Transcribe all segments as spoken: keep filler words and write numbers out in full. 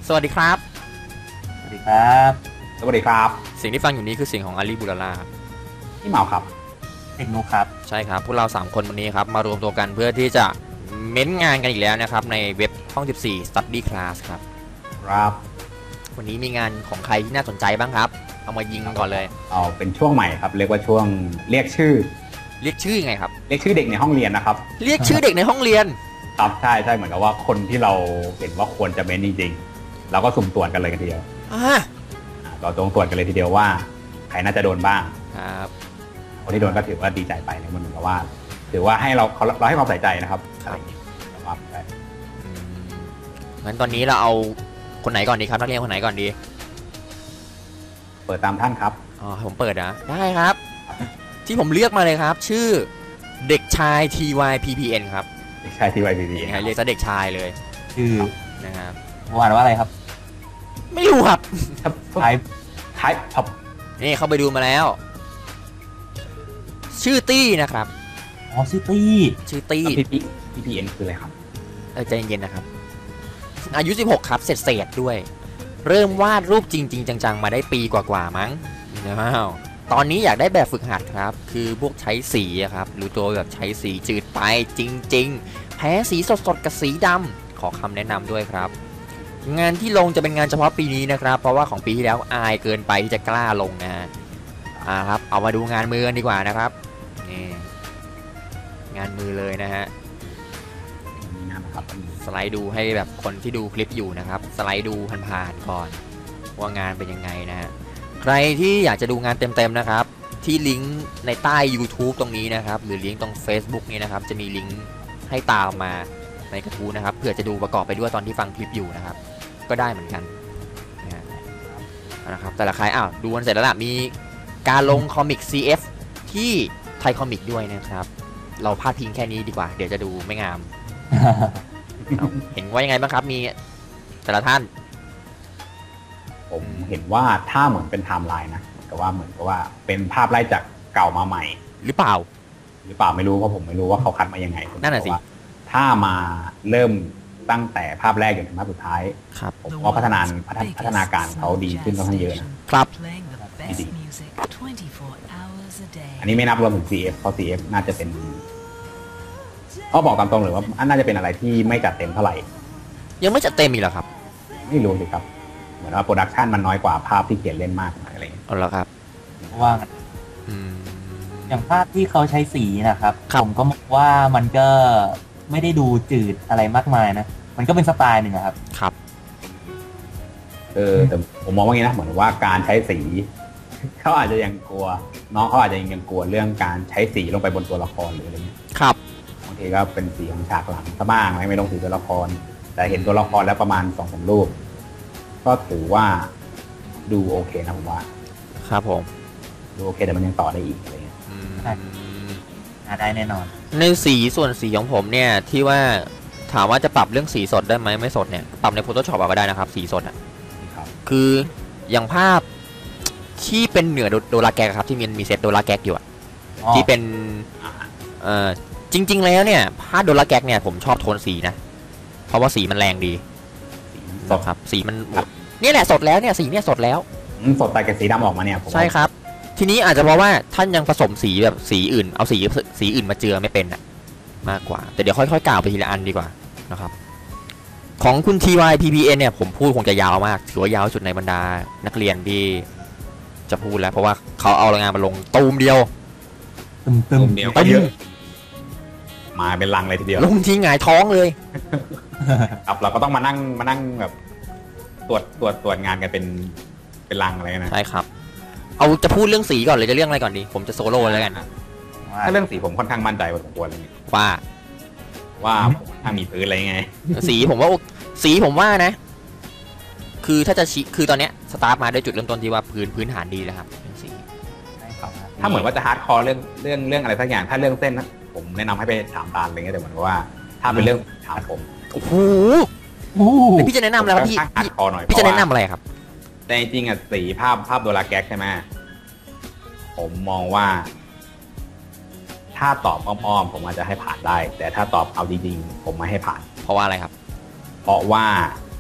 สวัสดีครับสวัสดีครับสวัสดีครับเสียงที่ฟังอยู่นี้คือเสียงของอาลีบุลาล่าพี่เหมาครับเอกนุครับใช่ครับพวกเราสามคนวันนี้ครับมารวมตัวกันเพื่อที่จะเม้นงานกันอีกแล้วนะครับในเว็บห้องสิบสี่ Study Class ครับครับวันนี้มีงานของใครที่น่าสนใจบ้างครับเอามายิงก่อนเลยเอาเป็นช่วงใหม่ครับเรียกว่าช่วงเรียกชื่อเรียกชื่อไงครับเรียกชื่อเด็กในห้องเรียนนะครับเรียกชื่อเด็กในห้องเรียนครับใช่ใช่เหมือนกับว่าคนที่เราเห็นว่าควรจะเม้นจริงๆเราก็สุ่มตรวจกันเลยกันทีเดียวเราตรงตรวจกันเลยทีเดียวว่าใครน่าจะโดนบ้างครับคนที่โดนก็ถือว่าดีใจไปนะมันเหมือนกับว่าถือว่าให้เราเราให้ความใส่ใจนะครับอะไรอย่างนี้ครับงั้นตอนนี้เราเอาคนไหนก่อนดีครับนักเรียนคนไหนก่อนดีเปิดตามท่านครับอ๋อผมเปิดนะได้ครับที่ผมเลือกมาเลยครับชื่อเด็กชาย ที วาย พี พี เอ็น ครับเด็กชาย ที วาย พี พี เอ็นเรียกซะเด็กชายเลยชื่อนะครับว่าว่าอะไรครับไม่รู้ครับไทป์ไทป์ท็อปนี่เข้าไปดูมาแล้วชื่อตี้นะครับอ๋อชื่อตี้ชื่อตี้พี พี เอ็น คืออะไรครับเออใจเย็นๆนะครับอายุสิบหกครับเสร็จเสร็จด้วยเริ่มวาดรูปจริงๆจังๆมาได้ปีกว่าๆมั้งนะครับตอนนี้อยากได้แบบฝึกหัดครับคือพวกใช้สีครับหรือตัวแบบใช้สีจืดไปจริงๆแพ้สีสดๆกับสีดำขอคำแนะนำด้วยครับงานที่ลงจะเป็นงานเฉพาะปีนี้นะครับเพราะว่าของปีที่แล้วอายเกินไปที่จะกล้าลงนะฮะอ่าครับเอามาดูงานมือกันดีกว่านะครับนี่งานมือเลยนะฮะสไลด์ดูให้แบบคนที่ดูคลิปอยู่นะครับสไลด์ดูผ่านๆก่อนว่างานเป็นยังไงนะฮะใครที่อยากจะดูงานเต็มๆนะครับที่ลิงก์ในใต้ YouTube ตรงนี้นะครับหรือลิงก์ตรง Facebook นี้นะครับจะมีลิงก์ให้ตามมาในกระทู้นะครับเผื่อจะดูประกอบไปด้วยตอนที่ฟังคลิปอยู่นะครับก็ได้เหมือนกันนะครับแต่ละใครอ้าวดูกันเสร็จแล้วล่ะมีการลงคอมิก ซี เอฟ ที่ไทยคอมิกด้วยนะครับเราพาดพิงแค่นี้ดีกว่าเดี๋ยวจะดูไม่งาม เห็นว่ายังไงบ้างครับมีแต่ละท่านผมเห็นว่าถ้าเหมือนเป็นไทม์ไลน์นะแต่ว่าเหมือนกับว่าเป็นภาพไล่จากเก่ามาใหม่หรือเปล่าหรือเปล่าไม่รู้เพราะผมไม่รู้ว่าเขาคัดมายังไงนั่นแหละสิถ้ามาเริ่มตั้งแต่ภาพแรกจนถึงภาพสุดท้ายผมว่าพัฒนาพัฒนาการเขาดีขึ้นค่อนข้างเยอะนะครับดีอันนี้ไม่นับรวมถึง ซี เอฟ เพราะ ซี เอฟ น่าจะเป็นเขาบอกตามตรงเลยว่าอันน่าจะเป็นอะไรที่ไม่จัดเต็มเท่าไหร่ยังไม่จัดเต็มอีกเหรอครับไม่รู้สิครับเหมือนว่าโปรดักชันมันน้อยกว่าภาพที่เขียนเล่นมากอะไรอย่างเงี้ยอ๋อแล้วครับว่าอย่างภาพที่เขาใช้สีนะครับผมก็มองว่ามันก็ไม่ได้ดูจืดอะไรมากมายนะมันก็เป็นสไตล์หนึ่งครับครับเออแต่ผมมองว่างี้นะเหมือนว่าการใช้สีเขาอาจจะยังกลัวน้องเขาอาจจะยังกลัวเรื่องการใช้สีลงไปบนตัวละครหรืออะไรเงี้ยครับบางทีก็เป็นสีของฉากหลังซะบ้างไม่ลงสีตัวละครแต่เห็นตัวละครแล้วประมาณสองสามรูปก็ถือว่าดูโอเคนะผมว่าครับผมดูโอเคแต่มันยังต่อได้อีกอะไรเงี้ยได้แน่นอนในสีส่วนสีของผมเนี่ยที่ว่าถามว่าจะปรับเรื่องสีสดได้ไหมไม่สดเนี่ยปรับใน Photoshop ก็ได้นะครับสีสดอ่ะคืออย่างภาพที่เป็นเหนือโดราแกกครับที่มีมีเซตโดราแกกอยู่อ่ะที่เป็นเอ่อจริงๆแล้วเนี่ยภาพโดราแกกเนี่ยผมชอบโทนสีนะเพราะว่าสีมันแรงดีสดครับสีมันนี่แหละสดแล้วเนี่ยสีเนี่ยสดแล้วสดแต่กับสีดำออกมาเนี่ยใช่ครับทีนี้อาจจะเพราะว่าท่านยังผสมสีแบบสีอื่นเอาสีสีอื่นมาเจือไม่เป็นอ่ะมากกว่าแต่เดี๋ยวค่อยๆกล่าวไปทีละอันดีกว่านะครับของคุณ ที วาย พี พี เอ็น เนี่ยผมพูดคงจะยาวมากถือว่ายาวสุดในบรรดานักเรียนที่จะพูดแล้วเพราะว่าเขาเอารายงานมาลงตูมเดียวตูมตูมเดียวก็เยอะมาเป็นลังเลยทีเดียวลงทีหงายท้องเลยครับเราก็ต้องมานั่งมานั่งแบบตรวจตรวจตรวจงานกันเป็นเป็นลังอะไรนะใช่ครับเอาจะพูดเรื่องสีก่อนเลยจะเรื่องอะไรก่อนดีผมจะโซโล่แล้วกันถ้าเรื่องสีผมค่อนข้างมั่นใจพอสมควรเลยว่าว่าถ้ามีพื้นอะไรไงสีผมว่าสีผมว่านะคือถ้าจะชี้คือตอนเนี้ยสตาร์ทมาด้วยจุดเริ่มต้นที่ว่าพื้นพื้นฐานดีแล้วครับเป็นสีถ้าเหมือนว่าจะฮาร์ดคอร์เรื่องเรื่องเรื่องอะไรสักอย่างถ้าเรื่องเส้นผมแนะนำให้ไปถามตาลอะไรเงี้ยแต่เหมือนว่าถ้าเป็นเรื่องถามผมโอ้โหพี่จะแนะนำอะไรพี่พี่จะแนะนำอะไรครับแต่จริงๆอ่ะสีภาพภาพโดราแก๊กใช่ไหมผมมองว่าถ้าตอบอ้อมๆผมอาจจะให้ผ่านได้แต่ถ้าตอบเอาจริงๆผมไม่ให้ผ่านเพราะว่าอะไรครับเพราะว่าท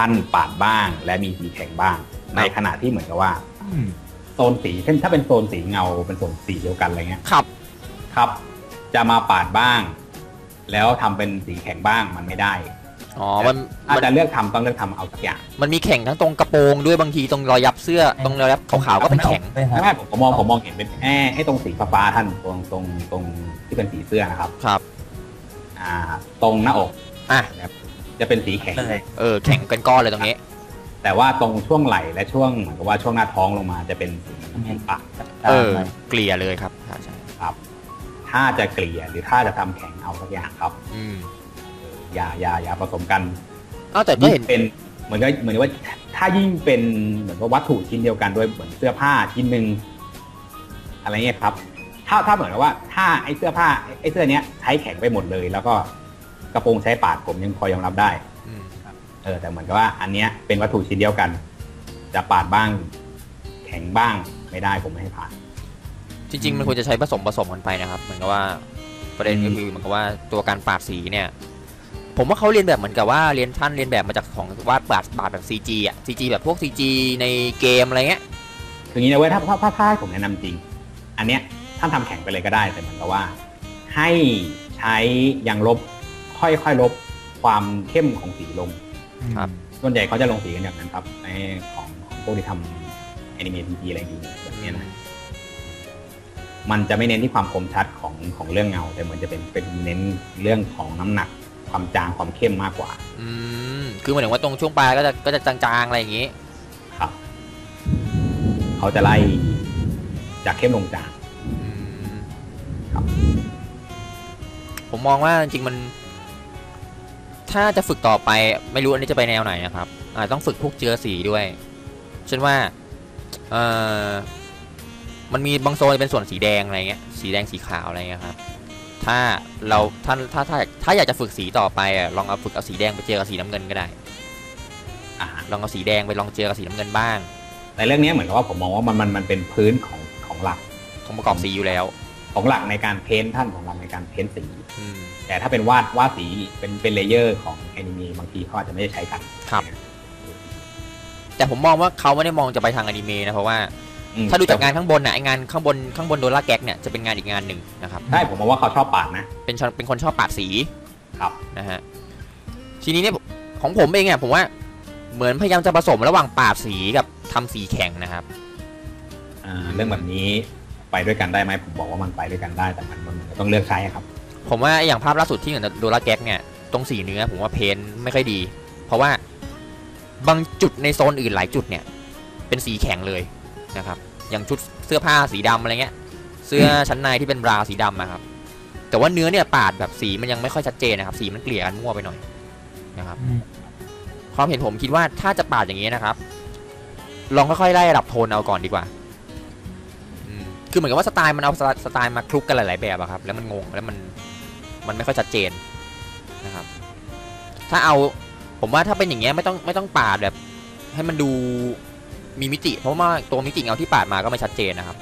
ท่านปาดบ้างและมีสีแข็งบ้าง ในขณะที่เหมือนกับว่าโซนสีเช่นถ้าเป็นโซนสีเงาเป็นโซนสีเดียวกันอะไรเงี้ยครับครับจะมาปาดบ้างแล้วทำเป็นสีแข็งบ้างมันไม่ได้อ๋อมันถ้าจะเลือกทำต้องเลือกทำเอาสักอย่างมันมีแข็งทั้งตรงกระโปรงด้วยบางทีตรงรอยยับเสื้อตรงรอยยับขาวๆก็เป็นแข็งไม่ไม่ผมมองผมมองเห็นเป็นแค่ไอ้ตรงสีฟ้าท่านตรงตรงตรงที่เป็นสีเสื้อนะครับครับอ่าตรงหน้าอกอ่ะจะเป็นสีแข็งเออแข็งเป็นก้อนเลยตรงนี้แต่ว่าตรงช่วงไหล่และช่วงเหมือนกับว่าช่วงหน้าท้องลงมาจะเป็นสีปากเออเกลี่ยเลยครับใช่ครับถ้าจะเกลี่ยหรือถ้าจะทำแข็งเอาสักอย่างครับอืมอย่าอย่าอย่าผสมกันอ้าวแต่ก็เห็นเป็นเหมือนกับเหมือนว่าถ้ายิ่งเป็นเหมือนกับวัตถุชิ้นเดียวกันด้วยเหมือนเสื้อผ้าชิ้นหนึ่งอะไรเงี้ยครับถ้าถ้าเหมือนกับว่าถ้าไอ้เสื้อผ้าไอ้เสื้อเนี้ยใช้แข็งไปหมดเลยแล้วก็กระโปรงใช้ปาดผมยังพอยอมรับได้เออแต่เหมือนกับว่าอันเนี้ยเป็นวัตถุชิ้นเดียวกันจะปาดบ้างแข็งบ้างไม่ได้ผมไม่ให้ผ่านจริงๆมันควรจะใช้ผสมผสมกันไปนะครับเหมือนกับว่าประเด็นก็คือเหมือนกับว่าตัวการปาดสีเนี่ยผมว่าเขาเรียนแบบเหมือนกับว่าเรียนท่านเรียนแบบมาจากของวาดปาดปาดแบบ ซี จี อ่ะ ซี จี แบบพวก ซี จี ในเกมอะไรเงี้ยอย่างนี้นะเว้ยถ้าถ้าถ้าถ้าผมแนะนำจริงอันเนี้ยท่านทำแข็งไปเลยก็ได้แต่เหมือนกับว่าให้ใช้ยางลบค่อยๆลบความเข้มของสีลงครับส่วนใหญ่เขาจะลงสีกันอย่างนั้นครับในของของพวกที่ทำแอนิเมะ พี จี อะไรดีแบบนี้นะมันจะไม่เน้นที่ความคมชัดของของเรื่องเงาแต่เหมือนจะเป็นเป็นเน้นเรื่องของน้ำหนักความจางความเข้มมากกว่าอืมคือหมายถึงว่าตรงช่วงปลายก็จะก็จะจางๆอะไรอย่างงี้ครับเขาจะไล่จากเข้มลงจางครับผมมองว่าจริงๆมันถ้าจะฝึกต่อไปไม่รู้อันนี้จะไปแนวไหนนะครับอาจต้องฝึกพวกเจือสีด้วยเช่นว่าเออมันมีบางโซนเป็นส่วนสีแดงอะไรเงี้ยสีแดงสีขาวอะไรเงี้ยครับถ้าเราท่านถ้าถ้าถ้าอยากจะฝึกสีต่อไปอ่ะลองเอาฝึกเอาสีแดงไปเจอกับสีน้ำเงินก็ได้อ่าลองเอาสีแดงไปลองเจอกับสีน้ำเงินบ้างแต่เรื่องนี้เหมือนกับว่าผมมองว่ามันมันมันเป็นพื้นของของหลักของประกอบสีอยู่แล้วของหลักในการเพ้นท่านของหลักในการเพ้นสีแต่ถ้าเป็นวาดวาดสีเป็นเป็นเลเยอร์ของแอนิเมะบางทีเขาอาจจะไม่ได้ใช้กันครับแต่ผมมองว่าเขาไม่ได้มองจะไปทางอนิเมะนะเพราะว่าถ้าดูจากงานข้างบนน่ะไองานข้างบนข้างบนโดราแก๊กเนี่ยจะเป็นงานอีกงานหนึ่งนะครับใช่ผมมองว่าเขาชอบปาดนะเป็นเป็นคนชอบปาดสีครับนะฮะทีนี้เนี่ยของผมเองเนี่ยผมว่าเหมือนพยายามจะผสมระหว่างปาดสีกับทำสีแข็งนะครับอ่าเรื่องแบบนี้ไปด้วยกันได้ไหมผมบอกว่ามันไปด้วยกันได้แต่มันมันต้องเลือกใช้ครับผมว่าอย่างภาพล่าสุดที่เหมือนโดราแก๊กเนี่ยตรงสีเนื้อผมว่าเพ้นไม่ค่อยดีเพราะว่าบางจุดในโซนอื่นหลายจุดเนี่ยเป็นสีแข็งเลยนะครับอย่างชุดเสื้อผ้าสีดำอะไรเงี้ยเสื้อชั้นในที่เป็นบราสีดำนะครับแต่ว่าเนื้อเนี่ยปาดแบบสีมันยังไม่ค่อยชัดเจนนะครับสีมันเกลี่ยกันมั่วไปหน่อยนะครับความเห็นผมคิดว่าถ้าจะปาดอย่างนี้นะครับลองค่อยๆไล่ระดับโทนเอาก่อนดีกว่าคือเหมือนกับว่าสไตล์มันเอาสไตล์มาคลุกกันหลายๆแบบอะครับแล้วมันงงแล้วมันมันไม่ค่อยชัดเจนนะครับถ้าเอาผมว่าถ้าเป็นอย่างเงี้ยไม่ต้องไม่ต้องปาดแบบให้มันดูมีมิติเพราะว่าตัวมิติเงาที่ปาดมาก็ไม่ชัดเจนนะครับ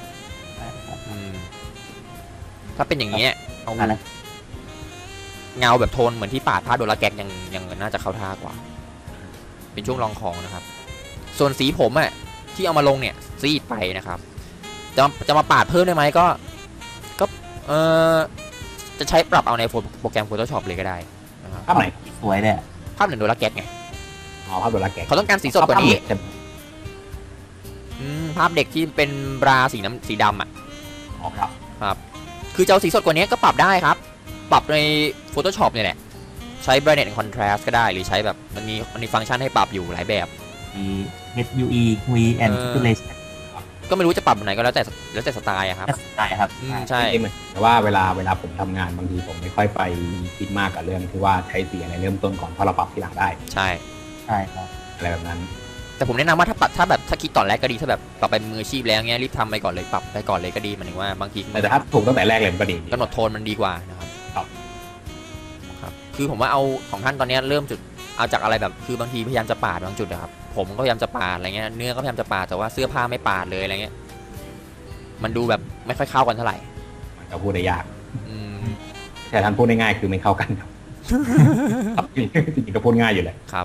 ถ้าเป็นอย่างเงี้ยเอาเงาแบบโทนเหมือนที่ปาดผ้าโดราแก๊กยังยังน่าจะเข้าท่ากว่าเป็นช่วงรองของนะครับส่วนสีผมอะที่เอามาลงเนี่ยซีดไปนะครับจะจะมาปาดเพิ่มได้ไหมก็ก็เออจะใช้ปรับเอาในโปรแกรม Photoshop เลยก็ได้นะครับภาพไหนสวยเนี่ยภาพเหมือนโดราแก๊กไงอ๋อภาพโดราแก๊กเขาต้องการสีสดกว่านี้ภาพเด็กที่เป็นบราสีน้ำสีดำอ่ะอ๋อครับครับคือจะเอาสีสดกว่านี้ก็ปรับได้ครับปรับใน Photoshop เนี่ยแหละใช้ Brightness and Contrast ก็ได้หรือใช้แบบมันมีมันมีฟังก์ชันให้ปรับอยู่หลายแบบเอช ยู อี วี and Saturation ก็ไม่รู้จะปรับแบบไหนก็แล้วแต่แล้วแต่สไตล์ครับสไตล์ครับใช่แต่ว่าเวลาเวลาผมทำงานบางทีผมไม่ค่อยไปคิดมากกับเรื่องที่ว่าใช้สีอะไรเริ่มต้นก่อนเพราะเราปรับทีหลังได้ใช่ใช่ครับอะไรแบบนั้นแต่ผมแนะนำว่าถ้าปรับถ้าแบบถ้าคิดตอนแรกก็ดีถ้าแบบปรับเป็นมืออาชีพแล้วเงี้ยรีบทำไปก่อนเลยปรับไปก่อนเลยก็ดีหมายถึงว่าบางทีแต่ถ้าถูกตั้งแต่แรกเลยมันก็ดีกำหนดโทนมันดีกว่านะครับครับครับคือผมว่าเอาของท่านตอนนี้เริ่มจุดเอาจากอะไรแบบคือบางทีพยายามจะปาดบางจุดนะครับผมก็พยายามจะปาดอะไรเงี้ยเนื้อก็พยายามจะปาดแต่ว่าเสื้อผ้าไม่ปาดเลยอะไรเงี้ยมันดูแบบไม่ค่อยเข้ากันเท่าไหร่มันก็พูดได้ยากแต่ท่านพูดได้ง่ายคือไม่เข้ากันครับจริงๆก็พูดง่ายอยู่เลยครับ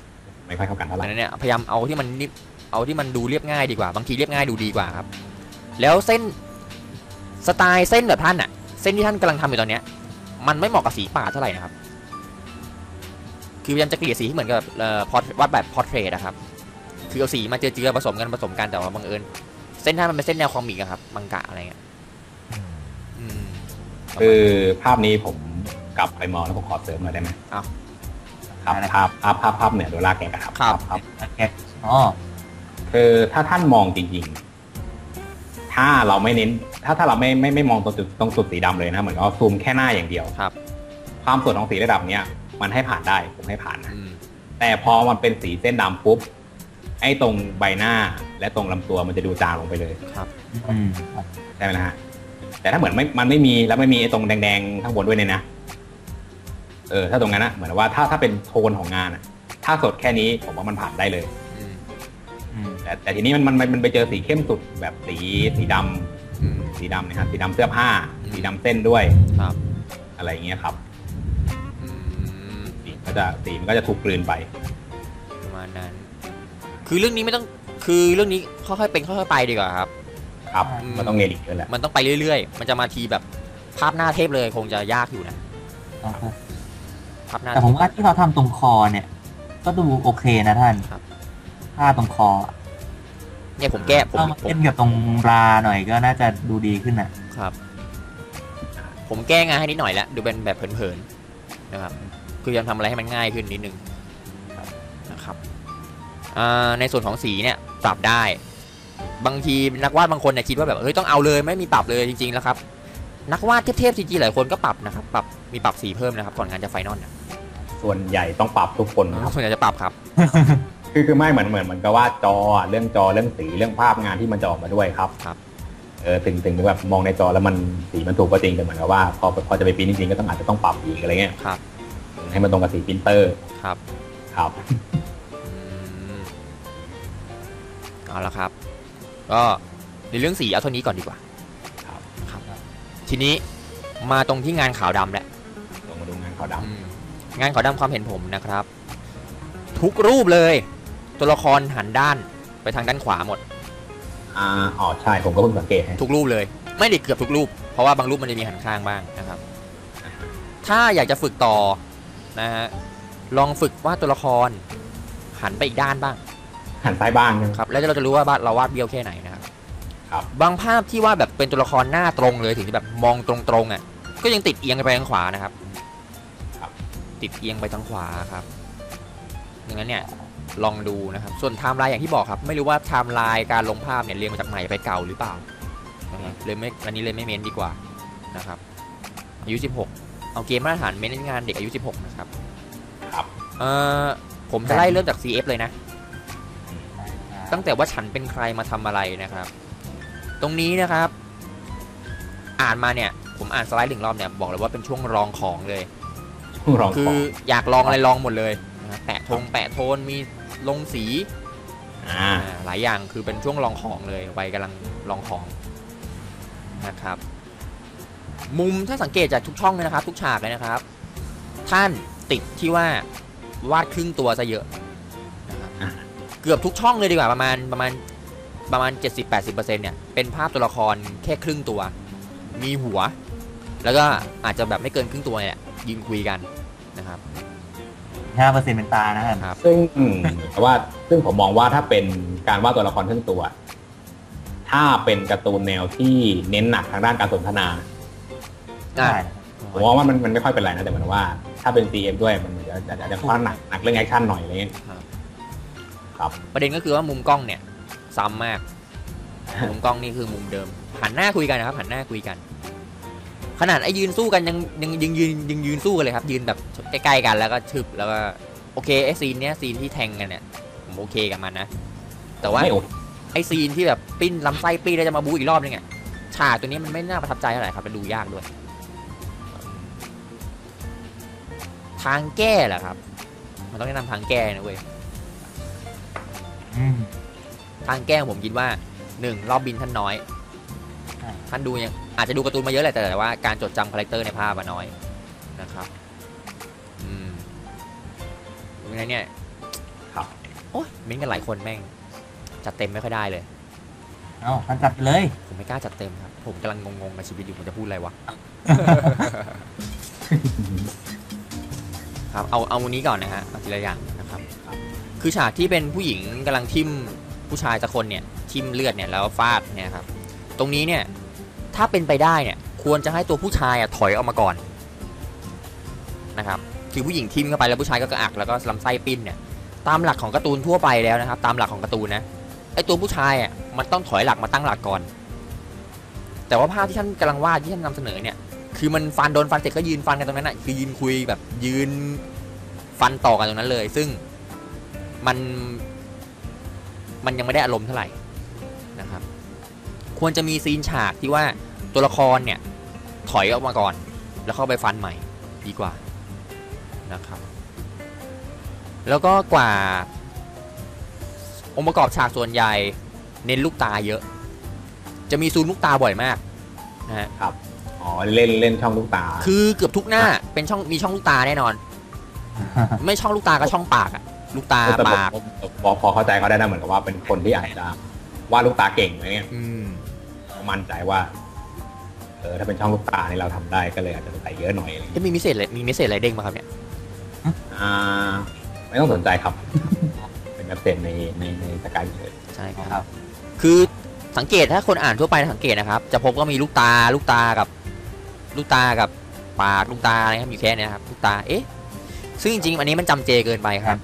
ไม่ค่อยเข้ากันเท่าไหร่ดังนั้นเนี่ยพยายามเอาที่มันนิเอาที่มันดูเรียบง่ายดีกว่าบางทีเรียบง่ายดูดีกว่าครับแล้วเส้นสไตล์เส้นแบบท่านอะเส้นที่ท่านกำลังทำอยู่ตอนเนี้ยมันไม่เหมาะกับสีป่าเท่าไหร่นะครับคือพยายามจะเกลี่ยสีให้เหมือนกับเอ่อพอวัดแบบพอร์เทรตนะครับคือเอาสีมาเจือๆผสมกันผสมกันแต่ว่าบังเอิญเส้นท่านมันเป็นเส้นแนวคอมิกอะครับมังกะอะไรเงี้ยอืมคือภาพนี้ผมกลับไปมองแล้วผมขอเสริมหน่อยได้ไหมอ้าวครับภาพภาพภาพภาพเหนือโดราแกงครับครับครับแกอ๋อคือถ้าท่านมองจริงๆ ถ้าเราไม่เน้น ถ้าถ้าเราไม่ไม่ไม่มองตรงจุดตรงจุดสีดำเลยนะเหมือนเอาซูมแค่หน้าอย่างเดียวครับความสดของสีระดับเนี้ยมันให้ผ่านได้ผมให้ผ่านนะอืมแต่พอมันเป็นสีเส้นดำปุ๊บไอ้ตรงใบหน้าและตรงลำตัวมันจะดูจางลงไปเลยครับอืมครับใช่ไหมนะฮะแต่ถ้าเหมือนไม่มันไม่มีแล้วไม่มีไอ้ตรงแดงๆข้างบนด้วยเนี่ยนะเออถ้าตรงนั้นนะเหมือนว่าถ้าถ้าเป็นโทนของงานอะถ้าสดแค่นี้ผมว่ามันผ่านได้เลยอืมอืมแต่แต่ทีนี้มันมันมันไปเจอสีเข้มสุดแบบสีสีดำอืมสีดำนะครับสีดำเสื้อผ้าอืมสีดำเส้นด้วยครับอะไรอย่างเงี้ยครับอืมสีก็จะสีมันก็จะถูกกลืนไปประมาณนั้น คือเรื่องนี้ไม่ต้อง คือเรื่องนี้ค่อยๆเป็นค่อยๆไปดีกว่าครับครับอืมมันต้องเนดิกด้วยแหละมันต้องไปเรื่อยๆ มันจะมาทีแบบภาพหน้าเทพเลยคงจะยากอยู่นะครับภาพหน้าแต่ผมว่าที่เขาทำตรงคอเนี่ย ก็ดูโอเคนะท่านครับผ้าตรงคอเนี่ยผมแก้ผมเอามาผมเล่นกับตรงราหน่อยก็น่าจะดูดีขึ้นน่ะครับ ผมแก้งานให้นิดหน่อยแล้วดูเป็นแบบเผินๆนะครับ คือยังทำอะไรให้มันง่ายขึ้นนิดนึงนะครับอ่าในส่วนของสีเนี่ยปรับได้ บางทีนักวาดบางคนเนี่ยคิดว่าแบบเฮ้ยต้องเอาเลยไม่มีปรับเลยจริงๆแล้วครับนักวาดเทพๆจริงๆหลายคนก็ปรับนะครับปรับมีปรับสีเพิ่มนะครับก่อนงานจะไฟนอลนะส่วนใหญ่ต้องปรับทุกคนครับส่วนใหญ่จะปรับครับคือคือไม่เหมือนเหมือนเหมือนกับว่าจอเรื่องจอเรื่องสีเรื่องภาพงานที่มันจะออกมาด้วยครับครับเออถึงถึงแบบมองในจอแล้วมันสีมันถูกก็จริงแต่เหมือนกับว่าพอพอจะไปปริ้นจริงๆก็ต้องอาจจะต้องปรับอีกอะไรเงี้ยครับให้มันตรงกับสีปรินเตอร์ครับครับอืมเอาละครับ ก็ในเรื่องสีเอาเท่านี้ก่อนดีกว่าครับครับ ทีนี้มาตรงที่งานขาวดำแหละลงมาดูงานขาวดอืมงานขาวดำความเห็นผมนะครับ ทุกรูปเลย ตัวละครหันด้านไปทางด้านขวาหมดำอ่าอ๋อใช่ผมก็เพิ่งสังเกตให้ทุกรูปเลย ไม่ได้เกือบทุกรูป เพราะว่าบางรูปมันจะมีหันข้างบ้างนะครับ ถ้าอยากจะฝึกต่อนะฮะลองฝึกวาดตัวละคร หันไปอีกด้านบ้างหันซ้ายบ้างใช่ไหมครับ แล้วเราจะรู้ว่าเราวาดเบี้ยวแค่ไหนนะครับครับบางภาพที่วาดแบบเป็นตัวละครหน้าตรงเลยถึงที่แบบมองตรงๆอ่ะก็ยังติดเอียงไปทางขวานะครับครับติดเอียงไปทางขวาครับดังนั้นเนี่ยลองดูนะครับ ส่วนไทม์ไลน์อย่างที่บอกครับ ไม่รู้ว่าไทม์ไลน์การลงภาพเนี่ยเรียงมาจากใหม่ไปเก่าหรือเปล่านะครับเลยไม่อันนี้เลยไม่เม้นดีกว่านะครับอายุสิบหกเอาเกมมาตรฐานเม้นงานเด็กอายุสิบหกนะครับครับเอ่อผมจะไล่เริ่มจาก ซี เอฟ เลยนะ ตั้งแต่ว่าฉันเป็นใครมาทำอะไรนะครับ ตรงนี้นะครับ อ่านมาเนี่ย ผมอ่านสไลด์หนึ่งรอบเนี่ยบอกเลยว่าเป็นช่วงรองของเลยรองคืขอองอยากลองอะไรลองหมดเลยนะครับแปะทงแปะโทนมีลงสีอ่าอ่าหลายอย่างคือเป็นช่วงลองของเลยวัยกำลังลองของนะครับ มุมถ้าสังเกตจากทุกช่องเลยนะครับ ทุกฉากเลยนะครับ ท่านติดที่ว่าวาดครึ่งตัวซะเยอะนะครับอ่าเกือบทุกช่องเลยดีกว่าประมาณประมาณประมาณ เจ็ดสิบถึงแปดสิบเปอร์เซ็นต์ เนี่ยเป็นภาพตัวละครแค่ครึ่งตัว มีหัว แล้วก็อาจจะแบบไม่เกินครึ่งตัวเนี่ยยืนคุยกันนะครับห้าเปอร์เซ็นต์เป็นตานะท่านครับซึ่งแต่ว่าซึ่งผมมองว่าถ้าเป็นการวาดตัวละครครึ่งตัว ถ้าเป็นการ์ตูนแนวที่เน้นหนักทางด้านการสนทนาใช่ผมมองว่ามันมันไม่ค่อยเป็นไรนะแต่เหมือนว่า ถ้าเป็น ซี เอฟ ด้วยมันอาจจะอาจจะค่อนข้างหนักหนักเรื่องแอคชั่นหน่อยอะไรเงี้ยครับครับประเด็นก็คือว่ามุมกล้องเนี่ยซ้ำมาก มุมกล้องนี่คือมุมเดิม หันหน้าคุยกันนะครับหันหน้าคุยกัน ขนาดไอ้ยืนสู้กันยังยังยังยืนยังยืนสู้กันเลยครับ ยืนแบบใกล้ๆกันแล้วก็ชึบแล้วก็โอเคไอ้ซีนเนี้ยซีนที่แทงกันเนี่ยผมโอเคกับมันนะแต่ว่าไม่โอเคไอ้ซีนที่แบบปิ้นลำไส้ปิ้นแล้วจะมาบู๊อีกรอบนึงอ่ะฉากตัวนี้มันไม่น่าประทับใจเท่าไหร่ครับมันดูยากด้วย ทางแก้แหละครับ มันต้องแนะนำทางแก้นะเว้ยอืมทางแก้ผมคิดว่าหนึ่งรอบบินท่านน้อยใช่ท่านดูยังอาจจะดูการ์ตูนมาเยอะแหละแต่ว่าการจดจำคาแรคเตอร์ในภาพมันน้อยนะครับ อืมเพราะฉะนั้นเนี่ยครับโอ้ยเม้นกันหลายคนแม่งจัดเต็มไม่ค่อยได้เลยเอาท่านจัดไปเลยผมไม่กล้าจัดเต็มครับผมกำลังงงๆกับชีวิตอยู่ผมจะพูดอะไรวะ ครับเอาเอาวันนี้ก่อนนะฮะเอาทีละอย่างนะครับคือฉากที่เป็นผู้หญิงกำลังทิ่มผู้ชายสักคนเนี่ยทิ่มเลือดเนี่ยแล้วฟาดเนี่ยครับตรงนี้เนี่ยถ้าเป็นไปได้เนี่ยควรจะให้ตัวผู้ชายอ่ะถอยออกมาก่อนนะครับคือผู้หญิงทิ่มเข้าไปแล้วผู้ชายก็กระอักแล้วก็ลำไส้ปิ้นเนี่ยตามหลักของการ์ตูนทั่วไปแล้วนะครับตามหลักของการ์ตูนนะไอตัวผู้ชายอ่ะมันต้องถอยหลักมาตั้งหลักก่อนแต่ว่าภาพที่ท่านกำลังวาดที่ท่านนำเสนอเนี่ยคือมันฟันโดนฟันเสร็จก็ยืนฟันกันตรงนั้นอ่ะคือยืนคุยแบบยืนฟันต่อกันตรงนั้นเลยซึ่งมันมันยังไม่ได้อารมณ์เท่าไหร่นะครับควรจะมีซีนฉากที่ว่าตัวละครเนี่ยถอยออกมาก่อนแล้วเข้าไปฟันใหม่ดีกว่านะครับแล้วก็กว่าองค์ประกอบฉากส่วนใหญ่เน้นลูกตาเยอะจะมีซูมลูกตาบ่อยมากนะฮะครับอ๋อเล่นเล่นช่องลูกตาคือเกือบทุกหน้าเป็นช่องมีช่องลูกตาแน่นอนไม่ช่องลูกตาก็ช่องปากอะลูกตาปากพอพอเข้าใจเขาได้นะเหมือนกับว่าเป็นคนที่อาจจะวาดลูกตาเก่งอะไรเงี้ยมั่นใจว่าเออถ้าเป็นช่องลูกตานี่เราทำได้ก็เลยอาจจะใส่เยอะหน่อยจะมีมิเศษเลยมีมิเศษอะไรเด้งมาครับเนี่ยอ่าไม่ต้องสนใจครับเป็นมิเศษในในในสกายเลยใช่ครับคือสังเกตถ้าคนอ่านทั่วไปสังเกตนะครับจะพบก็มีลูกตาลูกตากับลูกตากับปากลูกตาอะไรครับอยู่แค่นี้ครับลูกตาเอ๊ะซึ่งจริงๆอันนี้มันจำเจเกินไปครับ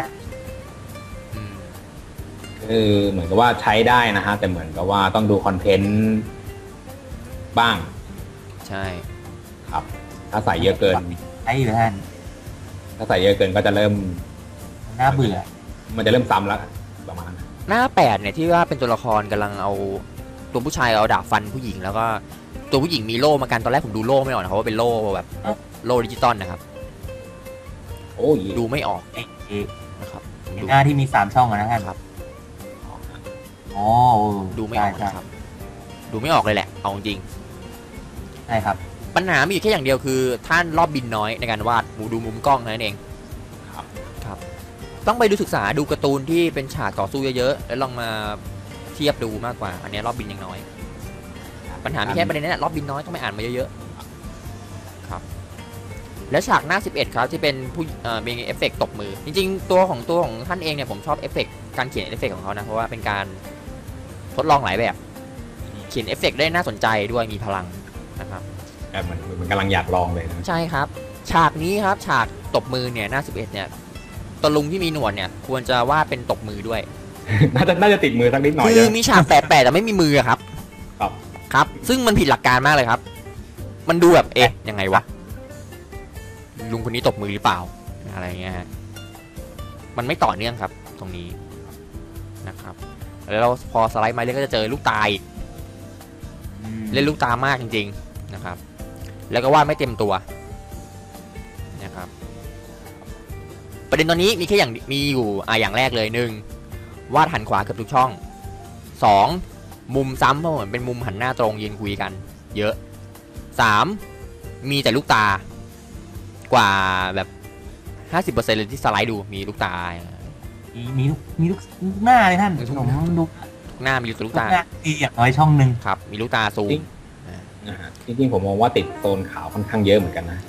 คือเหมือนกับว่าใช้ได้นะฮะแต่เหมือนกับว่าต้องดูคอนเทนต์บ้างใช่ครับถ้าใส่เยอะเกินไอ้ท่านถ้าใส่เยอะเกินก็จะเริ่มน่าเบื่อมันจะเริ่มซ้ำแล้วประมาณหน้าแปดเนี่ยที่ว่าเป็นตัวละครกำลังเอาตัวผู้ชายเอาดาบฟันผู้หญิงแล้วก็ตัวผู้หญิงมีโล่มากันตอนแรกผมดูโล่ไม่ออกนะครับว่าเป็นโล่แบบโล่ดิจิตอลนะครับโอ้ยดูไม่ออกนะครับหน้าที่มีสามช่องนะท่านครับอ๋อดูไม่ออกนะครับดูไม่ออกเลยแหละเอาจริงใช่ครับปัญหามีอยู่แค่อย่างเดียวคือท่านรอบบินน้อยในการวาดดูมุมกล้องนั่นเองครับครับต้องไปดูศึกษาดูการ์ตูนที่เป็นฉากต่อสู้เยอะๆแล้วลองมาเทียบดูมากกว่าอันนี้รอบบินยังน้อยปัญหามีแค่ประเด็นนี้รอบบินน้อยต้องไปอ่านมาเยอะๆครับและฉากหน้าสิบเอ็ดครับที่เป็นผู้เอ่อมีเอฟเฟกต์ตบมือจริงๆตัวของตัวของท่านเองเนี่ยผมชอบเอฟเฟกต์การเขียนเอฟเฟกต์ของเขานะเพราะว่าเป็นการทดลองหลายแบบเขียนเอฟเฟกต์ได้น่าสนใจด้วยมีพลังนะครับแบบมันมันกำลังอยากลองเลยนะใช่ครับฉากนี้ครับฉากตบมือเนี่ยหน้าสิบเอ็ดเนี่ยตะลุงที่มีหนวดเนี่ยควรจะวาดเป็นตบมือด้วยน่าจะน่าจะติดมือสักนิดหน่อยคือมีฉากแปะๆแต่ไม่มีมือครับครับครับซึ่งมันผิดหลักการมากเลยครับมันดูแบบเอ๊ะยังไงวะลุงคนนี้ตบมือหรือเปล่าอะไรเงี้ยฮะมันไม่ต่อเนื่องครับตรงนี้นะครับแล้วเราพอสไลด์มาเรื่อยก็จะเจอลูกตาอีกเล่นลูกตามากจริงๆนะครับแล้วก็วาดไม่เต็มตัวนะครับประเด็นตอนนี้มีแค่อย่างมีอยู่อ่ะอย่างแรกเลยหนึ่งวาดหันขวาเกือบทุกช่องสองมุมซ้ำเพราะเหมือนเป็นมุมหันหน้าตรงยืนคุยกันเยอะสามมีแต่ลูกตากว่าแบบ ห้าสิบเปอร์เซ็นต์ เลยที่สไลด์ดูมีลูกตามีมีมีลูกหน้าเลยท่านผมดูหน้ามีลูกตาอีกอย่างน้อยช่องหนึ่งครับมีลูกตาซูมจริงๆผมมองว่าติดโซนขาวค่อนข้างเยอะเหมือนกันนะ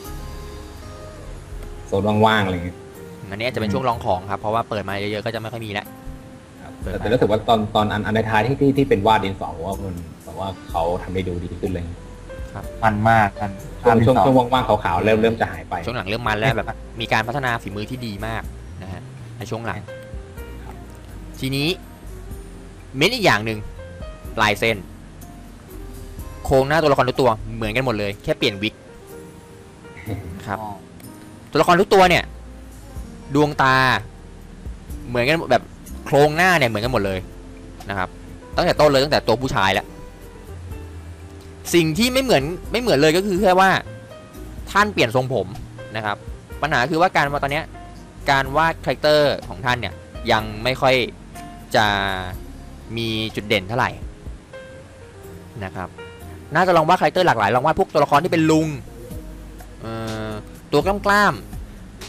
โซนว่างๆอะไรเงี้ยอันนี้จะเป็นช่วงลองของครับเพราะว่าเปิดมาเยอะๆก็จะไม่ค่อยมีแล้วแต่รู้สึกว่าตอนตอนอันในท้ายที่ที่ที่เป็นวาดดินสอว่ามันแต่ว่าเขาทำได้ดูดีขึ้นเลยครับมันมากกันช่วงช่วงช่วงว่างๆขาวๆเริ่มเริ่มจะหายไปช่วงหลังเริ่มมันแล้วแบบมีการพัฒนาฝีมือที่ดีมากนะฮะในช่วงหลังทีนี้เม้นอีกอย่างหนึ่งลายเส้นโครงหน้าตัวละครทุกตัวเหมือนกันหมดเลยแค่เปลี่ยนวิกครับตัวละครทุกตัวเนี่ยดวงตาเหมือนกันแบบโครงหน้าเนี่ยเหมือนกันหมดเลยนะครับตั้งแต่ต้นเลยตั้งแต่ตัวผู้ชายแล้วสิ่งที่ไม่เหมือนไม่เหมือนเลยก็คือแค่ว่าท่านเปลี่ยนทรงผมนะครับปัญหาคือว่าการว่าตอนนี้การวาดคาแรคเตอร์ของท่านเนี่ยยังไม่ค่อยจะมีจุดเด่นเท่าไหร่นะครับน่าจะลองวาดคาแรคเตอร์หลากหลายลองวาดพวกตัวละครที่เป็นลุงตัวกล้ามๆ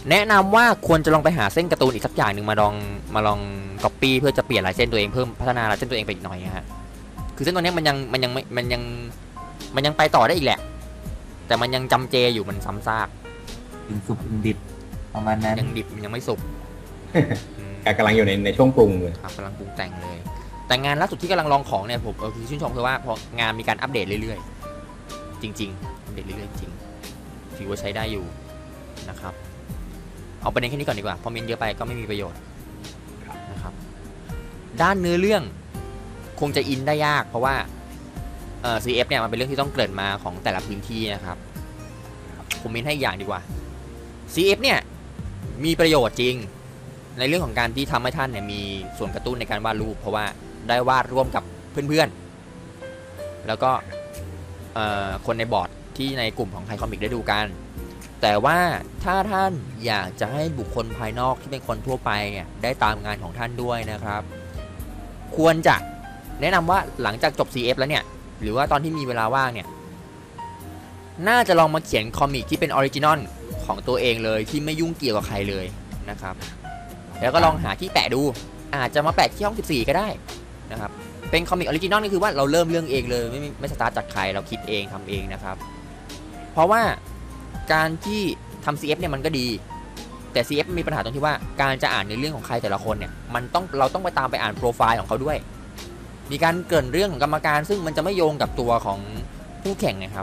แนะนำว่าควรจะลองไปหาเส้นการ์ตูนอีกสักอย่างหนึ่งมาลองมาลองก๊อปปี้เพื่อจะเปลี่ยนลายเส้นตัวเองเพิ่มพัฒนาลายเส้นตัวเองไปอีกหน่อยนะฮะคือเส้นตัวนี้มันยังมันยังมันยังมันยังไปต่อได้อีกแหละแต่มันยังจำเจอยู่มันซ้ำซากถึงสุกถึงดิบประมาณนั้นยังดิบมันยังไม่สุกกำลังอยู่ในในช่วงปรุงเลยครับกำลังปรุงแต่งเลยแต่งานล่าสุดที่กำลังลองของเนี่ยผมเออคือชื่นชมคือว่าพองานมีการอัปเดตเรื่อยๆจริงๆอัปเดตเรื่อยๆจริงถือว่าใช้ได้อยู่นะครับเอาประเด็นแค่นี้ก่อนดีกว่าพอมีเยอะไปก็ไม่มีประโยชน์นะครับด้านเนื้อเรื่องคงจะอินได้ยากเพราะว่าเอ่อ ซี เอฟ เนี่ยมันเป็นเรื่องที่ต้องเกริ่นมาของแต่ละพื้นที่นะครับผมมินให้อย่างดีกว่า ซี เอฟ เนี่ยมีประโยชน์จริงในเรื่องของการที่ทำให้ท่านเนี่ยมีส่วนกระตุ้นในการวาดรูปเพราะว่าได้วาดร่วมกับเพื่อนๆแล้วก็คนในบอร์ดที่ในกลุ่มของไทยคอมิกได้ดูกันแต่ว่าถ้าท่านอยากจะให้บุคคลภายนอกที่เป็นคนทั่วไปเนี่ยได้ตามงานของท่านด้วยนะครับควรจะแนะนำว่าหลังจากจบ ซี เอฟ แล้วเนี่ยหรือว่าตอนที่มีเวลาว่างเนี่ยน่าจะลองมาเขียนคอมิกที่เป็นออริจินอลของตัวเองเลยที่ไม่ยุ่งเกี่ยวกับใครเลยนะครับแล้วก็ลองหาที่แปะดูอาจจะมาแปะที่ห้องสิบสี่ก็ได้นะครับเป็นคอมิกออริจินอลก็คือว่าเราเริ่มเรื่องเองเลยไม่ไม่สตาร์ทจากใครเราคิดเองทำเองนะครับเพราะว่าการที่ทำ ซี เอฟ เนี่ยมันก็ดีแต่ ซี เอฟ มีปัญหาตรงที่ว่าการจะอ่านในเรื่องของใครแต่ละคนเนี่ยมันต้องเราต้องไปตามไปอ่านโปรไฟล์ของเขาด้วยมีการเกริ่นเรื่องของกรรมการซึ่งมันจะไม่โยงกับตัวของผู้แข่งนะครับ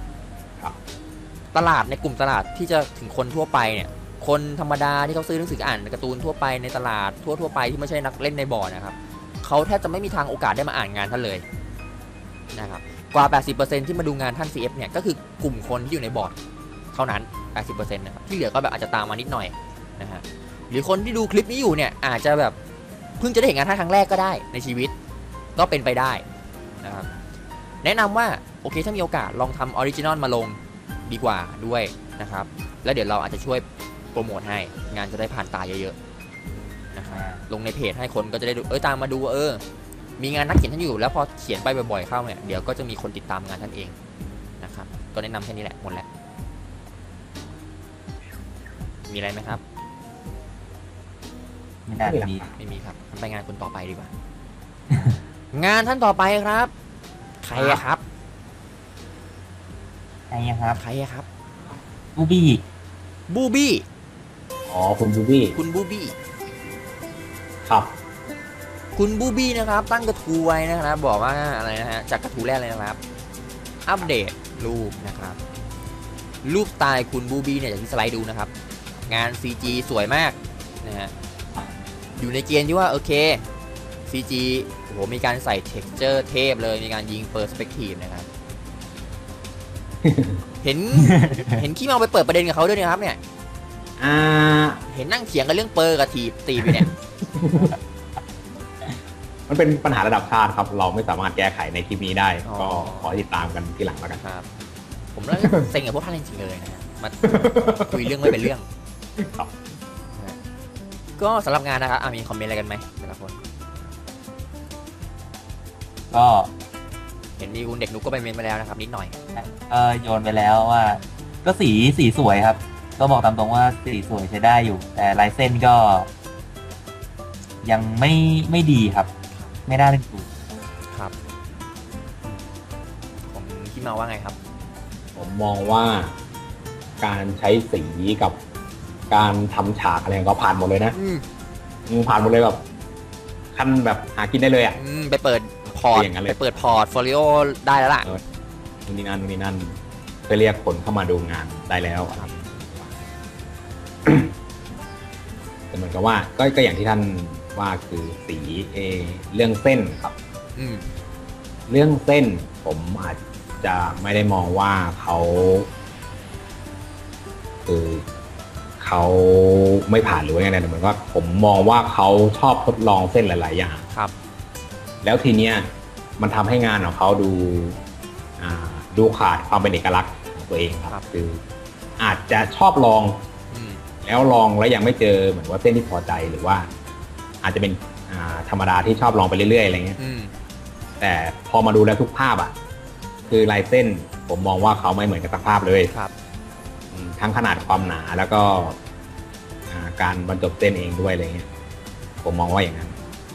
ตลาดในกลุ่มตลาดที่จะถึงคนทั่วไปเนี่ยคนธรรมดาที่เขาซื้อหนังสืออ่านการ์ตูนทั่วไปในตลาดทั่วทั่วไปที่ไม่ใช่นักเล่นในบอร์ดนะครับเขาแทบจะไม่มีทางโอกาสได้มาอ่านงานท่านเลยนะครับกว่า แปดสิบเปอร์เซ็นต์ ที่มาดูงานท่าน ซี เอฟ เนี่ยก็คือกลุ่มคนที่อยู่ในบอร์ดเท่านั้น แปดสิบเปอร์เซ็นต์ นะครับที่เหลือก็แบบอาจจะตามมานิดหน่อยนะฮะหรือคนที่ดูคลิปนี้อยู่เนี่ยอาจจะแบบเพิ่งจะได้เห็นงานท่านครั้งแรกก็ได้ในชีวิตก็เป็นไปได้นะครับแนะนำว่าโอเคถ้ามีโอกาสลองทำออริจินอลมาลงดีกว่าด้วยนะครับแล้วเดี๋ยวเราอาจจะช่วยโปรโมทให้งานจะได้ผ่านตาเยอะๆนะครับลงในเพจให้คนก็จะได้ดูเออตามมาดูเออมีงานนักเขียนท่านอยู่แล้วพอเขียนไปบ่อยๆเข้าเนี่ยเดี๋ยวก็จะมีคนติดตามงานท่านเองนะครับก็แนะนำแค่นี้แหละหมดแล้วมีอะไรไหมครับไม่น่าจะมีไม่มีครับไปงานคนต่อไปดีกว่า งานท่านต่อไปครับใครอะครับใช่ครับใครอะครับบูบี้บูบี้อ๋อคุณบูบี้คุณบูบี้ครับคุณบูบี้นะครับตั้งกระทู้ไว้นะครับบอกว่าอะไรนะฮะจากกระทู้แรกเลยนะครับอัปเดตรูปนะครับรูปสไตล์คุณบูบี้เนี่ยจากที่สไลด์ดูนะครับงาน ซี จี สวยมากนะฮะอยู่ในเกณฑ์ที่ว่าโอเค ซี จี โหมีการใส่ texture เทพเลยมีการยิง perspective นะครับ เห็น เห็นขี้เมาไปเปิดประเด็นกับเขาด้วยนะครับเนี่ยอ่าเห็นนั่งเถียงกันเรื่องเปอร์กับทีตีไปเนี่ยมันเป็นปัญหาระดับชาติครับเราไม่สามารถแก้ไขในคลิปนี้ได้ก็ขอติดตามกันทีหลังแล้วกันครับผมเลิกเซ็งกับพวกท่านจริงๆเลยนะฮะมาคุยเรื่องไม่เป็นเรื่องครับก็สำหรับงานนะครับมีคอมเมนต์อะไรกันไหมแต่ละคนก็เห็นมีคุณเด็กนุกก็ไปเมนต์มาแล้วนะครับนิดหน่อยเออโยนไปแล้วว่า ก็สีสีสวยครับ ก็บอกตามตรงว่าสีสวยใช้ได้อยู่ แต่ลายเส้นก็ ยังไม่ไม่ดีครับ ไม่น่าดึงดูดครับผมคิดมาว่าไงครับผมมองว่าการใช้สีกับการทำฉากอะไรก็ผ่านหมดเลยนะอืมอืมผ่านหมดเลยแบบขั้นแบบหากินได้เลยอ่ะอืมไปเปิดพอร์ตอย่างนั้นเลยไปเปิดพอร์ตโฟลิโอได้แล้วล่ะนู่นนี่นั่นนู่นนี่นั่นเพื่อเรียกคนเข้ามาดูงานได้แล้วครับ แต่เหมือนกับว่าก็ก็อย่างที่ท่านว่าคือสีเอเรื่องเส้นครับอืมเรื่องเส้นผมอาจจะไม่ได้มองว่าเขาคือเขาไม่ผ่านหรือว่าไงแต่เหมือนว่าผมมองว่าเขาชอบทดลองเส้นหลาย ๆ อย่างครับแล้วทีเนี้ยมันทำให้งานของเขาดูอ่าดูขาดความเป็นเอกลักษณ์ของตัวเองครับคืออาจจะชอบลองอืมแล้วลองแล้วยังไม่เจอเหมือนว่าเส้นที่พอใจหรือว่า อาจจะเป็นอ่าธรรมดาที่ชอบลองไปเรื่อย ๆ อะไรเงี้ยอืมแต่พอมาดูแล้วทุกภาพอ่ะคือลายเส้นผมมองว่าเขาไม่เหมือนกับสักภาพเลยครับอืมทั้งขนาดความหนาแล้วก็การบรรจบเส้นเองด้วยอะไรเงี้ยผมมองว่าอย่างนั้น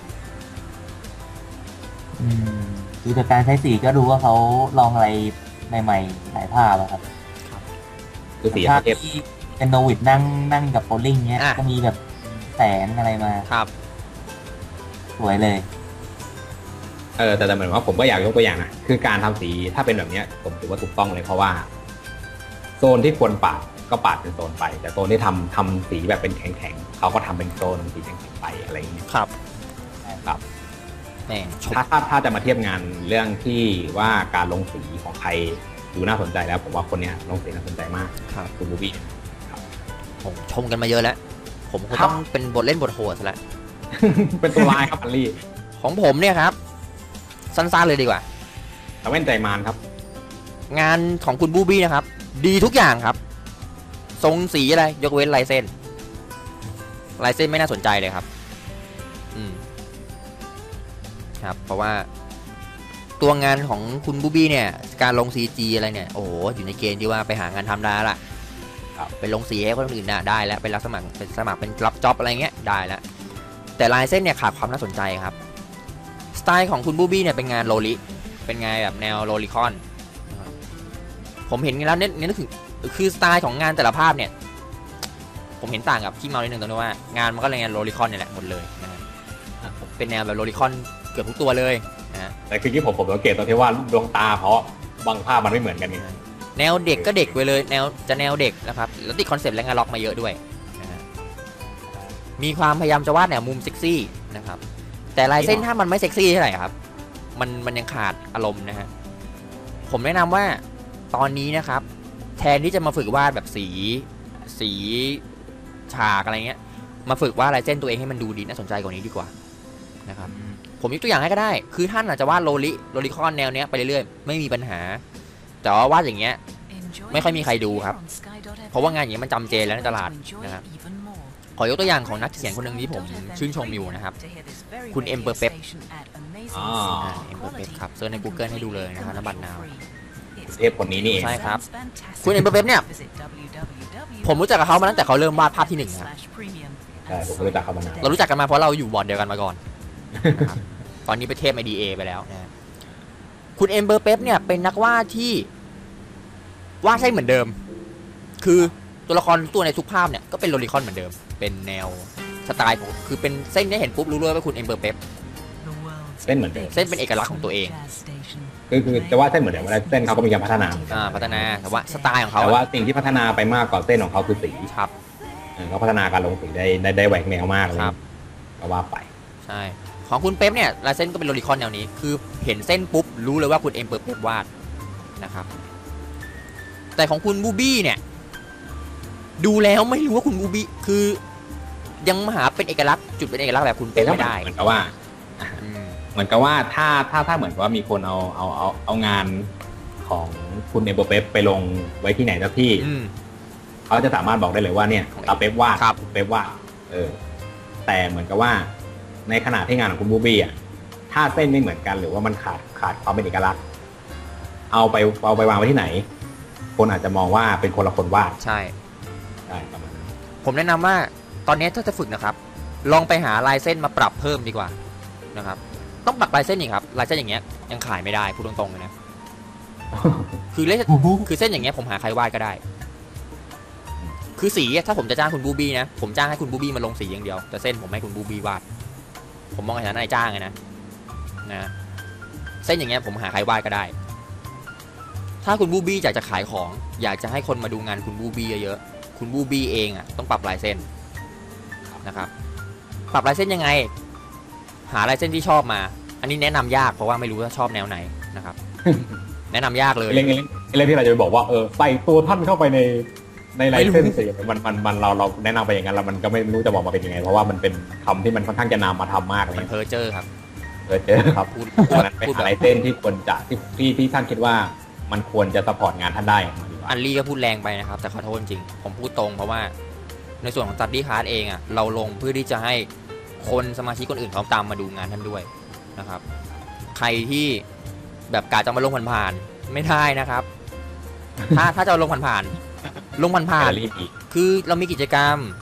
อืมดูจากการใช้สีก็ดูว่าเขาลองอะไรใหม่ๆหลายภาพอะครับคือสีภาพประเทศที่เป็นโนวิดนั่งนั่งกับโพลลิงเนี้ยอ่ะก็มีแบบแสงอะไรมาครับสวยเลยเออแต่แต่เหมือนว่าผมก็อยากยกตัวอย่างนะคือการทำสีถ้าเป็นแบบเนี้ยผมถือว่าถูกต้องเลยเพราะว่าโซนที่ควรปาดก็ปาดเป็นโซนไป แต่โซนที่ทำทำสีแบบเป็นแข็งๆเขาก็ทำเป็นโซนสีแข็งๆไปอะไรอย่างเงี้ยครับครับแหม่ชมถ้าถ้าถ้าจะมาเทียบงานเรื่องที่ว่าการลงสีของใครดูน่าสนใจแล้วผมว่าคนเนี้ยลงสีน่าสนใจมากครับคุณบูบี้ผมชมกันมาเยอะแล้ว ผมคงครับต้องเป็นบทเล่นบทโหดซะแล้วเป็นตัวลายครับพันลี่ของผมเนี่ยครับ สั้นๆเลยดีกว่าแต่แว่นใจมารครับงานของคุณบูบี้นะครับ ดีทุกอย่างครับ ทรงสีอะไรยกเว้นลายเส้นลายเส้นไม่น่าสนใจเลยครับ อืมครับ เพราะว่า ตัวงานของคุณบูบี้เนี่ย การลง ซี จี อะไรเนี่ยโอ้โหอยู่ในเกณฑ์ที่ว่าไปหางานทำได้ละครับไปลงสีให้คนอื่นน่ะได้แล้วไปรับสมัครเป็นสมัครเป็นรับจ็อบอะไรเงี้ยได้แล้วแต่ลายเส้นเนี่ยขาดความน่าสนใจครับสไตล์ของคุณบูบี้เนี่ยเป็นงานโรลิเป็นงานแบบแนวโรลิคอนผมเห็นแล้วเนี่ยนึกถึงคือสไตล์ของงานแต่ละภาพเนี่ยผมเห็นต่างกับขี้เมานิดนึงตรงที่ว่างานมันก็เลยงานโรลิคอนเนี่ยแหละหมดเลยนะฮะเป็นแนวแบบโรลิคอนเกือบทุกตัวเลยนะฮะแต่คือที่ผมผมสังเกตตรงที่ว่าดวงตาเพราะบางภาพมันไม่เหมือนกันไงแนวเด็กก็เด็กไปเลยแนวจะแนวเด็กนะครับแล้วติดคอนเซปต์และงานล็อกมาเยอะด้วยนะฮะมีความพยายามจะวาดแนวมุมเซ็กซี่นะครับแต่ลายเส้นถ้ามันไม่เซ็กซี่เท่าไหร่ครับมันมันยังขาดอารมณ์นะฮะผมแนะนำว่าตอนนี้นะครับแทนที่จะมาฝึกวาดแบบสีสีฉากอะไรเงี้ยมาฝึกวาดลายเส้นตัวเองให้มันดูดีน่าสนใจกว่านี้ดีกว่านะครับผมยกตัวอย่างให้ก็ได้คือท่านอาจจะวาดโรลิโรลิคอนแนวเนี้ยไปเรื่อยๆไม่มีปัญหาแต่ว่าวาดอย่างเงี้ยไม่ค่อยมีใครดูครับเพราะว่างานอย่างนี้มันจำเจแล้วในตลาดนะครับขอยกตัวอย่างของนักเขียนคนหนึ่งที่ผมชื่นชมอยู่นะครับคุณเอ็มเบอร์เป๊ปอ๋อเอ็มเบอร์เป๊ปครับเซิร์ชใน Google ให้ดูเลยนะครับนบัตรนาวเทพคนนี้นี่เองใช่ครับคุณเอ็มเบอร์เป๊ปเนี่ยผมรู้จักกับเขามาตั้งแต่เขาเริ่มวาดภาพที่หนึ่งครับใช่ผมก็รู้จักเขามานานเรารู้จักกันมาเพราะเราอยู่บอร์ดเดียวกันมาก่อนนะครับตอนนี้ไปเทพไอดีเอไปแล้วนะคุณเอ็มเบอร์เป๊ปเนี่ยเป็นนักวาดที่วาดใช่เหมือนเดิมคือตัวละครตัวในทุกภาพเนี่ยก็เป็นโรลิคอนเหมือนเดิมเป็นแนวสไตล์ของคือเป็นเส้นที่เห็นปุ๊บรู้เลยว่าคุณเอ็มเบอร์เป๊ปเส้นเหมือนเดิมเส้นเป็นเอกลักษณ์ของตัวเองคือคือจะว่าเส้นเหมือนเดิมว่าเส้นเขาก็มีการพัฒนาอ่าพัฒนาแต่ว่าสไตล์ของเขาแต่ว่าสิ่งที่พัฒนาไปมากกว่าเส้นของเขาคือสีครับเออเขาพัฒนาการลงสีได้ได้ได้แหวกแนวมากเลยครับก็ว่าไปใช่ของคุณเป๊ปเนี่ยลายเส้นก็เป็นโรลิคอนแนวนี้คือเห็นเส้นปุ๊บรู้เลยว่าคุณเอ็มเบอร์เป๊ปวาดนะครับแต่ของคุณบูบี้เนี่ยดูแล้วไม่รู้ว่าคุณบูบี้คือยังหาเป็นเอกลักษณ์จุดเป็นเอกลักษณ์แบบคุณเป๊ปไม่ได้เหมือนกับว่าอืมเหมือนกับว่าถ้าถ้าถ้าเหมือนกับว่ามีคนเอาเอาเอาเอางานของคุณเอโบเป๊ปไปลงไว้ที่ไหนสักที่อืมเขาจะสามารถบอกได้เลยว่าเนี่ยตาเป๊ปวาดครับเป๊ปวาดเออแต่เหมือนกับว่าในขณะที่งานของคุณบูบี้อ่ะถ้าเส้นไม่เหมือนกันหรือว่ามันขาดขาดความเป็นเอกลักษณ์เอาไปเอาไปวางไว้ที่ไหน คนอาจจะมองว่าเป็นคนละคนวาดใช่ใช่ประมาณนั้นผมแนะนำว่าตอนนี้ถ้าจะฝึกนะครับลองไปหาลายเส้นมาปรับเพิ่มดีกว่านะครับต้องปรับลายเส้นอีกครับลายเส้นอย่างเงี้ยยังขายไม่ได้พูดตรงๆเลยนะคือเล่นคือเส้นอย่างเงี้ยผมหาใครวาดก็ได้คือสีถ้าผมจะจ้างคุณบูบี้นะผมจ้างให้คุณบูบี้มาลงสีอย่างเดียวแต่เส้นผมให้คุณบูบี้วาดผมมองในฐานะนายจ้างไงนะนะเส้นอย่างเงี้ยผมหาใครวาดก็ได้ถ้าคุณบูบี้อยากจะขายของอยากจะให้คนมาดูงานคุณบูบี้เยอะๆคุณบูบี้เองอ่ะต้องปรับลายเส้นนะครับปรับลายเส้นยังไงหาลายเส้นที่ชอบมาอันนี้แนะนำยากเพราะว่าไม่รู้ว่าชอบแนวไหนนะครับ แนะนำยากเลยเรื่องเรื่องที่เราจะไปบอกว่าเออใส่ตัวท่านเข้าไปในในลายเส้นสีมันมันมันเราเราแนะนำไปอย่างนั้นแล้วมันก็ไม่รู้จะบอกมาเป็นยังไงเพราะว่ามันเป็นคำที่มันค่อนข้างจะนำมาทำมากเลยมันเพ้อเจ้อครับเออเจอครับพูดพูดนั้นเป็นลายเส้นที่ควรจะที่ที่ที่ท่านคิดว่ามันควรจะซัพพอร์ตงานท่านได้ออกมาดีกว่าอันลี่ก็พูดแรงไปนะครับแต่ขอโทษจริงผมพูดตรงเพราะว่าในส่วนของ Study Card เองอ่ะเราลงเพื่อที่จะให้คนสมาชิกคนอื่นเขาตามมาดูงานท่านด้วยนะครับใครที่แบบกาจะมาลงผ่านๆไม่ได้นะครับ ถ้าถ้าจะลงผ่านๆลงผ่านๆคือเรามีกิจกรรม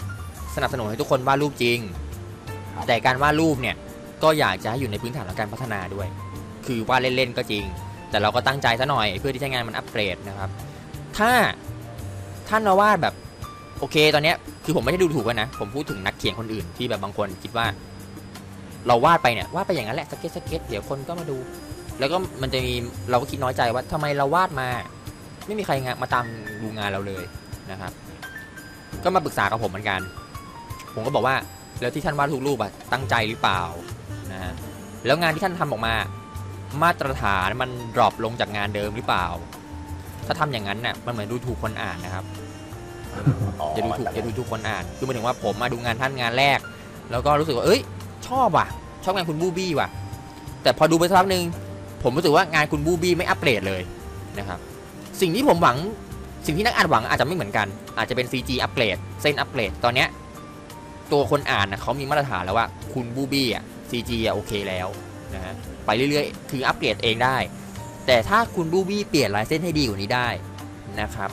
สนับสนุนให้ทุกคนวาดรูปจริง แต่การวาดรูปเนี่ยก็อยากจะให้อยู่ในพื้นฐานของการพัฒนาด้วยคือวาดเล่นๆก็จริงแต่เราก็ตั้งใจซะหน่อยเพื่อที่จะงานมันอัปเกรดนะครับถ้าท่านมาวาดแบบโอเคตอนเนี้ยคือผมไม่ได้ดูถูกกันนะผมพูดถึงนักเขียนคนอื่นที่แบบบางคนคิดว่าเราวาดไปเนี่ยวาดไปอย่างนั้นแหละสเก็ตสเก็ตเดี๋ยวคนก็มาดูแล้วก็มันจะมีเราก็คิดน้อยใจว่าทำไมเราวาดมาไม่มีใครงานมาตามดูงานเราเลยนะครับก็มาปรึกษากับผมเหมือนกันผมก็บอกว่าแล้วที่ท่านวาดทุกรูปอะตั้งใจหรือเปล่านะฮะแล้วงานที่ท่านทำออกมามาตรฐานมันดรอปลงจากงานเดิมหรือเปล่าถ้าทำอย่างนั้นน่ะมันเหมือนดูถูกคนอ่านนะครับจะดูถูกจะดูถูกคนอ่านคือหมายถึงว่าผมมาดูงานท่านงานแรกแล้วก็รู้สึกว่าเอ้ยชอบว่ะชอบงานคุณบูบี้ว่ะแต่พอดูไปสักพักนึงผมรู้สึกว่างานคุณบูบี้ไม่อัปเกรดเลยนะครับสิ่งที่ผมหวังสิ่งที่นักอ่านหวังอาจจะไม่เหมือนกันอาจจะเป็น ซี จี อัปเกรดเส้นอัปเกรดตอนเนี้ยตัวคนอ่านนะเขามีมาตรฐานแล้วว่าคุณบูบี้อ่ะ ซี จี อ่ะโอเคแล้วนะฮะไปเรื่อยๆคืออัปเกรดเองได้แต่ถ้าคุณบูบี้เปลี่ยนลายเส้นให้ดีกว่านี้ได้นะครับ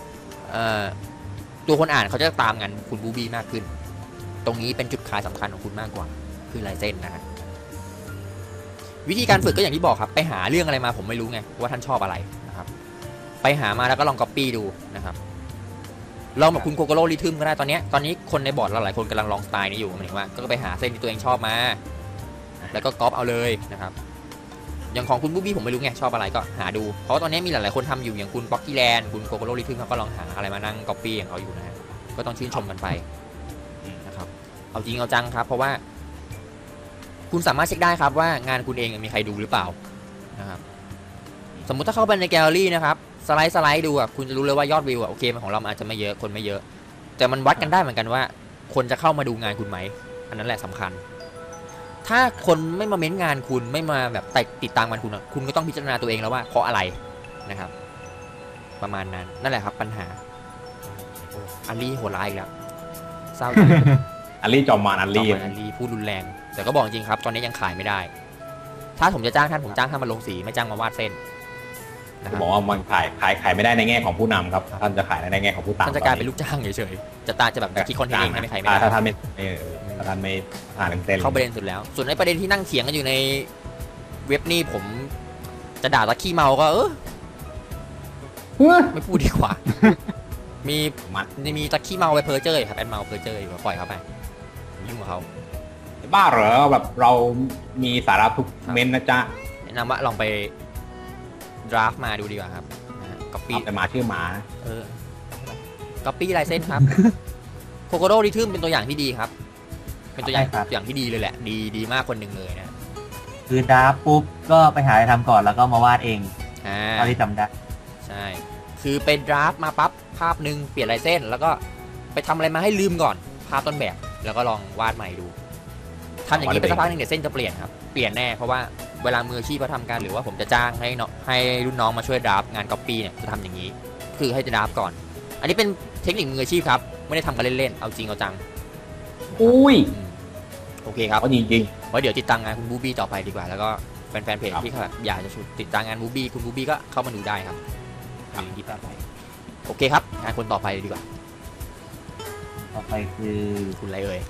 ตัวคนอ่านเขาจะตามงานคุณบูบี้มากขึ้นตรงนี้เป็นจุดขายสำคัญของคุณมากกว่าคือลายเส้นนะฮะวิธีการฝึกก็อย่างที่บอกครับไปหาเรื่องอะไรมาผมไม่รู้ไงว่าท่านชอบอะไรนะครับไปหามาแล้วก็ลองก๊อปปี้ดูนะครับลองแบบคุณโกโกโร่ริทึมก็ได้ตอนนี้ตอนนี้คนในบอร์ดเราหลายคนกำลังลองสไตล์นี้อยู่หมายถึงว่าก็ไปหาเส้นที่ตัวเองชอบมาแล้วก็ก๊อปเอาเลยนะครับอย่างของคุณบูบี้ผมไม่รู้ไงชอบอะไรก็หาดูเพราะตอนนี้มีหลายๆคนทำอยู่อย่างคุณป๊อกกี้แลนด์คุณโกโกโร่ริทึมเขาก็ลองหาอะไรมานั่งก๊อปปี้อย่างเขาอยู่นะฮะก็ต้องชื่นชมกันไปนะครับเอาจริงเอาจังครับเพราะว่าคุณสามารถเช็คได้ครับว่างานคุณเองมีใครดูหรือเปล่านะครับสมมุติถ้าเข้าไปในแกลเลอรี่นะครับสไลด์สไลด์ดูอ่ะคุณจะรู้เลยว่ายอดวิวอ่ะโอเคของเราอาจจะไม่เยอะคนไม่เยอะแต่มันวัดกันได้เหมือนกันว่าคนจะเข้ามาดูงานคุณไหมอันนั้นแหละสำคัญถ้าคนไม่มาเม้นงานคุณไม่มาแบบติดตามงานคุณคุณก็ต้องพิจารณาตัวเองแล้วว่าเพราะอะไรนะครับประมาณนั้นนั่นแหละครับปัญหาอัลลี่โหดร้ายอีกแล้วเศร้าอัลลี่จอมมานอัลลี่อัลลี่พูดรุนแรงแต่ก็บอกจริงครับตอนนี้ยังขายไม่ได้ถ้าผมจะจ้างท่านผมจ้างท่านมาลงสีไม่จ้างมาวาดเส้นผมบอกว่ามันขายขายขายไม่ได้ในแง่ของผู้นำครับท่านจะขายในแง่ของผู้ตามท่านจะกลายเป็นลูกจ้างเฉยๆจะตาจะแบบจะคิดคอนเทนต์เองไม่ขายไม่ได้ถ้าท่านไม่ถ้าท่านไม่อ่านเส้นเข้าประเด็นสุดแล้วส่วนในประเด็นที่นั่งเถียงกันอยู่ในเว็บนี่ผมจะด่าตะขี้เมาก็เออไม่พูดดีกว่ามีมีตะขี้เมาไปเพอเจอร์ครับแอนเมาเพอเจอร์อยู่ปล่อยเขาไปยุ่งกับเขาบ้าเหรอแบบเรามีสาระทุกเม้นนะจ๊ะแนะนำว่าลองไปดราฟมาดูดีกว่าครับก๊อปปี้แต่มาชื่อหมาเออก๊อปปี้ลายเส้นครับโคโกโร่ริทึมเป็นตัวอย่างที่ดีครับเป็นตัวอย่างอย่างที่ดีเลยแหละดีดีมากคนหนึ่งเลยนะคือดราฟปุ๊บก็ไปหาอะไรทำก่อนแล้วก็มาวาดเองอ่าที่จำได้ใช่คือเป็นดราฟมาปั๊บภาพหนึ่งเปลี่ยนลายเส้นแล้วก็ไปทำอะไรมาให้ลืมก่อนภาพต้นแบบแล้วก็ลองวาดใหม่ดูทำอย่างนี้ไปสักพักนึงเดี๋ยวเส้นจะเปลี่ยนครับเปลี่ยนแน่เพราะว่าเวลามืออาชีพเขาทำกันหรือว่าผมจะจ้างให้เนาะให้รุ่นน้องมาช่วยดราฟงานก๊อปปี้เนี่ยจะทำอย่างนี้คือให้ดราฟก่อนอันนี้เป็นเทคนิคมืออาชีพครับไม่ได้ทำกันเล่นๆเอาจริงเอาจังอุ้ยโอเคครับก็จริงๆว่าเดี๋ยวติดตามงานคุณบูบี้ต่อไปดีกว่าแล้วก็แฟนๆเพจที่เขาแบบอยากจะติดตามงานบูบี้คุณบูบี้ก็เข้ามาดูได้ครับทำอย่างนี้ต่อไปโอเคครับงานคนต่อไปดีกว่าต่อไปคือคุณอะไรเอ่ย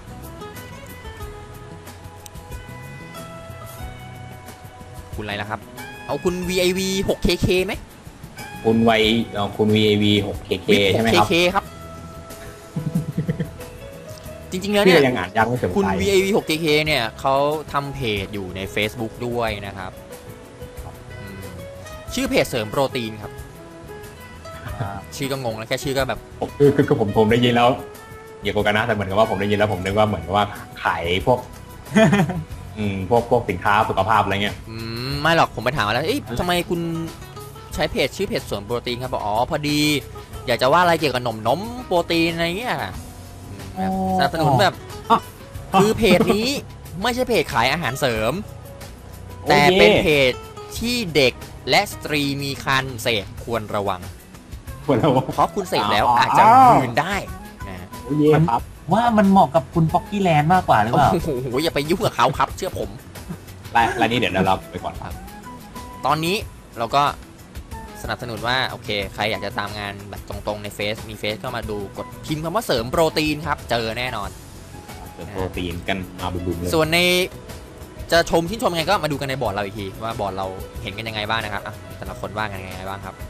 คุณอะไรล่ะครับเอาคุณ วี ไอ วี หก เค เค ไหมคุณไวคุณ วี ไอ วี หก เค เค ใช่ไหมครับเค เค ครับ จริงๆแล้วเนี่ยยังอ่านยังไม่ถึงคุณ วี ไอ วี หก เค เค เนี่ยเขาทำเพจอยู่ใน Facebook ด้วยนะครับชื่อเพจเสริมโปรตีนครับชื่อก็งงแล้วแค่ชื่อก็แบบคือคือผมผมได้ยินแล้วอย่าโกกันนะแต่เหมือนกับว่าผมได้ยินแล้วผมนึกว่าเหมือนกับว่าขายพวกอืมพวกพวกสินค้าสุขภาพอะไรเงี้ยอืมไม่หรอกผมไปถามแล้วเอ๊ะทำไมคุณใช้เพจชื่อเพจเสริมโปรตีนครับบอกอ๋อพอดีอยากจะว่าอะไรเกี่ยวกับนมนมโปรตีนอะไรเงี้ยสนับสนุนแบบคือเพจนี้ไม่ใช่เพจขายอาหารเสริมแต่เป็นเพจที่เด็กและสตรีมีครรภ์เสพควรระวังควรระวังเพราะคุณเสพแล้วอาจจะหื่นได้นะโอ้ยครับว่ามันเหมาะกับคุณป๊อกกี้แลนด์มากกว่าหรือเปล่าโอ้โหอย่าไปยุ่งกับเขาครับเชื่อผมรายนี้เดี๋ยวเราไปก่อนครับตอนนี้เราก็สนับสนุนว่าโอเคใครอยากจะตามงานแบบตรงๆในเฟซมีเฟซก็มาดูกดพิมพ์คำว่าเสริมโปรตีนครับเจอแน่นอนเสริมโปรตีนกันมาบุมๆเลยส่วนในจะชมชื่นชมยังไงก็มาดูกันในบอร์ดเราอีกทีว่าบอร์ดเราเห็นกันยังไงบ้างนะครับอ่ะแต่ละคนว่ากันยังไงบ้างครับ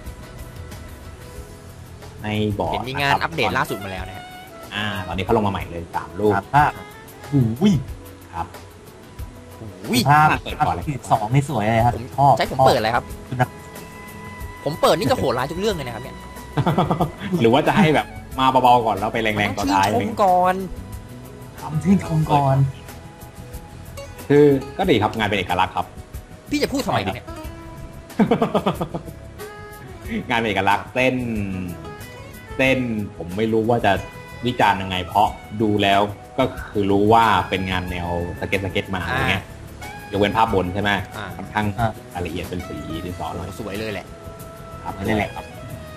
ในบอร์ดเห็นมีงานอัปเดตล่าสุดมาแล้วนะฮะอ่า ตอนนี้เขาลงมาใหม่เลยสามรูปภาพอุ้ยครับอุ้ยภาพเปิดก่อนเลยสองนี่สวยเลยครับผมชอบใช่ผมเปิดอะไรครับ ผมเปิดนี่จะโหดร้ายทุกเรื่องเลยนะครับเนี่ยหรือว่าจะให้แบบมาเบาๆก่อนแล้วไปแรงๆตอนท้ายชื่นชมก่อนทำชื่นชมก่อนคือก็ดีครับงานเป็นเอกลักษณ์ครับพี่จะพูดทำไมดีเนี่ยงานเป็นเอกลักษณ์เต้นเต้นผมไม่รู้ว่าจะวิจารณ์ยังไง เพราะดูแล้วก็คือรู้ว่าเป็นงานแนวสเก็ตสเก็ตมาอะไรเงี้ยยกเว้นภาพบนใช่ไหมอ่าค่อนข้างรายละเอียดเป็นสีดินสอเลยสวยเลยแหละครับนี่แหละครับ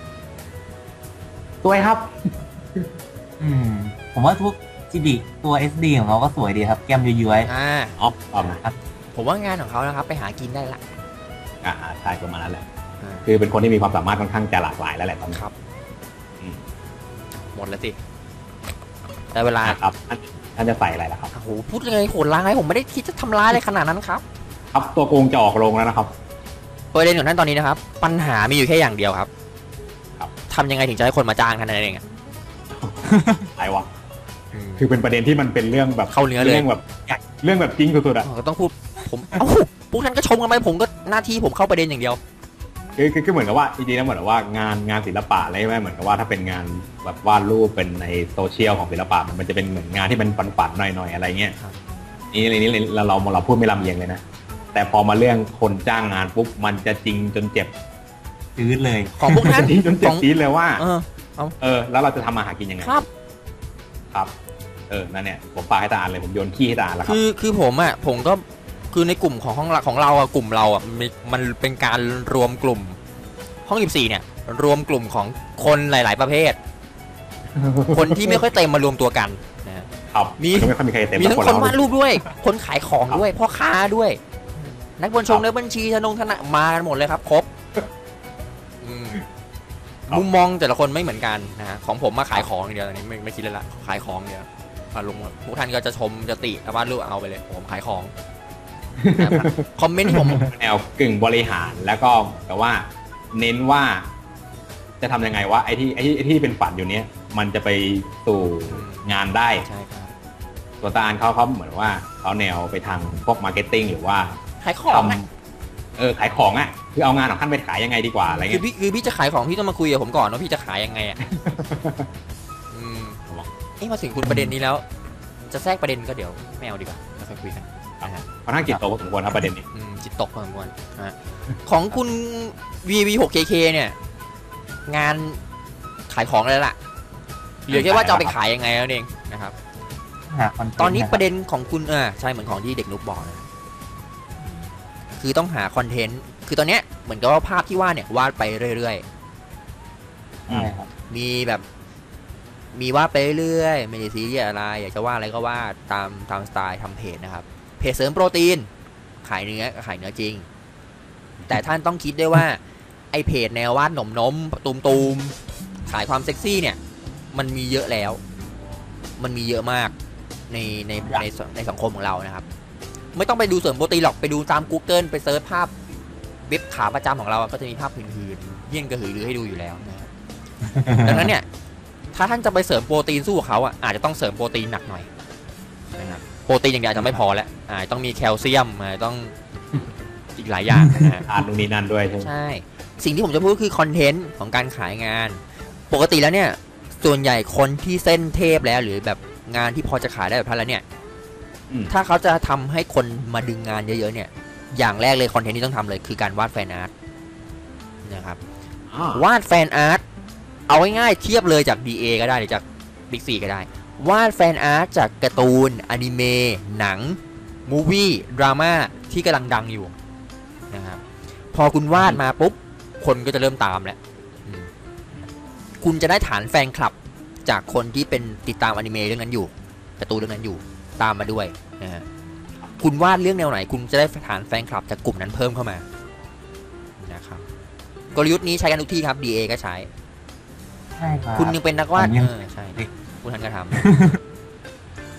สวยครับอืมผมว่าทุกจีดีตัว เอส ดี ของเขาก็สวยดีครับแก้มย้อยอ่าอ๋อตอนนะผมว่างานของเขานะครับไปหากินได้ละอ่าใช่ประมาณนั้นแหละอ่าคือเป็นคนที่มีความสามารถค่อนข้างจะหลากหลายแล้วแหละตอนนี้ครับอืมหมดแล้วสิแต่เวลาครับท่านท่านจะใส่อะไรล่ะครับโอ้โหพูดเลยโหดร้ายผมไม่ได้คิดจะทำร้ายอะไรขนาดนั้นครับครับตัวโกงจะออกโรงแล้วนะครับประเด็นของท่านตอนนี้นะครับ ปัญหามีอยู่แค่อย่างเดียวครับครับทำยังไงถึงจะให้คนมาจ้างท่านนั่นเองอะอะไรวะคือเป็นประเด็นที่มันเป็นเรื่องแบบเข้าเนื้อเลยเรื่องแบบเรื่องแบบจริงสุดๆอะอ๋อก็ต้องพูดผมเอ้าพวกท่านก็ชมกันไปผมก็หน้าที่ผมเข้าประเด็นอย่างเดียวคือคือคือเหมือนกับว่าจริงๆแล้วเหมือนกับว่างานงานศิลปะอะไรใช่ไหมเหมือนกับว่าถ้าเป็นงานแบบวาดรูปเป็นในโซเชียลของศิลปะมันมันจะเป็นเหมือนงานที่มันฝันๆหน่อยๆอะไรเงี้ยครับนี่อะไรนี้เราเราเราพูดไม่ลำเอียงเลยนะแต่พอมาเรื่องคนจ้างงานปุ๊บมันจะจริงจนเจ็บๆจืดเลยของพวกท่านจริงจนเจ็ขบองจี๊ดเลยว่าเออเออแล้วเราจะทำมาหากินยังไงครับครับเออนั่นเนี่ยผมฝากให้ตาอ่านเลยผมโยนขี้ให้ตาอ่านแล้วครับคือคือผมอ่ะผมก็คือในกลุ่มของห้องเราของเราอ่ะกลุ่มเราอ่ะมันมันเป็นการรวมกลุ่มห้องยี่สิบสี่เนี่ย รวมกลุ่มของคนหลาย ๆ ประเภท คนที่ไม่ค่อยเต็มมารวมตัวกันนะฮะครับมีก็ไม่ค่อยมีใครเต็มมีทั้งสักคนแล้ววาดรูปด้วย คนขายของด้วยพ่อค้าด้วย นักบัญชงนักบัญชีธนงธนามากันหมดเลยครับ ครบอืมมุมมองแต่ละคนไม่เหมือนกันนะฮะของผมมาขายของอย่างเดียวตอนนี้ไม่ไม่คิดเลยละขายของอย่างเดียวอ่ะลงมาพวกท่านก็จะชมจะติวาดรูปเอาไปเลยผมขายของนะครับคอมเมนต์ที่ผมแนวกึ่งบริหารแล้วก็แต่ว่าเน้นว่าจะทำยังไงว่าไอ้ที่ไอ้ที่ไอ้ที่เป็นฝันอยู่เนี้ยมันจะไปสู่งานได้ใช่ครับตัวตาลเขาเขาเหมือนว่าเขาแนวไปทางพวกมาร์เก็ตติ้งหรือว่าขายของทอะำเออขายของอ่ะคือเอางานของท่านไปขายยังไงดีกว่าอะไรคือเงี้ยพี่คือพี่จะขายของพี่ต้องมาคุยกับผมก่อนว่าพี่จะขายยังไงอ่ะอืมเอ้มาถึงคุณประเด็นนี้แล้ว จะแทรกประเด็นก็เดี๋ยวไม่เอาดีกว่าเราค่อยคุยกันนะฮะค่อนข้างจิตโตพอสมควรครับประเด็นนี้อืมจิตตกพอสมควรนะฮะของคุณ วี วี หก เค เค เนี่ย งานขายของแล้วล่ะเหลือแค่ว่าจะเอาไปขายยังไงแล้วเองนะครับหาคอนเทนต์ตอนนี้คบประเด็นของคุณเออใช่เหมือนของที่เด็กนุกบอกนะคือต้องหาคอนเทนต์คือตอนเนี้ยเหมือนกับว่าภาพที่วาดเนี่ยวาดไปเรื่อยใช่ครับๆมีแบบ มีวาดไปเรื่อยๆไม่ได้ซีเรียสอะไรอยากจะวาดอะไรก็วาดตามตามสไตล์ทำเพจนะครับเพจเสริมโปรตีน ขายเนื้อขายเนื้อจริง แต่ท่านต้องคิดด้วยว่า ไอเพจแนววาดหนมนมตูมตูมขายความเซ็กซี่เนี่ย มันมีเยอะแล้ว มันมีเยอะมากในในในในสังคมของเรานะครับ ไม่ต้องไปดูเสริมโปรตีนหรอกไปดูตาม Google ไปเซิร์ชภาพเว็บขาประจำของเราก็จะมีภาพพื้นๆเยี่ยนกระหือรือให้ดูอยู่แล้วนะครับ ดังนั้นเนี่ย ถ้าท่านจะไปเสริมโปรตีนสู้เขาอ่ะอาจจะต้องเสริมโปรตีนหนักหน่อยนะครับโปรตีนอย่างเดียวอาจจะไม่พอแล้วอาจจะต้องมีแคลเซียมอาจจะต้องอีกหลายอย่างนะฮะอ่านตรงนี้นั่นด้วยใช่ไหมใช่ สิ่งที่ผมจะพูดคือคอนเทนต์ของการขายงาน ปกติแล้วเนี่ย ส่วนใหญ่คนที่เส้นเทพแล้วหรือแบบงานที่พอจะขายได้แบบท่านแล้วเนี่ยอืมถ้าเขาจะทำให้คนมาดึงงานเยอะๆเนี่ย อย่างแรกเลยคอนเทนต์ที่ต้องทำเลยคือการวาดแฟนอาร์ตนะครับอ่าวาดแฟนอาร์ตเอาง่ายๆเทียบเลยจาก ดี เอ ก็ได้หรือจาก Big ซี ก็ได้ วาดแฟนอาร์ตจากการ์ตูนอนิเมะหนังมูวี่ดราม่าที่กำลังดังอยู่นะครับพอคุณวาดมาปุ๊บ คนก็จะเริ่มตามแล้วอืมคุณจะได้ฐานแฟนคลับจากคนที่เป็นติดตามอนิเมะเรื่องนั้นอยู่การ์ตูนเรื่องนั้นอยู่ตามมาด้วยนะฮะคุณวาดเรื่องแนวไหน คุณจะได้ฐานแฟนคลับจากกลุ่มนั้นเพิ่มเข้ามานะครับกลยุทธ์นี้ใช้กันทุกที่ครับ ดี เอ ก็ใช้ใช่ครับคุณยังเป็นนักวาดผมยังเออใช่คุณทันก็ท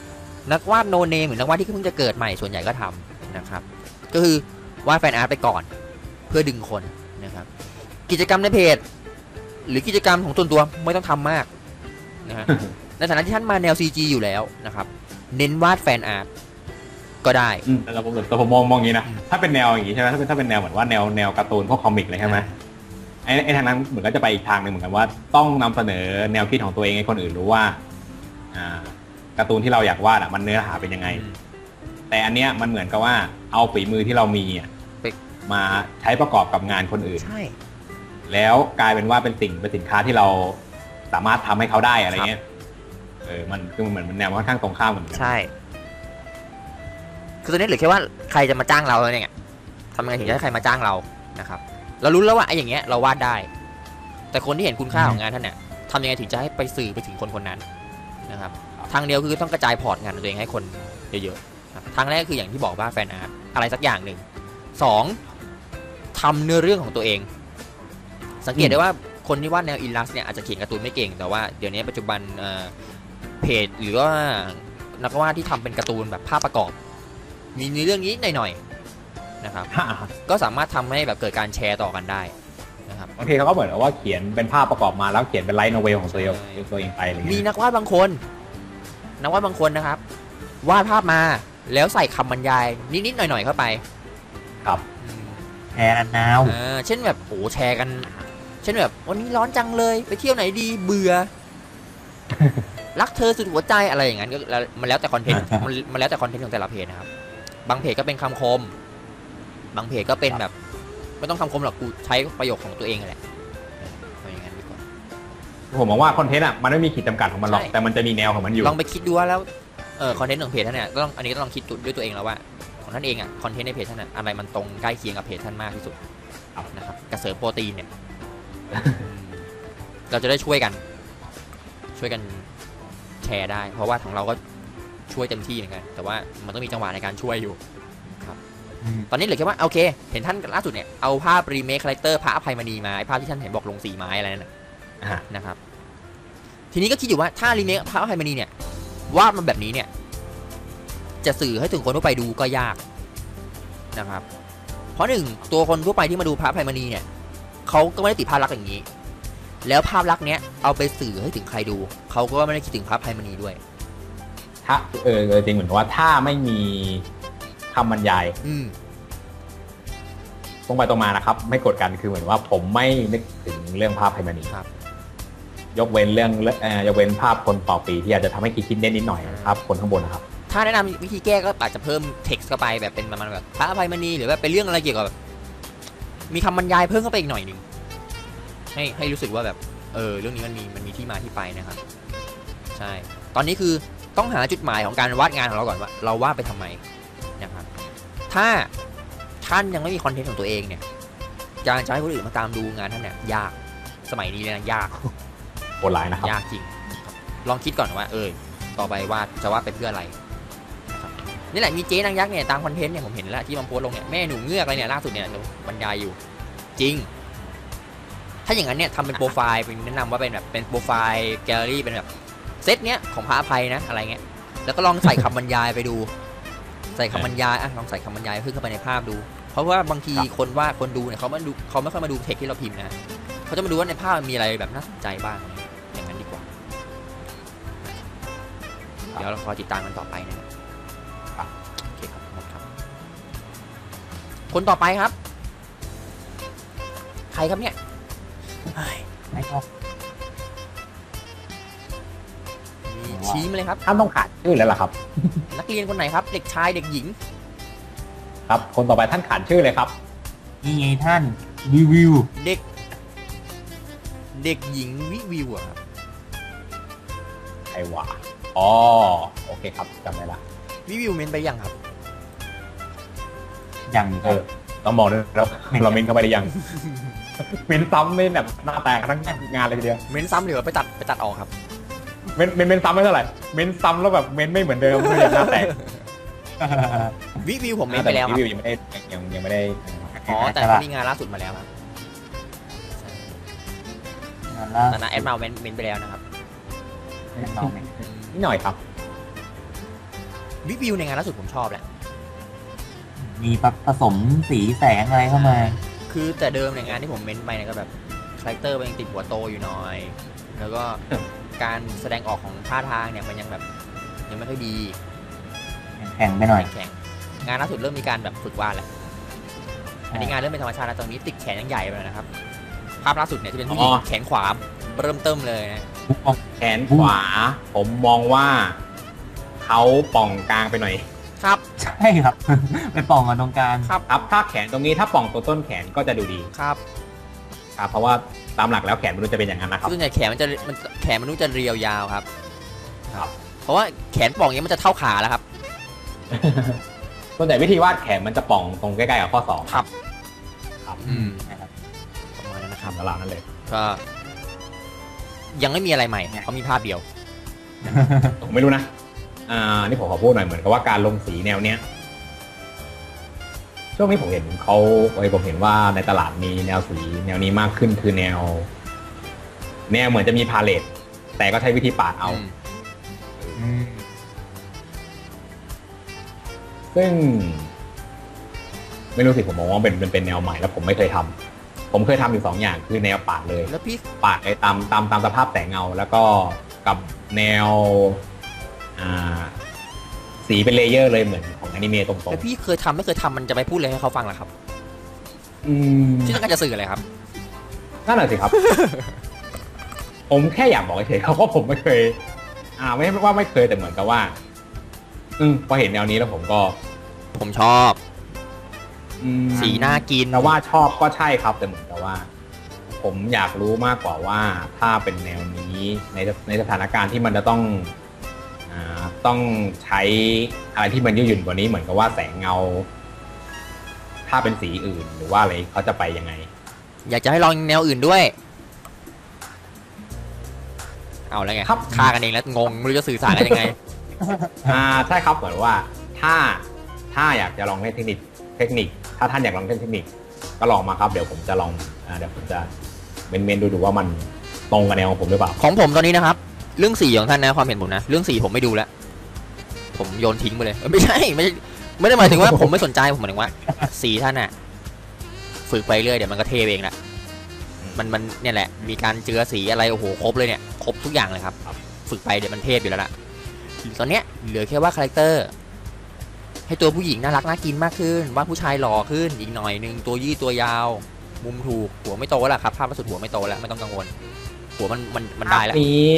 นักวาดโนเนมหรือนักวาดที่เพิ่งจะเกิดใหม่ส่วนใหญ่ก็ทำนะครับก็คือวาดแฟนอาร์ตไปก่อนเพื่อดึงคนนะครับกิจกรรมในเพจหรือกิจกรรมของส่วนตัวไม่ต้องทำมากนะฮะ ในฐานะที่ท่านมาแนว ซี จี อยู่แล้วนะครับเน้นวาดแฟนอาร์ตก็ได้แต่เราผมแต่ผมมองมองอย่างนี้นะถ้าเป็นแนวอย่างนี้ใช่ไหมถ้าเป็นถ้าเป็นแนวเหมือนว่าแนวแนวการ์ตูนพวกคอมิกเลยใช่ไหมไอ้ไอ้ทางนั้นเหมือนก็จะไปอีกทางหนึ่งเหมือนกันว่าต้องนำเสนอแนวคิดของตัวเองให้คนอื่นรู้ว่าอ่าการ์ตูนที่เราอยากวาดอ่ะมันเนื้อหาเป็นยังไงแต่อันเนี้ยมันเหมือนกับว่าเอาฝีมือที่เรามีอ่ะมาใช้ประกอบกับงานคนอื่นใช่แล้วกลายเป็นว่าเป็นสิ่งเป็นสินค้าที่เราสามารถทำให้เขาได้อะไรเงี้ยเออมันคือมันเหมือนมันแนวค่อนข้างตรงข้ามเหมือนกันใช่คือตอนนี้เหลือแค่ว่าใครจะมาจ้างเราแล้วเนี่ยทำยังไงถึงจะให้ใครมาจ้างเรานะครับเรารู้แล้วว่าไอ้อย่างเงี้ยเราวาดได้แต่คนที่เห็นคุณค่าของงานท่านเนี่ยทำยังไงถึงจะให้ไปสื่อไปถึงคนคนนั้นนะครับทางเดียวคือต้องกระจายพอร์ตงานตัวเองให้คนเยอะๆทางแรกคืออย่างที่บอกว่าแฟนอาร์ตอะไรสักอย่างหนึ่งสองทำเนื้อเรื่องของตัวเองสังเกตได้ว่าคนที่วาดแนวอิลลัสเนี่ยอาจจะเขียนการ์ตูนไม่เก่งแต่ว่าเดี๋ยวนี้ปัจจุบันเพจหรือว่านักวาดที่ทำเป็นการ์ตูนแบบภาพประกอบมีในเรื่องนี้หน่อยๆนะครับก็สามารถทำให้แบบเกิดการแชร์ต่อกันได้นะครับบางทีเขาก็เหมือนว่าเขียนเป็นภาพประกอบมาแล้วเขียนเป็นไลท์โนเวลของตัวเองตัวเองไปอะไรเงี้ยมีนักวาดบางคนนักวาดบางคนนะครับวาดภาพมาแล้วใส่คำบรรยายนิดๆหน่อยๆเข้าไปครับแชร์กันนาวเช่นแบบโอ้แชร์กันเช่นแบบวันนี้ร้อนจังเลยไปเที่ยวไหนดีเบื่อ รักเธอสุดหัวใจอะไรอย่างนั้นก็มันแล้วแต่คอนเทนต์มันมันแล้วแต่คอนเทนต์ของแต่ละเพจนะครับบางเพจก็เป็นคำคมบางเพจก็เป็นแบบไม่ต้องคำคมหรอกกูใช้ประโยคของตัวเองแหละเอาอย่างนั้นดีกว่าผมมองว่าคอนเทนต์อ่ะมันไม่มีขีดจำกัดของมันหรอกแต่มันจะมีแนวของมันอยู่ลองไปคิดดูว่าแล้วเออคอนเทนต์ของเพจท่านเนี่ยต้องอันนี้ก็ต้องคิดด้วยตัวเองแล้วว่าของท่านเองอ่ะคอนเทนต์ในเพจท่านอะไรมันตรงใกล้เคียงกับเพจท่านมากที่สุดนะครับกระเสริมโปรตีนเนี่ยเราจะได้ช่วยกันช่วยกันแชร์ได้เพราะว่าของเราก็ช่วยเต็มที่เหมือนกันแต่ว่ามันต้องมีจังหวะในการช่วยอยู่ครับตอนนี้เหลือแค่ว่าโอเคเห็นท่านล่าสุดเนี่ยเอาภาพรีเมคคาแรคเตอร์พระอภัยมณีมาไอ้ภาพที่ท่านเห็นบอกลงสีไม้อะไรนั่นนะครับทีนี้ก็คิดอยู่ว่าถ้ารีเมคพระอภัยมณีเนี่ยวาดมันแบบนี้เนี่ยจะสื่อให้ถึงคนทั่วไปดูก็ยากนะครับเพราะหนึ่งตัวคนทั่วไปที่มาดูพระอภัยมณีเนี่ยเขาก็ไม่ได้ติดภาพลักษณ์อย่างนี้แล้วภาพลักษณ์เนี้ยเอาไปสื่อให้ถึงใครดูเขาก็ไม่ได้คิดถึงพระอภัยมณีด้วยถ้าเออจริงเหมือนว่าถ้าไม่มีคำบรรยายตรงไปตรงมานะครับไม่กดกันคือเหมือนว่าผมไม่นึกถึงเรื่องภาพอภัยมณีครับยกเว้นเรื่องเอ่อยกเว้นภาพคนต่อปีที่อาจจะทำให้คิดคิดได้นิดหน่อยนะครับคนข้างบนนะครับถ้าแนะนำวิธีแก้ก็อาจจะเพิ่มเท็กซ์เข้าไปแบบเป็นประมาณแบบพระอภัยมณีหรือว่าเป็นเรื่องอะไรเกี่ยวกับมีคำบรรยายเพิ่มเข้าไปอีกหน่อยนึงให้ให้รู้สึกว่าแบบเออเรื่องนี้มันมีมันมีที่มาที่ไปนะครับใช่ตอนนี้คือต้องหาจุดหมายของการวาดงานของเราก่อนว่าเราวาดไปทำไมนะครับถ้าท่านยังไม่มีคอนเทนต์ของตัวเองเนี่ยการจะให้คนอื่นมาตามดูงานท่านเนี่ยยากสมัยนี้เลยนะยากโหดร้ายนะครับยากจริงลองคิดก่อนว่าเออต่อไปวาดจะวาดเป็นเพื่ออะไรนะครับนี่แหละมีเจ๊นางยักษ์เนี่ยตามคอนเทนต์เนี่ยผมเห็นแล้วที่มันโพสลงเนี่ยแม่หนูเงือกอะไรเนี่ยล่าสุดเนี่ยบรรยายอยู่จริงถ้าอย่างนั้นเนี่ยทำเป็นโปรไฟล์เป็นแนะนำว่าเป็นแบบเป็นโปรไฟล์แกลเลอรี่เป็นแบบเซตเนี้ยของพระอภัยนะอะไรเงี้ยแล้วก็ลองใส่คำบรรยายไปดูใส่คำบรรยายอ่ะลองใส่คำบรรยายเพิ่มเข้าไปในภาพดูเพราะว่าบางทีคนว่าคนดูเนี่ยเขาไม่ดูเขาไม่ค่อยมาดูเทคที่เราพิมพ์นะเขาจะมาดูว่าในภาพมีอะไรแบบน่าสนใจบ้างอย่างนั้นดีกว่าเดี๋ยวเราคอยติดตามกันต่อไปนะครับโอเคครับหมดครับคนต่อไปครับใครครับเนี่ยไม่ชอบชี้มาเลยครับท่านต้องขาดชื่อแล้วล่ะครับนักเรียนคนไหนครับเด็กชายเด็กหญิงครับคนต่อไปท่านขานชื่อเลยครับนี่ไงท่านวิวิวเด็กเด็กหญิงวิวิวอะครับไอ้วะอ๋อโอเคครับจำได้ละวิวิวเมนไปยังครับยังเออต้องมองด้วยแล้วเราเมนเข้าไปได้ยังเมนซ้ำไม่แบบหน้าแตกทั้งงานเลยทีเดียวเมนซ้ำหรือไปตัดไปตัดออกครับเมนเมนเมนซ้ำไม่เท่าไหร่เมนซ้ำแล้วแบบเมนไม่เหมือนเดิมไม่หน้าแตกวิวิวผมเมนไปแล้วครับวิวิวยังไม่ได้ยังยังไม่ได้อ๋อแต่มีงานล่าสุดมาแล้วครับแต่นะแอดมาเมนเมนไปแล้วนะครับนิดหน่อยครับวิวิวในงานล่าสุดผมชอบแหละมีผสมสีแสงอะไรเข้ามาคือแต่เดิมในงานที่ผมเม้นไปเนี่ยก็แบบคาแรคเตอร์มันยังติดหัวโตอยู่หน่อย แล้วก็การแสดงออกของท่าทางเนี่ยมันยังแบบยังไม่ค่อยดีแข็งไปหน่อยแข็งงานล่าสุดเริ่มมีการแบบฝึกวาดแล้วอันนี้งานเริ่มเป็นธรรมชาติแล้วตอนนี้ติดแขนยังใหญ่ไปเลยนะครับภาพล่าสุดเนี่ยจะเป็นผู้หญิงแขนขวาเริ่มเติมเลยนะแขนขวา ผมมองว่าเขาป่องกลางไปหน่อยครับใช่ครับ ไปป่องกันตรงกลางครับครับถ้าแขนตรงนี้ถ้าป่องตัวต้นแขนก็จะดูดีครับครับเพราะว่าตามหลักแล้วแขนมนุษย์จะเป็นอย่างนั้นนะครับส่วนใหญ่แขนมันจะมันแขนมนุษย์จะเรียวยาวครับครับเพราะว่าแขนป่องอย่างนี้มันจะเท่าขาแล้วครับส่วนใหญ่วิธีวาดแขนมันจะป่องตรงใกล้ๆกับข้อศอกครับครับอืมนะครับประมาณนั้นนะครับทำแล้วเรานั่นเลยก็ยังไม่มีอะไรใหม่เขามีภาพเดียวผมไม่รู้นะอ่านี่ผมขอพูดหน่อยเหมือนกับว่าการลงสีแนวเนี้ยช่วงนี้ผมเห็นเขาไอ้ยผมเห็นว่าในตลาดมีแนวสีแนวนี้มากขึ้นคือแนว แนวเหมือนจะมีพาเลตแต่ก็ใช้วิธีปาดเอาอืมอืมซึ่ง ไม่รู้สิผมมองว่าเป็นเป็นเป็นแนวใหม่แล้วผมไม่เคยทำผมเคยทำอยู่สองอย่างคือแนวปาดเลยแล้วพี่ปาดไอ้ตามตามตามสภาพแสงเงา แล้วก็กับแนวอ่าสีเป็นเลเยอร์เลยเหมือนของอนิเมะตรงแล้วพี่เคยทำไม่เคยทำมันจะไปพูดเลยให้เขาฟังเหรอครับๆอืมที่ต้องการจะสื่ออะไรครับนั่นแหละสิครับ ผมแค่อยากบอกเฉยๆครับว่าผมไม่เคย อ่า ไม่ว่าไม่เคยแต่เหมือนกับว่า อืมพอเห็นแนวนี้แล้วผมก็ผมชอบอืมสีน่ากินแต่ว่าชอบก็ใช่ครับแต่เหมือนกับว่า ผมอยากรู้มากกว่าว่าถ้าเป็นแนวนี้ในในสถานการณ์ที่มันจะต้องอ่าต้องใช้อะไรที่มันยืดหยุ่นกว่านี้เหมือนกับว่าแสงเงา ถ้าเป็นสีอื่นหรือว่าอะไรเขาจะไปยังไงอยากจะให้ลองแนวอื่นด้วย เอาแล้วไงครับฆ่ากันเองแล้วงงไม่รู้จะสื่อสารกันยังไงอ่าใช่ครับเหมือนว่าถ้าถ้าอยากจะลองเล่นเทคนิคเทคนิค ถ้าท่านอยากลองเล่นเทคนิค ก็ลองมาครับเดี๋ยวผมจะลองอ่าเดี๋ยวผมจะเมนๆดูดูว่ามันตรงกับแนวของผมหรือเปล่าของผมตอนนี้นะครับ เรื่องสีของท่านนะความเห็นผมนะเรื่องสีผมไม่ดูแล้ว ผมโยนทิ้งไปเลยเอ้ยไม่ใช่ไม่ใช่ไม่ได้หมายถึงว่า ผมไม่สนใจผมหมายถึงว่า สีท่านน่ะฝึกไปเรื่อยเดี๋ยวมันก็เทเองแหละมันมันเนี่ยแหละมีการเจือสีอะไรโอ้โหครบเลยเนี่ยครบทุกอย่างเลยครับ ฝึกไปเดี๋ยวมันเทพอยู่แล้วล่ะตอนเนี้ยเหลือแค่ว่าคาแรคเตอร์ให้ตัวผู้หญิงน่ารักน่ากินมากขึ้นว่าผู้ชายหล่อขึ้นอีกหน่อยนึงตัวยืดตัวยาว มุมถูกหัวไม่โตแล้วครับภาพล่าสุดหัวไม่โตแล้วไม่ต้องกังวลหัวมันมันมันได้แล้วภาพนี้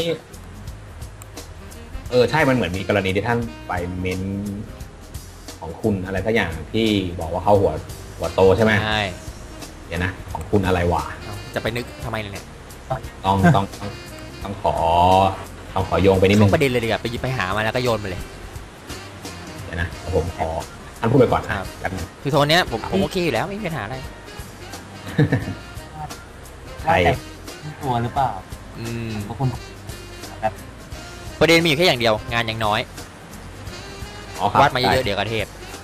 เออใช่มันเหมือนมีกรณีที่ท่านไปเมนของคุณอะไรสักอย่างที่บอกว่าเขาหัวหัวโตใช่ไหมใช่เดี๋ยวนะของคุณอะไรวะเอาจะไปนึกทำไมเลยเนี่ยต้องต้องต้องต้องขอต้องขอโยงไปนิดนึช่วง ประเด็นเลยดีกว่าไปหยิบไปหามาแล้วก็โยนไปเลยเดี๋ยวนะผมขอท่านพูดไปก่อนครับกันคือโทนเนี้ยผมผมโอเคอยู่แล้วไม่มีปัญหาอะไรใช่แต่ตัวหรือเปล่าอืมเพราะคุณประเด็นมีอยู่แค่อย่างเดียว งานยังน้อยอ๋อครับวาดมาเยอะๆใช่เดี๋ยวกระเทพ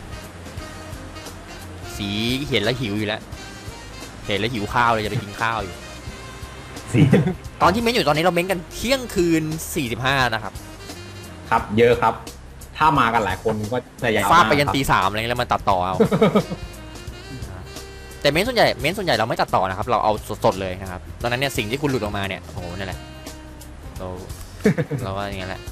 สีเห็นแล้วหิวอยู่แล้วเห็นแล้วหิวข้าวเลยจะไปกินข้าวอยู่สีตอนที่เม้นอยู่ตอนนี้เราเม้นกันเที่ยงคืนสี่สิบห้านะครับครับเยอะครับ ถ้ามากันหลายคนก็จะยาวฟาดไปยันมกครับตีสามอะไรเงี้ยแล้วมันตัดต่อเอา แต่เม้นส่วนใหญ่เม้นส่วนใหญ่เราไม่ตัดต่อนะครับ เราเอาสดๆเลยนะครับตอนนั้นเนี่ยสิ่งที่คุณหลุดออกมาเนี่ยโอ้โหนั่นแหละเราเราว่าอย่างนั้นแหละ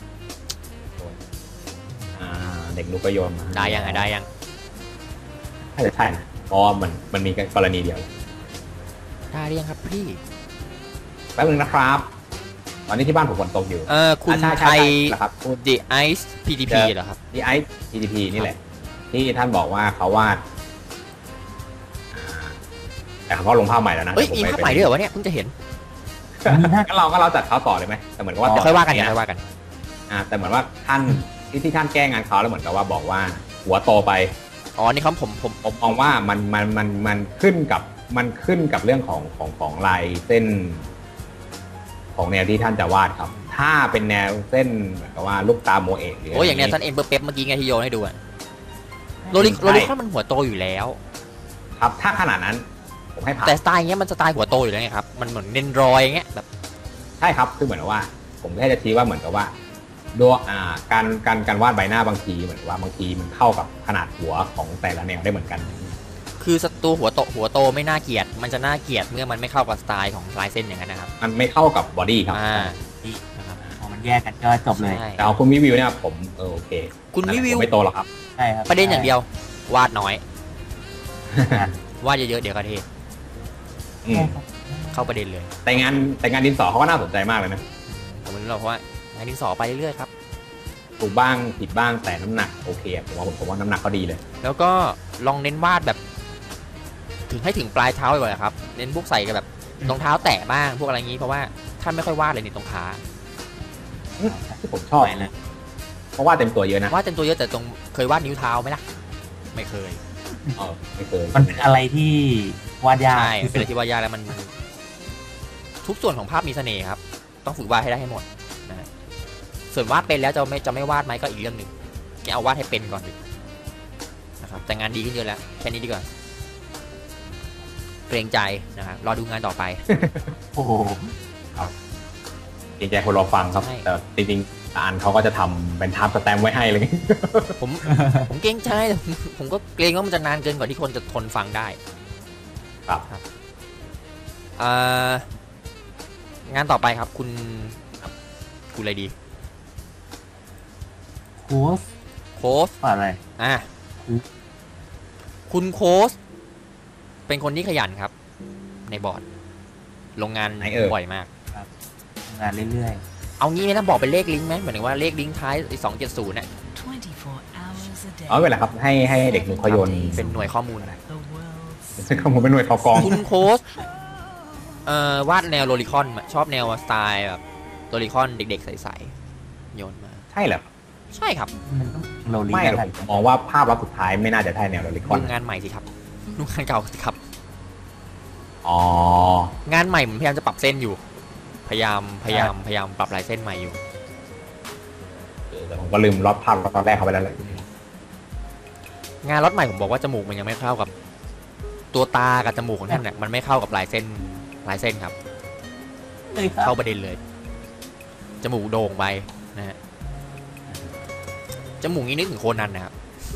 อ่าเด็กนุกก็โยนมาได้ยังไงได้ยังน่าจะใช่นะเพราะว่ามันมันมีกรณีเดียวได้หรือยังครับพี่แป๊บนึงนะครับ ตอนนี้ที่บ้านผมฝนตกอยู่เออคุณอ่าไทใช่ยใช่ครับคุณ The Ice พี ที พี เหรอครับดีไอซ์ พี ที พี นี่แหละ ที่ท่านบอกว่าเขาวาดอ่าแต่เขาก็ลงภาพใหม่แล้วนะเฮ้ยแต่ผมีไภาพใหม่ด้วยเหรอวะเนี่ยเพิ่งจะเห็นงั้นเราก็เราจัดเขาต่อเลยไหมแต่เหมือนกับว่าเดี๋ยวค่อยว่ากันเนี่เดี๋ยวค่อยว่ากันอ่าแต่เหมือนว่าท่านที่ที่ท่านแก้งานเขาแล้วเหมือนกับว่าบอกว่า หัวโตไปอ๋อ นี่ครับผมผมผมมองว่ามันมันมันมันขึ้นกับมันขึ้นกับเรื่องของของของลายเส้น ของแนวที่ท่านจะวาดครับ ถ้าเป็นแนวเส้นเหมือนกับว่าลูกตาโมเอะหรือโอ้ยอย่างเนี้ยท่านเอ็มเบอร์เป๊ปเมื่อกี้ไงที่โยนให้ดูอะโรลิโรลิคอนมันหัวโตอยู่แล้วครับ ถ้าขนาดนั้น ผมให้ผ่านแต่สไตล์เงี้ยมันสไตล์หัวโตอยู่แล้วไงครับ มันเหมือนเน้นรอยอย่างเงี้ยแบบใช่ครับคือเหมือนกับว่า ผมแค่จะชี้ว่าเหมือนกับว่าดูอ่าการการการวาดใบหน้าบางทีเหมือนว่าบางทีมันเข้ากับขนาดหัวของแต่ละแนวได้เหมือนกันคือศัตรูหัวโตหัวโตไม่น่าเกลียดมันจะน่าเกลียดเมื่อมันไม่เข้ากับสไตล์ของลายเส้นอย่างนั้นนะครับมันไม่เข้ากับบอดี้ครับอ่านี่นะครับพอมันแยกกันก็จบเลยใช่แต่เอาคุณวิวิวเนี่ยผมเออโอเคคุณวิวิวผมไม่โตหรอกครับใช่ครับประเด็นอย่างเดียว วาดน้อย วาดเยอะๆเดี๋ยวกระเทศอืมเข้าประเด็นเลยแต่งานแต่งานดินสอเขาก็น่าสนใจมากเลยนะผมรู้เราเพราะว่างานดินสอไปเรื่อยๆครับถูกบ้างผิดบ้างแต่น้ำหนักโอเคผมว่าผมผมว่าน้ำหนักเขาดีเลยแล้วก็ลองเน้นวาดแบบ ถึงให้ถึงปลายเท้าบ่อยๆครับเน้นพวกใส่กับแบบรองเท้าแตะบ้างพวกอะไรงี้เพราะว่าท่านไม่ค่อยวาดเลยนี่ตรงขาที่ผมชอบไปเลยเพราะว่าเต็มตัวเยอะนะวาดเต็มตัวเยอะแต่ตรงเคยวาดนิ้วเท้าไหมล่ะไม่เคยเออไม่เคยมันเป็นอะไรที่วาดยากใช่ที่เป็นสุอะดไรที่วาดยากแล้วมัน ทุกส่วนของภาพมีเสน่ห์ครับ ต้องฝึกวาดให้ได้ให้หมดนะฮะส่วนวาดเป็นแล้วจะไม่จะไม่วาดไหมก็อีกเรื่องหนึ่งแกเอาวาดให้เป็นก่อนดินะครับแต่งานดีขึ้นเยอะแล้วแค่นี้ดีกว่าเกรงใจนะครับรอดูงานต่อไปโอ้โหจริงใจคนรอฟังครับใช่แต่จริงๆอันเขาก็จะทำเป็นทับสแตมป์ไว้ให้เลยผม ผมเกรงใจแต่ผมผมก็เกรงว่ามันจะนานเกินกว่าที่คนจะทนฟังได้ครับเอ่องานต่อไปครับ คุณคุณอะไรดีโค้ชโค้ชอะไรอ่ะอืมคุณโค้ชเป็นคนที่ขยันครับ ในบอร์ดลงงานไหนเอ่ยบ่อยมากทำงานเรื่อยเอางี้ไหมนะบอกเป็นเลขลิงก์ไหมหมายถึงว่าเลขลิงก์ท้ายสองเจ็ดศูนย์เนี่ย twenty-four hours a day. เอาเวลาครับให้ให้เด็กหนุ่มเขาโยนเป็นหน่วยข้อมูล The world's ซึ่งผมเป็นหน่วยทอกองคุณโค้ชเอ่อวาดแนวโรลิคอนชอบแนวสไตล์แบบโรลิคอนเด็กๆใสๆโยนมาใช่เหรอใช่ครับๆมันต้องโรลลิ่งไม่หรอกกันผมมองว่าภาพลักษณ์สุดท้ายไม่น่าจะใช่แนวโรลิคอนดูงานใหม่สิครับดูงานเก่าสิครับอ๋องานใหม่ผมพยายามจะปรับเส้นอยู่ พยายามพยายามพยายามปรับลายเส้นใหม่อยู่แต่ผมก็ลืมรอบภาพรอบแรกเขาไปแล้วเลยงานรถใหม่ผมบอกว่าจมูกมันยังไม่เข้ากับ ตัวตากับจมูกของท่านเนี่ยมันไม่เข้ากับลายเส้นลายเส้นครับเลยครัเข้าบประเด็นเลย จมูกโด่งไปนะฮะจมูกนี้นึกถึงโคนันนะครับ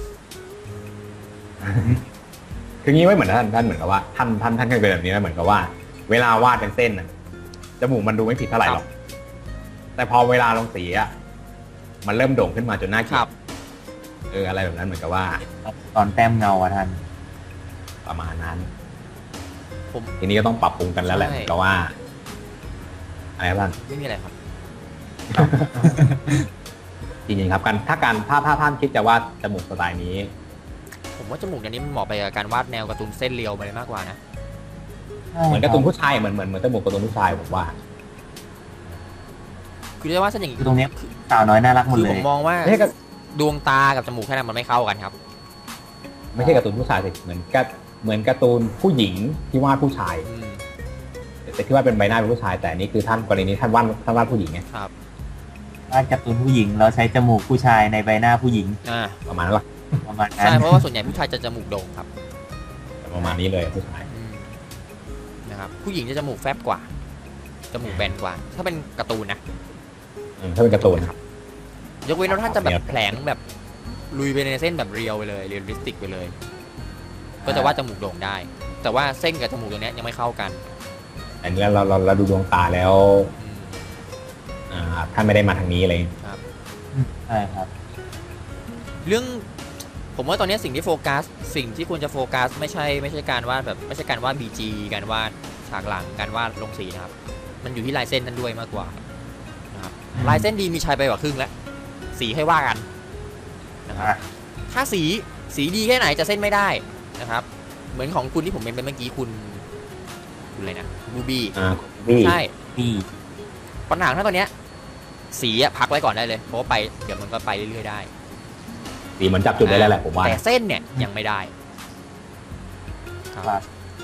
คืองี้ไม่เหมือนท่านท่านเหมือนกับว่าท่านท่านท่านเคยเป็นแบบนี้นะเหมือนกับว่า เวลาวาดเป็นเส้นน่ะจมูกมันดูไม่ผิดเท่าไหร่หรอกแต่พอเวลาลงสีอ่ะมันเริ่มโด่งขึ้นมาจนน่าเกลียดเอออะไรแบบนั้นเหมือนกับว่าตอนแต้มเงาอะท่านประมาณนั้นผมทีนี้ก็ต้องปรับปรุงกันแล้วแหละใช่เหมือนกับว่าอะไรครับท่านไม่มีอะไรครับจริงๆครับการถ้าการถ้าถ้าท่านคิดจะวาดจมูกสไตล์นี้ผมว่าจมูกอย่างนี้มันเหมาะไปกับการวาดแนวการ์ตูนเส้นเรียวไปเลยมากกว่านะเหมือนการ์ตูนผู้ชายเหมือนเหมือนเหมือนจมูกการ์ตูนผู้ชายผมว่าคือจะว่าเส้นอย่างนี้คือตรงเนี้ยสาวน้อยน่ารักหมดคือเลผยมมองว่าไม่ใช่การดวงตากับจมูกแค่นั้นมันไม่เข้ากันครับไม่ใช่การ์ตูนผู้ชายสิเหมือนกับเหมือนการ์ตูนผู้หญิงที่วาดผู้ชายอืมแต่ที่วาดเป็นใบหน้าเป็นผู้ชาย แต่อันนี่คือท่านกรณีนี้ท่านวาดท่านวาดผู้หญิงไงครับวาดการ์ตูนผู้หญิงเราใช้จมูกผู้ชายในใบหน้าผู้หญิงอ่าประมาณนั้นหรอประมาณนั้ใช่นเพราะว่าส่วนใหญ่ผู้ชายจะจมูกโด่งครับประมาณนี้เลยผู้ชายอืมนะครับผู้หญิงจะจมูกแฟบกว่าจมูกแบนกว่า ถ้าเป็นการ์ตูนนะอืมถ้าเป็นการ์ตูนครับยกเว้นว่าท่านจะแบคบรับแผลงแบบลุยไปในเส้นแบบเรียวไปเลยเรียลลิสติกไปเลย ก็จะวาดจมูกโด่งได้ แต่ว่าเส้นกับจมูกตรงเนี้ยยังไม่เข้ากันอันนี้เราเราเราดูดวงตาแล้วอืมอ่าท่านไม่ได้มาทางนี้เลยใช่ครับเรื่องผมว่าตอนนี้สิ่งที่โฟกัสสิ่งที่ควรจะโฟกัสไม่ใช่ไม่ใช่การวาดแบบไม่ใช่การวาด บี จี การวาดฉากหลังการวาดลงสีนะครับ มันอยู่ที่ลายเส้นนั้นด้วยมากกว่านะครับอืมลายเส้นดีมีชัยไปกว่าครึ่งแล้วสีให้ว่ากันนะครับอ่ะถ้าสีสีดีแค่ไหนจะเส้นไม่ได้นะครับ เหมือนของคุณที่ผมเป็นไปเมื่อกี้คุณคุณอะไรนะบูบี้อ่าบี้ใช่พี่ปัญหาถ้าตอนเนี้ยสีอะพักไว้ก่อนได้เลยเพราะว่าไปเดี๋ยวมันก็ไปเรื่อยๆได้สีเหมือนจับจุดได้แล้วแหละผมว่าแต่เส้นเนี่ยยังไม่ได้ครับครับ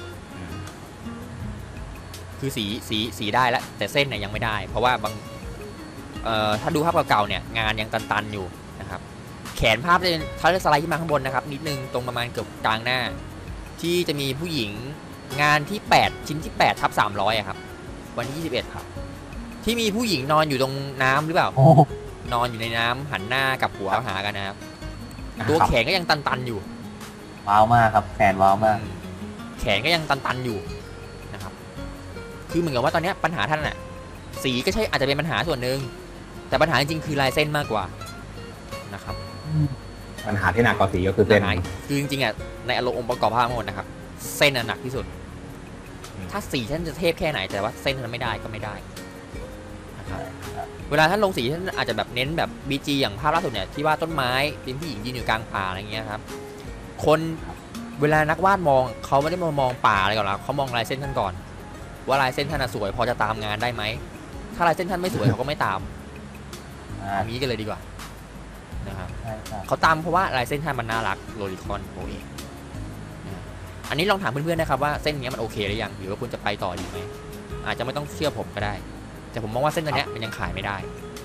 คือสีสีสีได้แล้วแต่เส้นเนี่ยยังไม่ได้ เพราะว่าบางเอ่อถ้าดูภาพเก่าๆเนี่ยงานยังตันๆอยู่นะครับ แขนภาพจะถ้าจะสไลด์ขึ้นมาข้างบนนะครับนิดนึงตรงประมาณเกือบกลางหน้า ที่จะมีผู้หญิงงานที่แปดชิ้นที่แปดทับสามร้อยอะครับวันที่ยี่สิบเอ็ดครับที่มีผู้หญิงนอนอยู่ตรงน้ำหรือเปล่าโอ้นอนอยู่ในน้ำหันหน้ากับหัวหากันนะครับครับตัวแขนก็ยังตันๆอยู่ว้าวมากครับแฟนว้าวมากแขนก็ยังตันๆอยู่นะครับ คือเหมือนกับว่าตอนเนี้ยปัญหาท่านน่ะสีก็ใช่อาจจะเป็นปัญหาส่วนหนึ่งแต่ปัญหาจริงๆคือลายเส้นมากกว่านะครับปัญหาที่หนักกว่าสีก็คือเส้นปัญหาคือจริงๆอ่ะในอารมณ์องค์ประกอบภาพทั้งหมดนะครับ เส้นน่ะหนักที่สุด ถ้าสีท่านจะเทพแค่ไหนแต่ว่าเส้นท่านไม่ได้ก็ไม่ได้นะครับเวลาท่านลงสีท่านอาจจะแบบเน้นแบบ บี จี อย่างภาพล่าสุดเนี่ยที่ว่าต้นไม้เป็นผู้หญิงยืนอยู่กลางป่าอะไรเงี้ยครับคนเวลานักวาดมองเขาไม่ได้มามองป่าอะไรก่อนหรอกเขามองลายเส้นท่านก่อน ว่าลายเส้นท่านน่ะสวยพอจะตามงานได้ไหมถ้าลายเส้นท่านไม่สวยเขาก็ไม่ตามอ่าเอางี้กันเลยดีกว่านะครับใช่ครับเขาตามเพราะว่าลายเส้นท่านมันน่ารักโลลิคอนโอเอนะอันนี้ลองถามเพื่อนๆนะครับว่าเส้นนี้มันโอเคหรือยังหรือว่าคุณจะไปต่อดีไหมอาจจะไม่ต้องเชื่อผมก็ได้ แต่ผมมองว่าเส้นตัวเนี้ยมันยังขายไม่ได้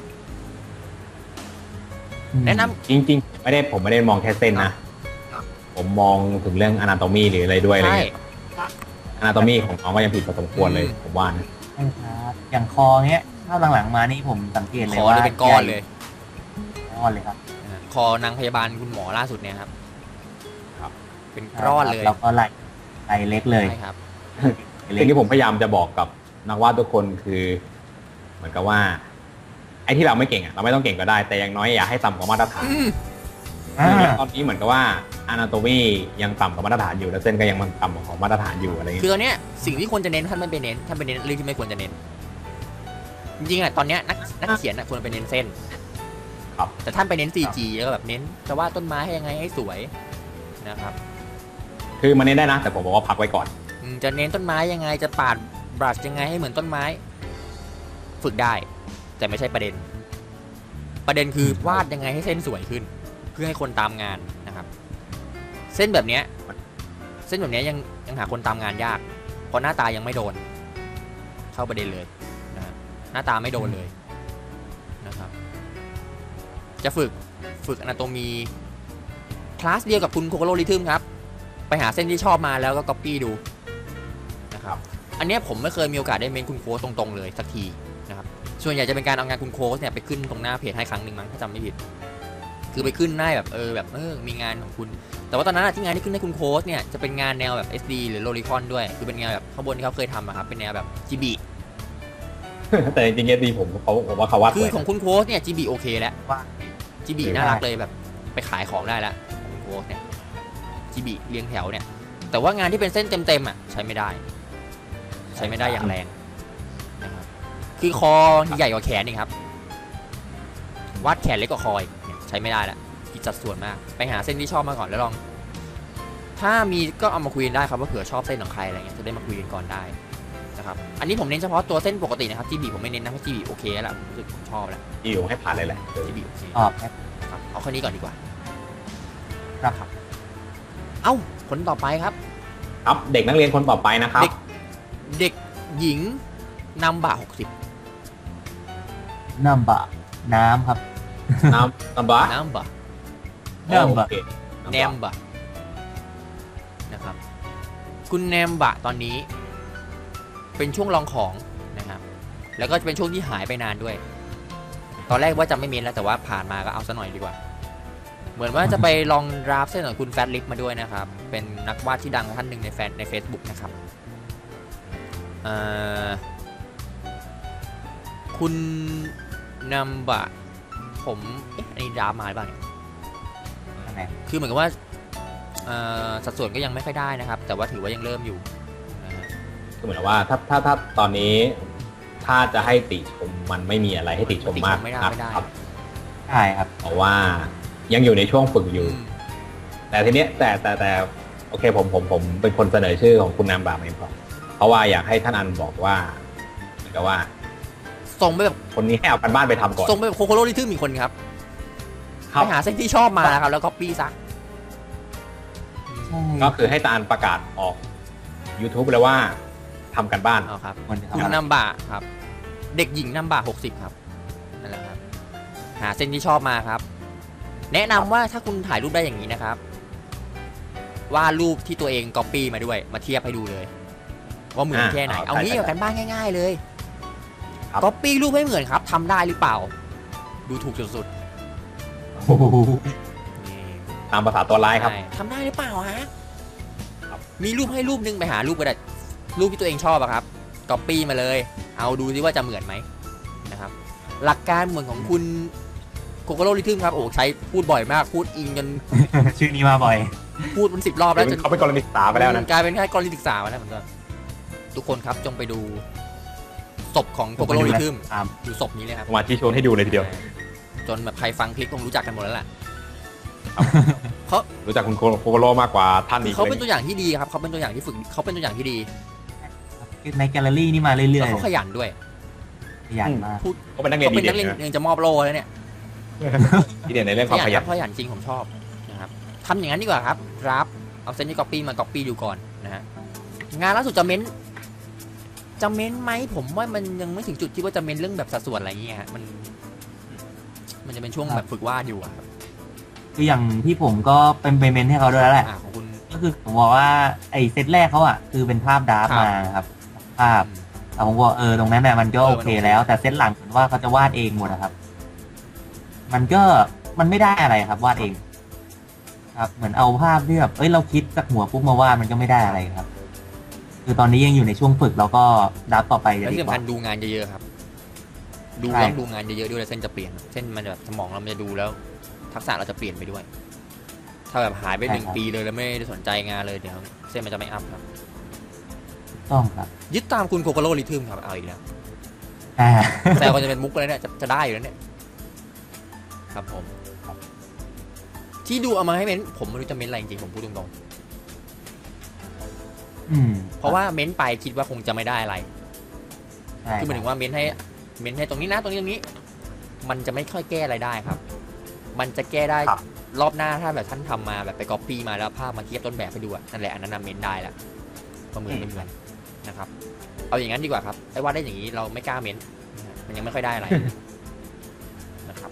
แนะนำจริงๆไม่ได้ผมไม่ได้มองแค่เส้นนะ ผมมองถึงเรื่องอนาโตมีหรืออะไรด้วยอะไรใช่เงี้ยอนาโตมีของน้องก็ยังผิดพอสมควรเลยอืมผมว่านะใช่ครับอย่างคอเงี้ยถ้าหลังๆมานี่ผมสังเกตเลยคอว่าเลยเป็นก้อนเลยก้อนเลยครับนะฮะคอนางพยาบาลคุณหมอล่าสุดเนี่ยครับเป็นก้อนเลยแล้วก็ไหลไหลเล็กเลยใช่ครับสิ่งที่ผมพยายามจะบอกกับนักวาดทุกคนคือ เหมือนกับว่า ไอ้ที่เราไม่เก่งอ่ะเราไม่ต้องเก่งก็ได้ แต่อย่างน้อยอย่าให้ต่ำกว่ามาตรฐานอืมอ่าตอนนี้เหมือนกับว่าอนาโตมียังต่ำกว่ามาตรฐานอยู่แล้วเส้นก็ยังมันต่ำกว่าของมาตรฐานอยู่อะไรคือเงี้ยตอนเนี้ยสิ่งที่ควรจะเน้นท่านไม่ไปเน้นท่านไปเน้นเรื่องที่ไม่ควรจะเน้น จริงๆอ่ะตอนเนี้ยนักนักเขียนอ่ะควรไปเน้นเส้นครับแต่ท่านไปเน้น ซี จี แล้วก็แบบเน้นจะวาดต้นไม้ให้ยังไงให้สวยนะครับคือมันเน้นได้นะ แต่ผมบอกว่าพักไว้ก่อนอืมจะเน้นต้นไม้ยังไงจะปาดบรัชยังไงให้เหมือนต้นไม้ ฝึกได้ แต่ไม่ใช่ประเด็น ประเด็นคือวาดยังไงให้เส้นสวยขึ้น เพื่อให้คนตามงานนะครับ เส้นแบบเนี้ยเส้นแบบเนี้ยยังยังหาคนตามงานยากเพราะหน้าตายังไม่โดน เข้าประเด็นเลยนะฮะหน้าตาไม่โดนเลยนะครับ จะฝึกฝึกอนาโตมีคลาสเดียวกับคุณโคโคโรลิทึมครับ ไปหาเส้นที่ชอบมาแล้วก็ก๊อปปี้ดูนะครับ อันเนี้ยผมไม่เคยมีโอกาสได้เมนคุณโค้ชตรงๆเลยสักทีนะครับ ส่วนใหญ่จะเป็นการเอางานคุณโค้ชเนี่ยไปขึ้นตรงหน้าเพจให้ครั้งหนึ่งมั้งถ้าจำไม่ผิด คือไปขึ้นหน้าแบบเออแบบเออมีงานของคุณ แต่ว่าตอนนั้นอะที่งานที่ขึ้นให้คุณโค้ชเนี่ยจะเป็นงานแนวแบบ เอส ดี หรือโลลิคอนด้วย คือเป็นแนวแบบข้างบนที่เขาเคยทำอะครับเป็นแนวแบบ จี บีแต่จริงๆเอสดีผมเขาผมว่าเขาวาดสคือวยของคุณโค้ชเนี่ย จี บี โอเคแล้วว่าจี บี น่ารักเลยแบบไปขายของได้แล้วของคุณโค้ชเนี่ย จี บี เรียงแถวเนี่ย แต่ว่างานที่เป็นเส้นเต็มๆอ่ะใช้ไม่ได้ ใช้ไม่ได้อย่างแรงนะครับคือคอใหญ่กว่าแขนนี่ครับวาดแขนเล็กกว่าคออีกเนี่ยใช้ไม่ได้ละผิดสัดส่วนมากไปหาเส้นที่ชอบมาก่อนแล้วลอง ถ้ามีก็เอามาคุยกันได้ครับว่าเผื่อชอบเส้นของใครอะไรเงี้ยจะได้มาคุยกันก่อนได้นะครับอันนี้ผมเน้นเฉพาะตัวเส้นปกตินะครับ จี บี ผมไม่เน้นนะเพราะ จี บี โอเคแล้วล่ะผมรู้สึกผมชอบแล้วอยู่ให้ผ่านเลยแหละเออจี บี โอเคตอบครับครับเอาแค่นี้ก่อนดีกว่าครับเอ้าคนต่อไปครับครับเด็กนักเรียนคนต่อไปนะครับเด็ก เด็กหญิงนำบ่าหกสิบน้ำบะน้ำครับน้ำน้ำบะน้ำบ่าน้ำบะโอเคแนมบะนะครับ คุณแนมบะตอนนี้ เป็นช่วงลองของนะครับ แล้วก็จะเป็นช่วงที่หายไปนานด้วย ตอนแรกว่าจะไม่เมนแล้วแต่ว่าผ่านมาก็เอาซะหน่อยดีกว่า เหมือนว่าจะไปลองราฟเส้นของคุณแฟตลิฟมาด้วยนะครับ เป็นนักวาดที่ดังท่านหนึ่งในแฟนใน Facebook นะครับเอ่อคุณนำบะผมเอ๊ะอันนี้ดราฟมาหรือเปล่าเนี่ยอันไหนคือเหมือนกับว่าเอ่อสัดส่วนก็ยังไม่ค่อยได้นะครับ แต่ว่าถือว่ายังเริ่มอยู่นะฮะคือเหมือนว่าถ้าถ้าถ้าตอนนี้ ถ้าจะให้ติชมมันไม่มีอะไรให้ติชมมากไม่ได้ครับไม่ได้ครับใช่ครับเพราะว่ายังอยู่ในช่วงฝึกอยู่อืมแต่ทีเนี้ยแต่แต่แต่โอเคผมผมผมเป็นคนเสนอชื่อของคุณนามบาเองครับเพราะว่าอยากให้ท่านอันบอกว่าเหมือนกับว่าส่งไปแบบคนนี้ให้เอากันบ้านไปทำก่อนส่งไปแบบโคโคโรลิทึมอีกคนครับครับไปหาเส้นที่ชอบมานะครับ แล้วก็ปี้ซะใช่ก็คือให้ตาลประกาศออก YouTube เลยว่าทำกันบ้านเอาครับคนที่คุณทำนัมบะครับ เด็กหญิงนัมบะหกสิบครับนั่นแหละครับ หาเส้นที่ชอบมาครับ แนะนำว่าถ้าคุณถ่ายรูปได้อย่างนี้นะครับวาดรูปที่ตัวเองก๊อปปี้มาด้วย มาเทียบให้ดูเลย ว่าเหมือนแค่ไหนอ่าเอางี้ใช่กับกันบ้านง่าย ๆ เลยครับก๊อปปี้รูปให้เหมือนครับทำได้หรือเปล่าดูถูกสุดโอ้โหๆนี่ตามภาษาตัวร้ายครับใช่ทำได้หรือเปล่าฮะมีรูปให้รูปนึงไปหารูปก็ได้รูปที่ตัวเองชอบอะครับก๊อปปี้มาเลย เอาดูซิว่าจะเหมือนไหมนะครับหลักการเหมือนของคุณโคโคโรลิทึมครับโอ้ใช้พูดบ่อยมากพูดอิงจนชื่อนี้มาบ่อยพูดมันสิบรอบแล้วจนเขาเป็นกรณีศึกษาไปแล้วนะกลายเป็นแค่กรณีศึกษาไปแล้วเหมือนกันทุกคนครับจงไปดูศพของโคโคโรลิทึมครับดูศพนี้เลยครับมาที่โชว์ให้ดูเลยทีเดียวจนแบบใครฟังคลิปคงรู้จักกันหมดแล้วล่ะรู้จักคุณโคโคโรมากกว่าท่านอีกเขาเลเป็นยตัวอย่างที่ดีครับเขาเป็นตัวอย่างที่ฝึกเขาเป็นตัวอย่างที่ดีในแกลเลอรี่นี่มาเรื่อแล้วยเขาขยันด้วยๆขยันมากพูดเขาเป็นนักเรียนเขาดีเป็นนักเด่เรียนนนะยังจะมอบโล่แล้วเนี่ยที่เด่นในเรื่องขความยันขคยัรันบขยันจริงผมชอบนะครับทำอย่างนั้นดีกว่าครับรับเอาเซนที่ก๊อปปี้มาก๊อปปี้ดูก่อนนะฮะงานล่าสุดจะเม้นจะเม้นไหมผมว่ามันยังไม่ถึงจุดที่ว่าจะเม้นเรื่องแบบสัดส่วนอะไรอย่างเงี้ยฮะมัน มันจะเป็นช่วงแบบฝึกวาดอยู่อะครับคืออย่างที่ผมก็เป็นไปเมนให้เขาด้วยแล้วแหละอ่าของคุณก็คือผมบอกว่าไอ้เซตแรกเขาอ่ะคือเป็นภาพดราฟครับมาครับ ภาพแต่ผมบอกเออตรงนั้นน่ะมันก็โอเคแล้ว แต่เซตหลังเหมือนว่าเขาจะวาดเองหมดนะครับ มันก็มันไม่ได้อะไรครับวาดเอง ครับเหมือนเอาภาพที่แบบเอ้ยเราคิดจากหัวปุ๊บมาวาดมันก็ไม่ได้อะไรครับ คือตอนนี้ยังอยู่ในช่วงฝึกแล้วก็ดับต่อไปจะแล้วดีที่กสำคัว่าญดูงานเยอะๆครับ ดูใช่ต้องดูงานเยอะๆด้วยแล้วเส้นจะเปลี่ยน เส้นมันจะแบบสมองเรามันจะดูแล้ว ทักษะเราจะเปลี่ยนไปด้วย ถ้าแบบหายไปหนึ่งปีเลยแล้วไม่ได้สนใจงานเลยเดี๋ยวเส้นมันจะไม่อัพครับต้องครับยึดตามคุณโคโคโรลิทึมครับเอาอีกแล้วอ่าแต่ก็จะเป็นมุกเลยเนี่ยจะจะได้อยู่แล้วเนี่ยครับผม ที่ดูเอามาให้เม้นผมไม่รู้จะเม้นอะไรจริงๆผมพูดตรงอืมๆเพราะว่าเม้นไปคิดว่าคงจะไม่ได้อะไรใช่คือหมายถึงว่าเม้นให้เม้นให้ตรงนี้นะตรงนี้ตรงนี้ มันจะไม่ค่อยแก้อะไรได้ครับ มันจะแก้ได้รอบหน้าถ้าแบบท่านทำมาแบบไปก๊อปปี้มาแล้วภาพมาเทียบต้นแบบไปดูอะนั่นแหละอันนั้นนะเม้นได้แล้วประเมินไม่เหมือนนะครับ เอาอย่างนั้นดีกว่าครับไอ้ว่าได้อย่างนี้เราไม่กล้าเม้นมันยังไม่ค่อยได้อะไรนะครับ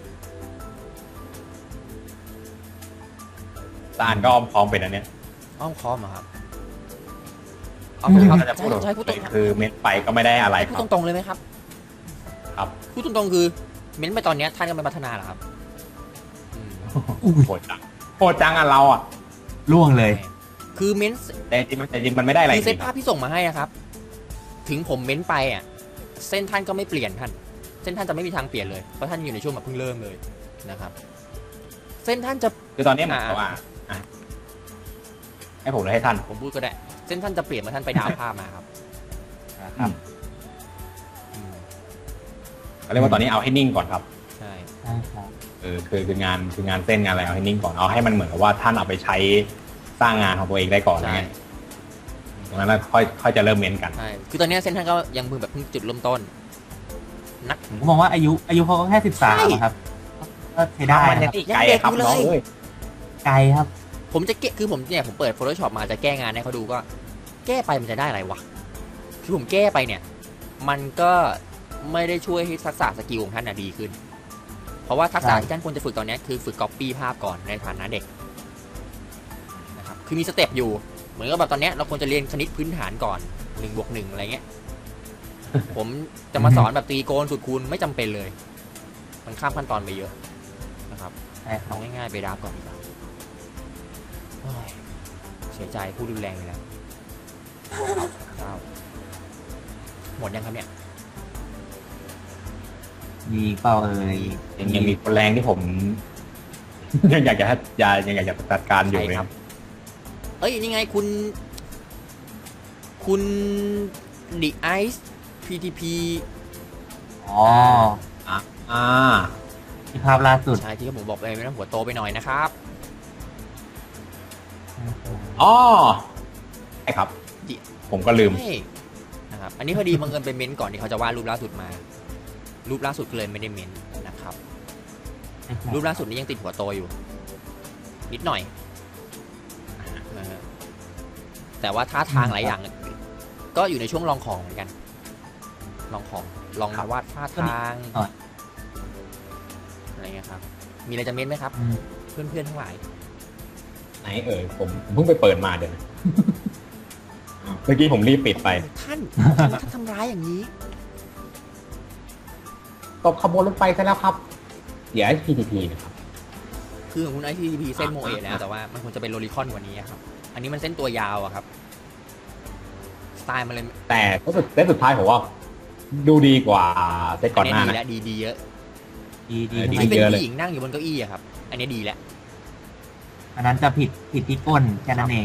ตาอ่านก็อ้อมค้อมเป็นอันเนี้ยอ้อมค้อมเหรอครับเอาถ้ครับาจะพูดใช่พูดตรงคือเม็ดไปก็ไม่ได้อะไรคพูดรับตรงๆเลยไหมครับครับพูดตรงๆคือ เม้นไปตอนเนี้ยท่านก็ไม่พัฒนาหรอครับอืมโหดจังโหดจังอ่ะเราอ่ะล่วงเลยคือเม้นแต่จริงๆแต่จริงๆมันไม่ได้อะไรคือจเซริตงๆคภารัพบที่ส่งมาให้อะครับ ถึงผมเม้นไปอ่ะ เส้นท่านก็ไม่เปลี่ยนท่าน เส้นท่านจะไม่มีทางเปลี่ยนเลย เพราะท่านอยู่ในช่วงแบบเพิ่งเริ่มเลยนะครับ เส้นท่านจะคือตอนนี้เหมือนกับว่าอ่ะให้ผมเลยให้ท่านผมพูดก็ได้ เส้นท่านจะเปลี่ยนเมื่อท่านไปดาวภาพมาครับครับอืมเขาเรียกว่าตอนนี้เอาให้นิ่งก่อนครับใช่ใช่ครับเออคือคืองานคืองานเส้นงานอะไรเอาให้นิ่งก่อนเอาให้มันเหมือนกับว่าท่านเอาไปใช้สร้างงานของตัวเองได้ก่อนอะไรใช่เงี้ยตรงนั้นแล้วค่อยค่อยจะเริ่มเม้นกันใช่ คือตอนเนี้ยเส้นท่านก็ยังเพิ่งแบบเพิ่งจุดเริ่มต้น นักผมก็มองว่าอายุอายุเขาก็แค่สิบสามใช่ครับก็ใช้ได้มันนะยัครับงอีกไกลอะครับยังเด็กอยู่เลยน้องเอ้ยไกลครับผมจะเก้คือผมเนี่ยผมเปิด Photoshop มาจะแก้งานให้เขาดูก็ แก้ไปมันจะได้อะไรวะ คือผมแก้ไปเนี่ย มันก็ไม่ได้ช่วยให้ทักษะสกิลของท่านน่ะดีขึ้น เพราะว่าทักษะใช่ที่ท่านควรจะฝึกตอนเนี้ยคือฝึก copy ภาพก่อนในฐานะเด็กนะครับ คือมีสเต็ปอยู่ เหมือนกับแบบตอนเนี้ยเราควรจะเรียนคณิตพื้นฐานก่อนหนึ่งบวกหนึ่งอะไรเงี้ย ผมจะมาสอนแบบตรีโกณสูตรคูณไม่จำเป็นเลย มันข้ามขั้นตอนไปเยอะนะครับใช่ครัเอาบง่ายๆไปดราฟก่อนดีกว่าโอ้ยเสียใจพูดรุนแรงเลยแล้วเศร้าหมดยังครับเนี่ยมีเป้าเอ่ยยังยังมีคนแรงที่ผม ยังอยากจะให้ยายังอยากจะจัดการอยู่เลยครับเอ้ย นี่ไงคุณ คุณ The Ice พี ที พีอ๋ออ่าอ่าที่ภาพล่าสุดใช่ที่ผมบอกไปไม่ต้องหัวโตไปหน่อยนะครับอ๋อใช่ครับดิผมก็ลืมใช่นะครับ อันนี้พอดีบังเอิญไปเม้นก่อนที่เขาจะวาดรูปล่าสุดมา รูปล่าสุดก็เลยไม่ได้เม้นนะครับ รูปล่าสุดนี้ยังติดหัวโตอยู่ นิดหน่อยนะฮะแต่ว่าท่าทางหลายอย่าง ก็อยู่ในช่วงลองของเหมือนกัน ลองของ ลองวาดท่าทางอ่ะอะไรเงี้ยครับ มีอะไรจะเม้นไหมครับอืมเพื่อนๆทั้งหลายไหนเอ่ยผมผมเพิ่งไปเปิดมาเดี๋ยวนะ เมื่อกี้ผมรีบปิดไปท่านท่านทำร้ายอย่างนี้ตบขบวนรถไฟซะแล้วครับเสีย พี ที พี นะครับคือของคุณไอทีพีเส้นโมเอะแล้วแต่ว่ามันควรจะเป็นโรลิคอนกว่านี้อะครับอันนี้มันเส้นตัวยาวอะครับสไตล์มันเลยแต่ก็สุดเซตสุดท้ายผมว่าดูดีกว่าเซตก่อนหน้าดีนะและดีดีเยอะดีดีเออดีทำไมที่เป็นเยอะเลยผู้หญิงนั่งอยู่บนเก้าอี้อะครับอันนี้ดีแล้วอันนั้นจะผิดผิดที่ก้นแค่นั้นเอง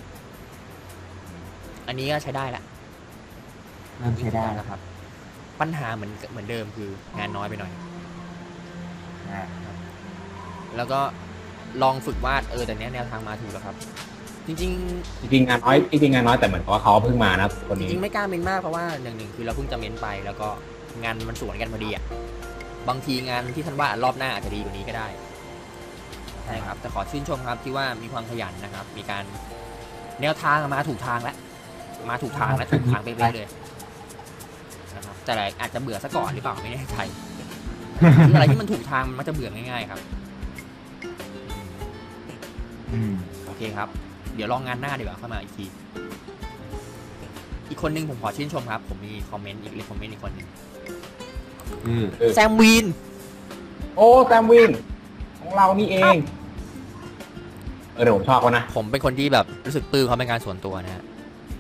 อันนี้ก็ใช้ได้ละเริ่มใช้ได้แล้วนะครับ ปัญหาเหมือนเหมือนเดิมคืองานน้อยไปหน่อยอ่าแล้วก็ลองฝึกวาดเออแต่เนี้ยแนวทางมาถูกแล้วครับ จริงจริงๆงานน้อยจริงๆงานน้อยแต่เหมือนกับว่าเขาเพิ่งมานะคนๆจนี้ริงๆไม่กล้าเม้นมากเพราะว่าหนึ่งหนึ่งคือเราเพิ่งจะเม้นไป แล้วก็งานมันสวนกันพอดีอ่ะบางทีงานที่ท่านวาดรอบหน้าอาจจะดีกว่านี้ก็ได้ใช่ครับแต่ขอชื่นชมครับที่ว่ามีความขยันนะครับ มีการแนวทางมาถูกทางแล้วมาถูกทางและถูกทางเป๊ะๆเลยนะครับแต่อาจจะเบื่อซะก่อนหรือเปล่าไม่แน่ใจคืออะไรที่มันถูกทางมันมักจะเบื่อง่ายๆครับอืมโอเคครับ เดี๋ยวลองงานหน้าดีกว่าเข้ามาอีกที อีกคนนึงผมขอชื่นชมครับ ผมมีคอมเมนต์อีกเลยคอมเมนต์อีกคนหนึ่งคือแซมวีนโอ้แซมวินของเรานี่เอง เออเดี๋ยวผมชอบเขานะผมเป็นคนที่แบบรู้สึกปลื้มเขาเป็นการส่วนตัวนะฮะ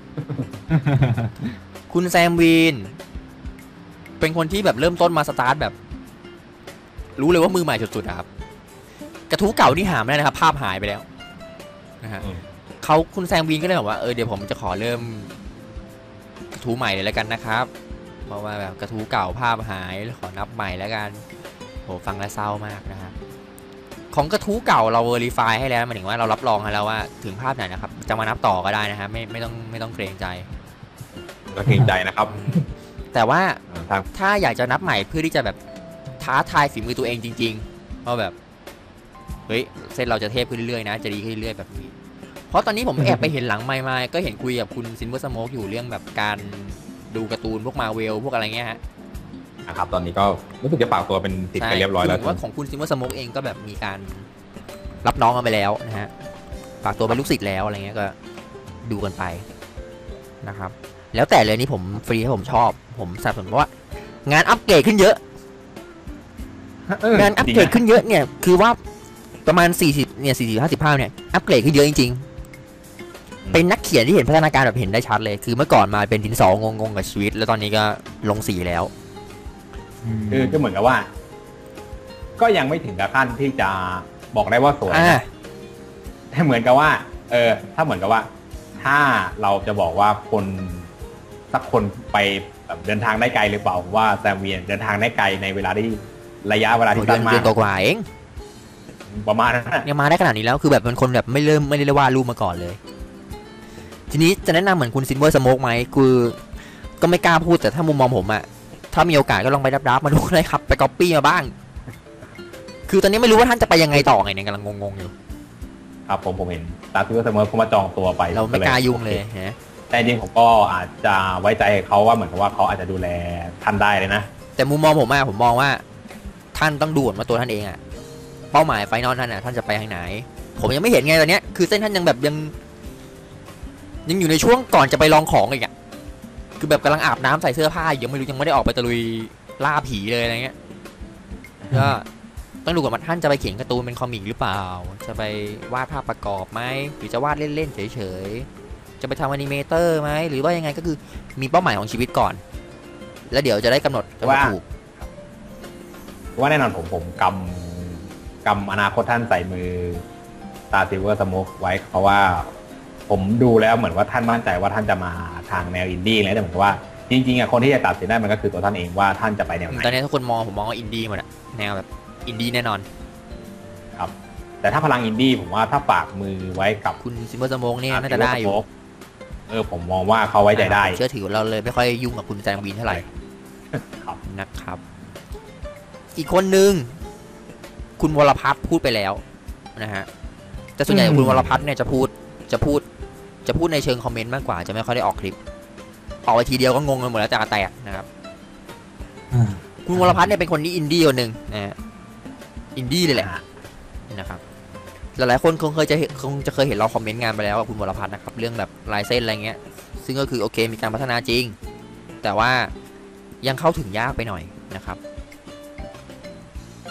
คุณแซมวีน เป็นคนที่แบบเริ่มต้นมาสตาร์ทแบบ รู้เลยว่ามือใหม่สุดๆอะครับ กระทู้เก่าที่หาไม่ได้นะครับ ภาพหายไปแล้วนะฮะอืมเขาคุณแซมวีนก็เลยบอกว่าเออเดี๋ยวผมจะขอเริ่ม กระทู้ใหม่เลยแล้วกันนะครับ เพราะว่าแบบกระทู้เก่าภาพหายขอนับใหม่แล้วกันโหฟังแล้วเศร้ามากนะครับของกระทู้เก่าเรา verify ให้แล้วหมายถึงว่าเรารับรองให้แล้วว่าถึงภาพไหนนะครับจะมานับต่อก็ได้นะฮะไม่ไม่ต้องไม่ต้องเกรงใจก็เกรงใจนะครับแต่ว่าทางถ้าอยากจะนับใหม่เพื่อที่จะแบบท้าทายฝีมือตัวเองจริงๆว่าแบบเฮ้ยเส้นเราจะเทพขึ้นเรื่อยๆนะจะดีขึ้นเรื่อยๆแบบนี้เพราะตอนนี้ผมแอบไปเห็นหลังไมค์มาก็เห็นคุยกับคุณซินเวอร์สโมกอยู่เรื่องแบบการดูการ์ตูนพวกมาเวลพวกอะไรเงี้ยฮะนะครับตอนนี้ก็รู้สึกจะฝากตัวเป็นติดกันเรียบร้อยแล้วใช่ว่าของคุณซินเวอร์สโมกเองก็แบบมีการรับน้องกันไปแล้วนะฮะฝากตัวเป็นลูกศิษย์แล้วอะไรเงี้ยก็ดูกันไปนะครับแล้วแต่เลยนี่ผมฟรีให้ผมชอบผมสนับสนุนเพราะว่างานอัปเกรดขึ้นเยอะเอองานอัปเกรดขึ้นเยอะเนี่ยคือว่าประมาณสี่สิบเนี่ยสี่สิบห้าสิบภาพเนี่ยอัปเกรดขึ้นเยอะจริงๆเป็นนักเขียนที่เห็นพัฒนาการแบบเห็นได้ชัดเลยคือเมื่อก่อนมาเป็นดินสองงงๆกับชีวิต แล้วตอนนี้ก็ลงสีแล้วคือก็เหมือนกับว่า ก็ยังไม่ถึงกับขั้นที่จะบอกได้ว่าสวยอ่านะแต่เหมือนกับว่า เออ ถ้าเหมือนกับว่า ถ้าเราจะบอกว่าคนสักคนไปแบบเดินทางได้ไกลหรือเปล่าว่าแซมเวียนเดินทางได้ไกลในเวลาที่ระยะเวลาที่เดืสั้อนนมาเดืกอนกว่าๆเองประมาณนั้นนะยังมาได้ขนาดนี้แล้วคือแบบเป็นคนแบบไม่เริ่มไม่ได้วาดรูปมาก่อนเลย ทีนี้จะแนะนำเหมือนคุณซินเวอร์สโมกไหมคือก็ไม่กล้าพูดแต่ถ้ามุมมองผมอะถ้ามีโอกาสก็ลองไปรับๆมาดูเลยครับ ไปก๊อปปี้มาบ้าง คือตอนนี้ไม่รู้ว่าท่านจะไปยังไงต่อไงเนี่ยกำลังงงๆอยู่ครับผมผมเห็นตาซิวเสมอเขามาจองตัวไปเราไม่กล้ายุ่งเลยฮะแต่จริงๆผมก็อาจจะไว้ใจเขาว่าเหมือนกับว่าเขาอาจจะดูแลท่านได้เลยนะแต่มุมมองผมอะผมมองว่า ท่านต้องดูว่าตัวท่านเองอะเป้าหมายไฟนอลท่านอะท่านจะไปทางไหน ผมยังไม่เห็นไงตอนเนี้ยคือเส้นท่านยังแบบยัง ยังอยู่ในช่วงก่อนจะไปลองของอีกอะคือแบบกำลังอาบน้ำใส่เสื้อผ้ายังไม่รู้ยังไม่ได้ออกไปตะลุยล่าผีเลยอะไรเงี้ยก็ต้องดูก่อนว่าท่านจะไปเขียนการ์ตูนเป็นคอมิกหรือเปล่า จะไปวาดภาพประกอบไหมหรือจะวาดเล่นๆเฉยๆจะไปทำอนิเมเตอร์ไหมหรือว่ายังไงก็คือมีเป้าหมายของชีวิตก่อน แล้วเดี๋ยวจะได้กำหนดกำหนดถูกว่าแน่นอนผมผมกำกำอนาคตท่านใส่มือตาซิลเวอร์สโมกไว้เพราะว่าผมดูแล้วเหมือนว่าท่านมั่นใจว่าท่านจะมาทางแนวอินดี้เลยแต่เหมือนกับว่าจริงๆอ่ะคนที่จะตัดสินได้มันก็คือตัวท่านเองว่าท่านจะไปแนวไหนตอนนี้ทุกคนมองผมมองว่าอินดี้หมดอะแนวแบบอินดี้แน่นอนครับ แต่ถ้าพลังอินดี้ผมว่าถ้าฝากมือไว้กับคุณซิมเบอร์สโมกเนี่ยน่าจะได้อยู่เออผมมองว่าเขาไว้ใจได้เชื่อถือเราเลยไม่ค่อยยุ่งกับคุณแซมวีนเท่าไหร่ครับนะครับ อีกคนนึงคุณวรพัฒน์พูดไปแล้วนะฮะแต่ส่วนใหญ่คุณวรพัฒน์เนี่ยจะพูดจะพูดจะพูดในเชิงคอมเมนต์มากกว่าจะไม่ค่อยได้ออกคลิปออกไปทีเดียวก็งงกันหมดแล้วจากแตกนะครับอืมคุณวรพัฒน์เนี่ยเป็นคนที่อินดี้คนหนึ่งนะฮะอินดี้เลยแหละนะครับหลายๆคนคงเคยจะเห็นคงจะเคยเห็นเราคอมเมนต์งานไปแล้วกับคุณวรพัฒน์นะครับเรื่องแบบลายเส้นอะไรเงี้ยซึ่งก็คือโอเคมีการพัฒนาจริง แต่ว่ายังเข้าถึงยากไปหน่อยนะครับ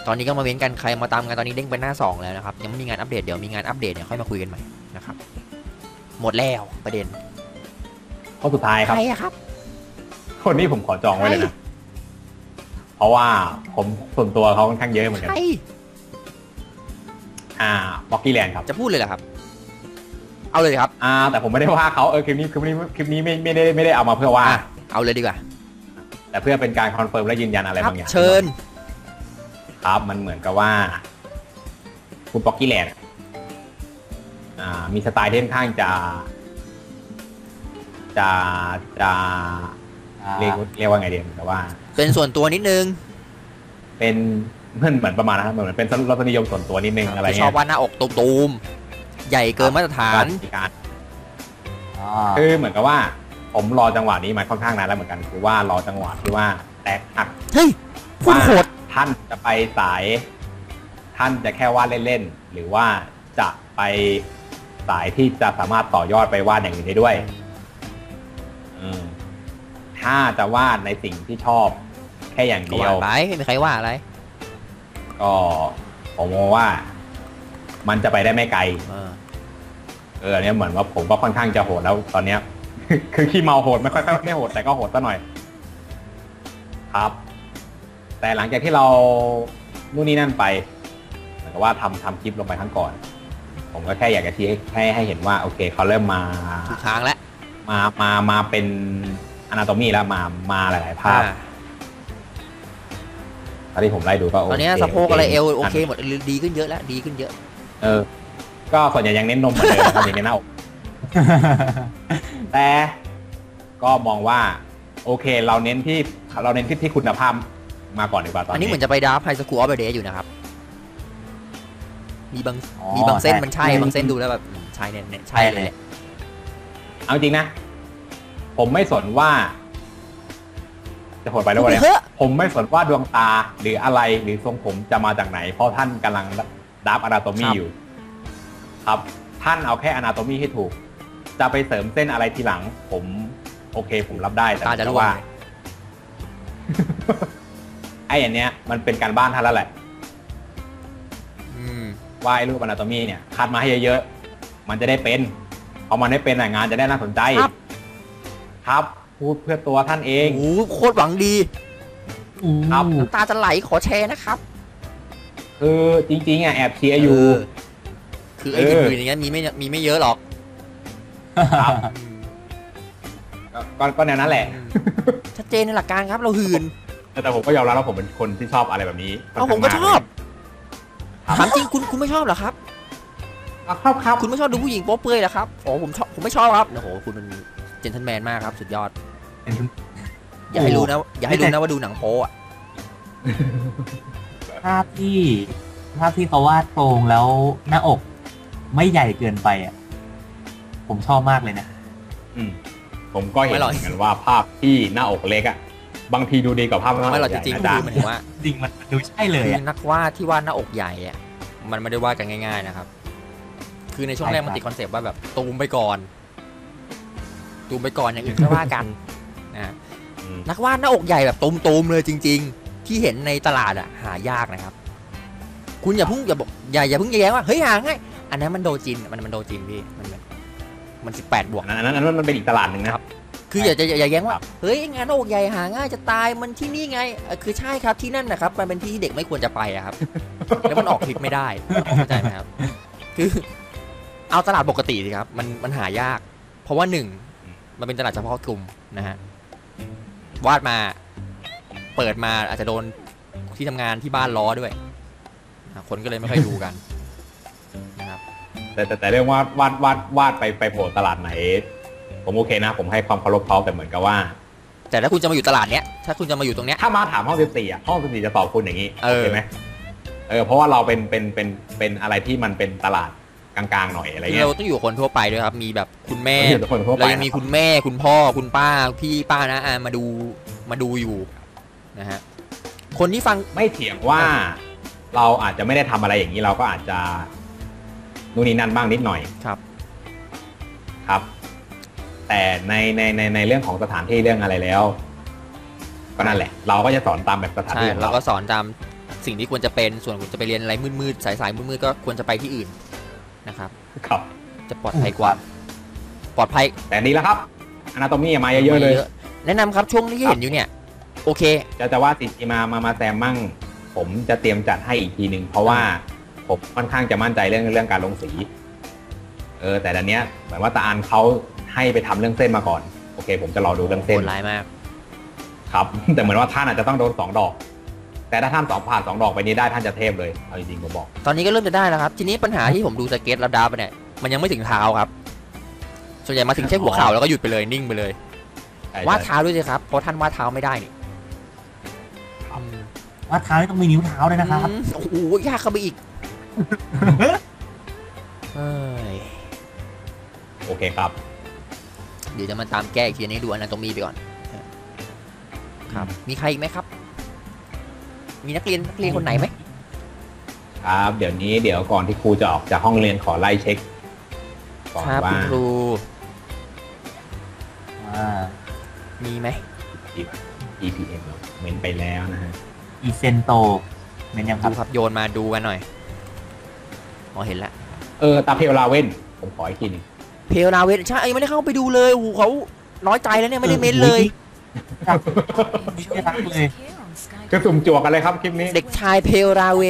ตอนนี้ก็มาเว้นกันใครมาตามกันตอนนี้เด้งเป็นหน้าสองแล้วนะครับยังไม่มีงานอัปเดตเดี๋ยวมีงานอัปเดตเนี่ยค่อยมาคุยกันใหม่นะครับหมดแล้วประเด็นข้อสุดท้ายครับใครอะครับคนนี้ผมขอจองไว้เลยนะ เพราะว่าผมส่วนตัวเขาค่อนข้างเยอะเหมือนกันใครอ่าบ็อกกี้แลนด์ครับจะพูดเลยเหรอครับ เอาเลยครับอ่า แต่ผมไม่ได้ว่าเขาเออคลิปนี้คลิปนี้คลิปนี้ไม่ไม่ได้ไม่ได้เอามาเพื่อว่าอ่ะเอาเลยดีกว่าแต่เพื่อเป็นการคอนเฟิร์มและยืนยันอะไรครับบางอย่างเชิญครับมันเหมือนกับว่า คุณบ็อกกี้แลนด์อ่ามีสไตล์ที่ค่อนข้างจะจะจะอ่าเรียกเรียกว่าไงเดียเหมือนกับว่าเป็นส่วนตัวนิดนึงเป็นเหมือนเหมือนประมาณนะครับเหมือนเป็นรสนิยมส่วนตัวนิดนึงอะไรที่ชเงี้อย บว่าหน้าอกตูมๆใหญ่เกินมาตรฐานการอ๋อคือเหมือนกับว่า ผมรอจังหวะนี้มาค่อนข้างนานแล้วเหมือนกันคือว่ารอจังหวะที่ว่าแตกหักเฮ้ยพูดว่าโหดท่านจะไปสาย ท่านจะแค่วาดเล่นๆหรือว่าจะไปสายที่จะสามารถต่อยอดไปวาดอย่างอื่นได้ด้วยอืมถ้าจะวาดในสิ่งที่ชอบแค่อย่างก็เดียว่าว ไปไม่มีใครว่าอะไรก็ผมมองว่า มันจะไปได้ไม่ไกลเออเออเนี่ยเหมือนว่าผมก็ค่อนข้างจะโหดแล้วตอนเนี้ย คือขี้เมาโหดไม่ค่อยไม่โหดแต่ก็โหดซะหน่อย ครับ แต่หลังจากที่เรานู่นนี่นั่นไปเหมือนกับว่าทำทำคลิปลงไปครั้งก่อน ผมก็แค่อยากจะชี้ให้ให้ให้เห็นว่าโอเคเขาเริ่มมาถูกทางแล้วมามามาเป็นอนาโตมีแล้วมามาหลาย ๆ ภาพอ่าตอนที่ผมไล่ดูก็โอเคตอนนี้สะโพกอะไรเอวโอเคหมดดีขึ้นเยอะแล้วดีขึ้นเยอะเออ ก็ส่วนใหญ่ยังเน้นนมเหมือนเดิมนะครับยังเน้นหน้าอก แต่ก็มองว่า โอเค เราเน้นที่เราเน้นที่ที่คุณภาพมาก่อนดีกว่าตอนอันนี้นี้เหมือนจะไปดราฟไฮสคูลออฟเดย์อยู่นะครับ มีบางอ๋อมีบางเส้นมันใช่ใช่บางเส้นดูแล้วแบบอืมใช่เนี่ยเนี่ยใช่ใช่เลเลย ยเอาจริงนะ ผมไม่สนว่า จะโหดไปแล้ววะเนี่ยเฮ้ยผมไม่สนว่าดวงตาหรืออะไรหรือทรงผมจะมาจากไหน เพราะท่านกำลังดับอนาโตมีอยู่ ครับ ท่านเอาแค่อนาโตมีให้ถูก จะไปเสริมเส้นอะไรทีหลัง ผมโอเค ผมรับได้แต่ตาจะร่วงว่า ไอ้อันเนี้ย มันเป็นการบ้านท่านแล้วแหละอืมว่าไอ้รูปอนาโตมีเนี่ยคัดมาให้เยอะๆ มันจะได้เป็นพอมันได้เป็นอะงานจะได้น่าสนใจครับครับพูดเพื่อตัวท่านเองโอ้โหโคตรหวังดีครับน้ำตาจะไหลขอแชร์นะครับคือจริงๆอ่ะแอบเชียร์อยู่เคือไอ้เอหือ่นๆอย่างเงี้ยมีไม่มีไม่เยอะหรอกครับ ก็ก็ก็แนวนั้นแหละชัดเจนในหลักการครับเราหื่นแต่ผมก็ยอมรับว่าผมเป็นคนที่ชอบอะไรแบบนี้เอาผมก็ชอบถามจริงคุณคุณไม่ชอบเหรอครับชอบครับคุณไม่ชอบดูผู้หญิงโป๊เปลือยเหรอครับอ๋อผมชอบผมไม่ชอบครับโอ้โหคุณเป็นเจนทัลแมนมากครับสุดยอด อย่าให้รู้นะอย่าให้รู้นะว่าดูหนังโป๊อะภาพที่ภาพที่เขาวาดโครงแล้วหน้าอกไม่ใหญ่เกินไปอ่ะ ผมชอบมากเลยนะอืมผมก็เห็นเหมือนกันว่าภาพที่หน้าอกเล็กอ่ะบางทีดูดีกว่าภาพหน้าอกไม่หรอกใหจญ่ริงๆนะคือจ๊ะหมายถึงว่าจริงมันดูใช่เลยคืออ่ะนักวาดที่วาดหน้าอกใหญ่อะมันไม่ได้วาดกันง่ายๆนะครับ คือในช่วงแรกใช่ครับมันติดคอนเซปต์ว่าแบบตูมไปก่อน ตูมไปก่อนอย่างอื่นก็ว่ากันนะอืมนักวาดหน้าอกใหญ่แบบตูมๆเลยจริง ๆ ที่เห็นในตลาดอะหายากนะครับ คุณอย่าเพิ่งอย่าบอกอย่าอย่าเพิ่งแย้งว่าเฮ้ยหาง่ายอันนั้นมันโดจินมันมันโดจินพี่มันแบบมันสิบแปดบวกอันนั้นอันนั้นมันเป็นอีกตลาดหนึ่งนะครับคืออย่าจะอย่าอย่าแย้งว่าครับเฮ้ยงานหน้าอกใหญ่หาง่ายจะตายมันที่นี่ไงเอ่อคือใช่ครับที่นั่นนะครับมันเป็นที่ที่เด็กไม่ควรจะไปอะครับ แล้วมันออกคลิปไม่ได้เข้าใจไหมครับ คือ เอาตลาดปกติสิครับ มันมันหายาก เพราะว่าหนึ่งมันเป็นตลาดเฉพาะกลุ่มนะฮะวาดมาเปิดมาอาจจะโดนที่ทำงานที่บ้านล้อด้วยนะคนก็เลยไม่ค่อยดูกันนะครับแต่แต่แต่เรื่องวาดวาดวาดวาดไปไปโผล่ตลาดไหน ผมโอเคนะ ผมให้ความเคารพเขาแต่เหมือนกับว่าแต่ถ้าคุณจะมาอยู่ตลาดเนี้ยถ้าคุณจะมาอยู่ตรงเนี้ยถ้ามาถามห้องสิบสี่อ่ะห้องสิบสี่จะตอบคุณอย่างนี้เออโอเคไหมเออเพราะว่าเราเป็นเป็นเป็นเป็นอะไรที่มันเป็นตลาดกลางๆหน่อยอะไรคือเงี้ยเราต้องอยู่กับคนทั่วไปด้วยครับ มีแบบคุณแม่เราอยู่กับคนทั่วไปเรายังมีคุณแม่คุณพ่อคุณป้าพี่ป้านะอามาดูมาดูอยู่นะฮะคนที่ฟังไม่เถียงว่าเราอาจจะไม่ได้ทำอะไรอย่างนี้เราก็อาจจะนู่นนี่นั่นบ้างนิดหน่อยครับครับ แต่ในในในในเรื่องของสถานที่เรื่องอะไรแล้ว ก็นั่นแหละ เราก็จะสอนตามแบบสถานใช่ที่ของเราเราก็สอนตามสิ่งที่ควรจะเป็นส่วนคุณจะไปเรียนอะไรมืดๆสายๆมืดๆก็ควรจะไปที่อื่นนะครับครับจะปลอดภัยกว่า ปลอดภัยแต่นี้แล้วครับอนาโตมี่มาเยอะๆเลยแนะนำครับช่วงที่เห็นอยู่เนี่ยโอเคจะจะว่าสีจีมามามาแซมมั่ง ผมจะเตรียมจัดให้อีกทีหนึ่งเพราะว่าผมค่อนข้างจะมั่นใจเรื่องเรื่องการลงสีเออแต่ดันเนี้ยเหมือนว่าตาอันเขาให้ไปทำเรื่องเส้นมาก่อนโอเค ผมจะรอดูเรื่องเส้นโหดร้ายมากครับ แต่เหมือนว่าท่านอาจจะต้องโดนสองดอก แต่ถ้าท่านสองผ่านสองดอกไปนี้ได้ท่านจะเทพเลยเอาจริงๆผมบอกตอนนี้ก็เริ่มจะได้แล้วครับ ทีนี้ปัญหาที่ผมดูสเก็ตแล้วดาวไปเนี่ยมันยังไม่ถึงเท้าครับ ส่วนใหญ่มาถึงแค่หัวเข่าแล้วก็หยุดไปเลยนิ่งไปเลยใช่วาดเท้าด้วยสิครับเพราะท่านวาดเท้าไม่ได้นี่อืมว่าเท้านี่ต้องมีนิ้วเท้าด้วยนะครับอืมโอ้โหยากเข้าไปอีกเอ้ยโอเคครับเดี๋ยวจะมาตามแก้อีกทีนี้ดูอนาโตมีไปก่อนครับมีใครอีกไหมครับ มีนักเรียนนักเรียนคนไหนไหมครับ เดี๋ยวนี้เดี๋ยวก่อนที่ครูจะออกจากห้องเรียนขอไล่เช็คก่อนครับว่าคุณครูอ่ามีไหมอี พี เอ็ม เมนไปแล้วนะฮะอีเซนโตเป็นยังคดูรับครับโยนมาดูกันหน่อยอ๋อเห็นแล้วเออตาเพลลาเว่นผมขออีกทีหนึงเพลนาเวทใช่ยังไม่ได้เข้าไปดูเลยโอ้โหเขาน้อยใจแล้วเนี่ยไม่ได้เม้นเลยไม่ได้รักเลย Here on Sky จะสุ่มจวกกันเลยครับคลิปนี้เด็กชายเพลราเวน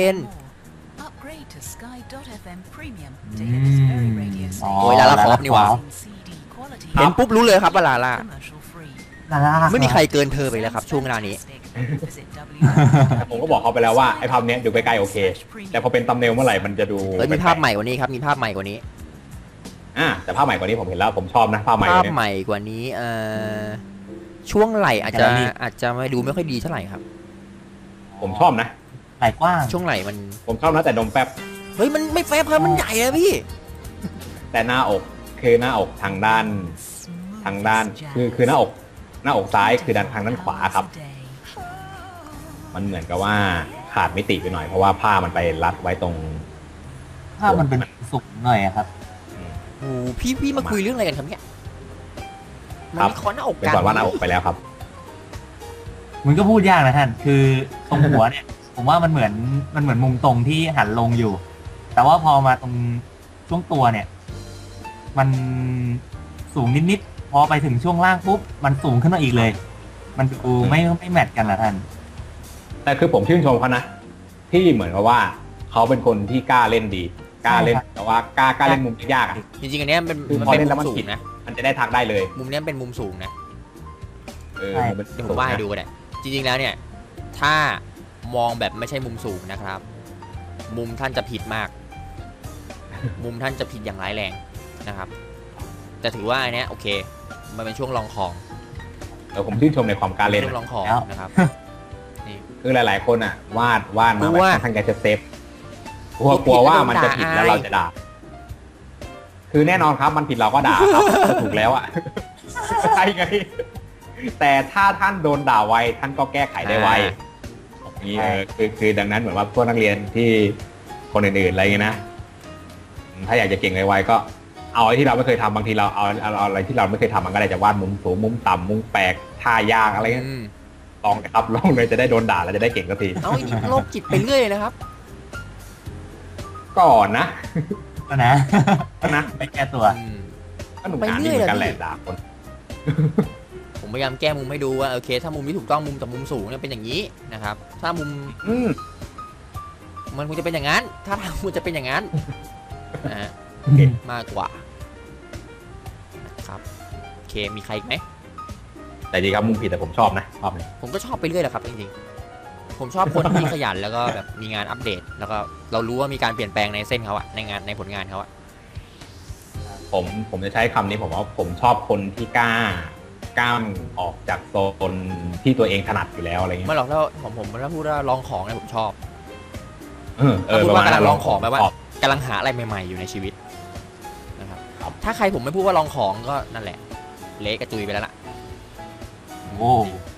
Upgrade to Sky ดอท เอฟ เอ็ม Premium อื Davis Berry Radio มอ๋อโอ้ยลาลาคอฟนี่หว่าซี ดี quality เห็นปุ๊บรู้เลยครับว่าลาล่า commercial free ลาล่าไม่มีใครเกินเธอไปแล้วครับช่วงเวลานี้ Visit แต่ผมก็บอกเขาไปแล้วว่าไอ้ภาพเนี้ยดูใกล้ๆโอเค แต่พอเป็นตัมเนลเมื่อไหร่มันจะดูเอ้ยมีแปลกๆภาพใหม่กว่านี้ครับมีภาพใหม่กว่านี้อ่าแต่ภาพใหม่กว่านี้ผมเห็นแล้วผมชอบนะภาพใหม่กภาพว่านี้ใหม่กว่านี้เอ่อช่วงไหลอาจจะอาจจะไม่ดูไม่ค่อยดีเท่าไหร่ครับผมชอบนะไหล่กว้างช่วงไหลมันผมชอบนะแต่นมแป๊บเฮ้ยมันไม่แฟบครับมันใหญ่อะพี่แต่หน้าอกคือหน้าอกทางด้านทางด้านคือคือหน้าอก หน้าอกซ้ายคือด้านทางด้านขวาครับ มันเหมือนกับว่าขาดมิติไปหน่อยเพราะว่าผ้ามันไปรัดไว้ตรงภาพมันเป็นสุกหน่อยอะครับโอ้โหพี่พี่มาคุยเรื่องอะไรกันครับเนี่ยมันครับมีคอนหน้าอกเป็นกันก่อนว่าหน้าอกไปแล้วครับมันก็พูดยากนะท่าน คือตรงหัวเนี่ย ผมว่ามันเหมือนมันเหมือนมุมตรงที่หันลงอยู่ แต่ว่าพอมาตรงช่วงตัวเนี่ย มันสูงนิดๆ พอไปถึงช่วงล่างปุ๊บ มันสูงขึ้นมาอีกเลย มันดูไม่ไม่แมทกันนะท่านแต่คือผมชื่นชมเขานะ ที่เหมือนกับว่าเขาเป็นคนที่กล้าเล่นดี กล้าเล่นใช่ครับแต่ว่ากล้ากล้าเล่นมุมยากๆอ่ะจริงๆอันเนี้ยเป็นคือมันพอเป็นเล่นแล้วมุมันมสูผิดงนะมันจะได้ทักได้เลยมุมเนี้ยเป็นมุมสูงนะเออใช่มันเดี๋ยวผมว่าให้ดูกันเนี่ยจริงๆแล้วเนี่ย ถ้ามองแบบไม่ใช่มุมสูงนะครับ มุมท่านจะผิดมาก มุมท่านจะผิดอย่างร้ายแรงนะครับ แต่ถือว่าอันเนี้ยโอเค มันเป็นช่วงลองของเออผมชื่นชมในความกล้าเล่นช่วงลนะองของแล้วนะครับ นี่คือหลาย ๆ คนอ่ะ วาดวาดมากลัแบบวค่อนข้างจะเซฟกลัวกลัวว่ามันจะผิดแล้วเราจะด่า คือแน่นอนครับมันผิดเราก็ด่าครับ ถูกแล้วอ่ะ ใช่ไง แต่ถ้าท่านโดนด่าไวท่านก็แก้ไขได้ไวนี่เออคือคือดังนั้นเหมือนว่าพวกนักเรียนที่คนอื่นๆอะไรอย่างเงี้ยนะถ้าอยากจะเก่งไวๆก็เอาไอ้ที่เราไม่เคยทำบางทีเราเอาเอาเอาอะไรที่เราไม่เคยทำมันก็ได้จะวาดมุมสูงมุมต่ำมุมแปลกท่ายากอะไรเงี้ยอืมลองนะครับลองเลยจะได้โดนด่าแล้วจะได้เก่งสักทีเอาอีกโรคจิตไปเรื่อยเลยนะครับก่อนนะก็นะก็นะไม่แก้ตัวอืมก็หนุ่มงานนี่เหมือนกันแหละด่าคนผมพยายามแก้มุมให้ดูว่าโอเค ถ้ามุมที่ถูกต้องมุมจากมุมสูงเนี่ยเป็นอย่างนี้นะครับ ถ้ามุมอืมมันควรจะเป็นอย่างนั้น ถ้าทางควรจะเป็นอย่างนั้นนะฮะมากกว่านะครับโอเคมีใครอีกไหมแต่จริงครับมุมผิดแต่ผมชอบนะชอบเลยผมก็ชอบไปเรื่อยแหละครับจริงๆผมชอบคนที่ขยันแล้วก็แบบมีงานอัปเดต แล้วก็เรารู้ว่ามีการเปลี่ยนแปลงในเส้นเขาอะในงานในผลงานเขาอะผมผมจะใช้คำนี้ผมว่าผมชอบคนที่กล้ากล้ามออกจากโซนที่ตัวเองถนัดอยู่แล้วอะไรเงี้ยเมื่อหรอกถ้าผมผมถ้าพูดว่าลองของเนี่ยผมชอบเออเอถ้าอพูปดระว่ามาณกำลันั้งนลองของแปลว่าชอบกำลังหาอะไรใหม่ๆอยู่ในชีวิตนะครับถ้าใครผมไม่พูดว่าลองของก็นั่นแหละเละกระจุยไปแล้วล่ะโอ้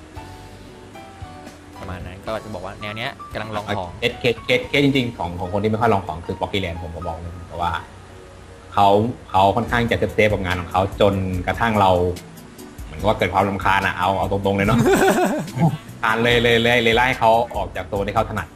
ประมาณนั้นก็จะบอกว่าแนวเนี้ยกำลังลองของเคสเคสเคสเคสจริงๆของของคนที่ไม่ค่อยลองของคือป๊อกกี้แลนด์ผมก็บอกเลยเพราะว่าเขาเขาค่อนข้างจะเซฟเซฟกับงานของเขาจนกระทั่งเราเหมือนกับว่าเกิดความรำคาญอ่ะเอาเอาตรงๆเลยเนาะ การเลยเลยเลยเลยไล่ให้เขาออกจากโซนที่เขาถนัดเอาจ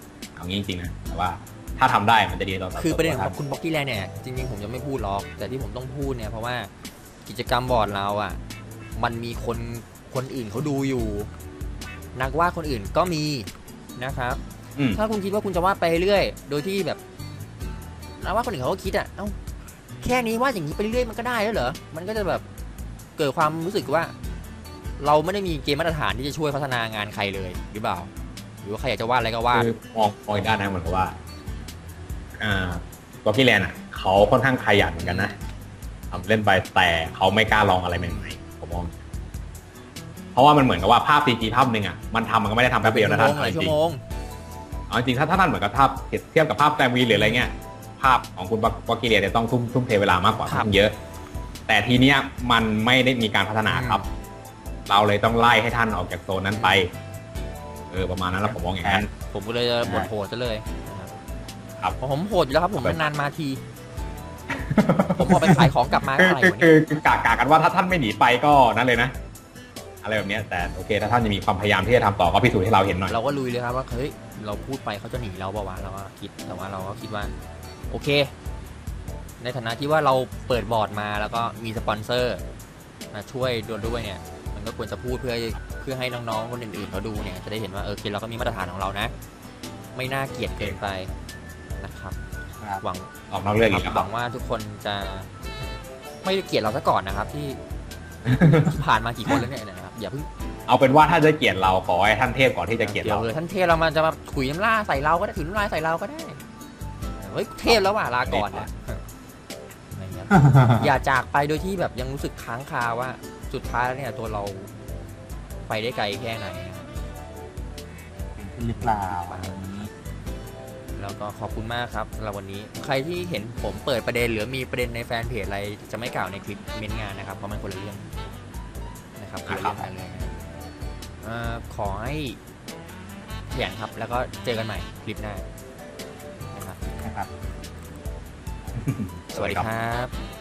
งี้จริงๆนะแต่ว่าถ้าทำได้มันจะดีต่อคือประเด็นของท่านคุณบ็อกกี้แลนด์เนี่ยจริงๆผมจะไม่พูดหรอกแต่ที่ผมต้องพูดเนี่ยเพราะว่ากิจกรรมบอร์ดเราอ่ะมันมีคนคนอื่นเขาดูอยู่ นักวาดคนอื่นก็มีนะครับอืมถ้าคุณคิดว่าคุณจะวาดไปเรื่อยโดยที่แบบนักวาดคนอื่นเขาก็คิดอ่ะเอ้าแค่นี้วาดอย่างนี้ไปเรื่อยมันก็ได้แล้วเหรอมันก็จะแบบเกิดความรู้สึกว่า เราไม่ได้มีเกณฑ์มาตรฐานที่จะช่วยพัฒนางานใครเลยหรือเปล่าหรือว่าใครอยากจะวาดอะไรก็วาดคือมองมองอีกด้านนะเหมือนกับว่าอ่าตัวพี่แลนด์อ่ะเขาค่อนข้างขยันเหมือนกันนะทำเล่นไปแต่เขาไม่กล้าลองอะไรใหม่ๆผมมอง เพราะว่ามันเหมือนกับว่าภาพ ซี จี ภาพหนึ่งอ่ะมันทำมันก็ไม่ได้ทำแป๊บเดียวนะท่านหลายจชั่ริวงโมงๆเอาจริงถ้าถ้าท่านเหมือนกับภาพเทียบกับภาพแกรมวีหรืออะไรเงี้ยภาพของคุณวอกิเลียเนี่ยต้องทุ่มทุ่มเทเวลามากกว่าเยอะ แต่ทีเนี้ยมันไม่ได้มีการพัฒนาครับ เราเลยต้องไล่ให้ท่านออกจากโซนนั้นไปเออประมาณนั้นแล้วผมมองอย่างนั้นผมก็เลยจะบทโหดซะเลยนะครับครับเพราะผมโหดอยู่แล้วครับผมนานๆมาที ผมพอไปขายของกลับมาคืก็ออะไรคือวะคืเนี่อย คือกากากันว่าถ้าท่านไม่หนีไปก็นั่นเลยนะ อะไรแบบเนี้ยแต่โอเคถ้าท่านจะมีความพยายามที่จะทำต่อก็พิสูจน์ให้เราเห็นหน่อยเราก็ลุยเลยครับว่าเฮ้ยเราพูดไปเขาจะหนีเราเปล่าวะเราก็คิดแต่ว่าเราก็คิดว่าโอเค ในฐานะที่ว่าเราเปิดบอร์ดมาแล้วก็มีสปอนเซอร์มาช่วยดวนด้วยเนี่ยมันก็ควรจะพูดเพื่อเพื่อให้น้องๆคนอื่นๆเขาดูเนี่ยจะได้เห็นว่าเออโอเคเราก็มีมาตรฐานของเรานะ ไม่น่าเกลียดเกินไปนะครับครับหวังออกนอกเรื่องอีกแล้วหวังว่าทุกคนจะไม่ได้เกลียดเราซะก่อนนะครับ ที่ ผ่านมากี่คนแล้วเนี่ยนะครับอย่าเพิ่งเอาเป็นว่าถ้าจะเกลียดเราขอให้ท่านเทพก่อนที่จะเกลียดเดี๋ยเราวเลยท่านเทพเรามาจะมาถุยน้ำลายใส่เราก็ได้ถุยน้ำลายใส่เราก็ได้เฮ้ยเทพแล้วว่ะลาก่อนนะอะไรเงี้ยอย่าจากไปโดยที่แบบยังรู้สึกค้างคาว่าสุดท้ายแล้วเนี่ยตัวเราไปได้ไกลแค่ไหนนะครับขึ้นหรือเปล่าอะไรอย่างนี้แล้วก็ขอบคุณมากครับสำหรับวันนี้ใครที่เห็นผมเปิดประเด็นหรือมีประเด็นในแฟนเพจอะไรจะไม่กล่าวในคลิปเม้นงานนะครับเพราะมันคนละเรื่องนะครับคนละเรื่องกันเลยนะเอ่อขอให้ขยันครับแล้วก็เจอกันใหม่คลิปหน้านะครับนะครับสวัสดีครับ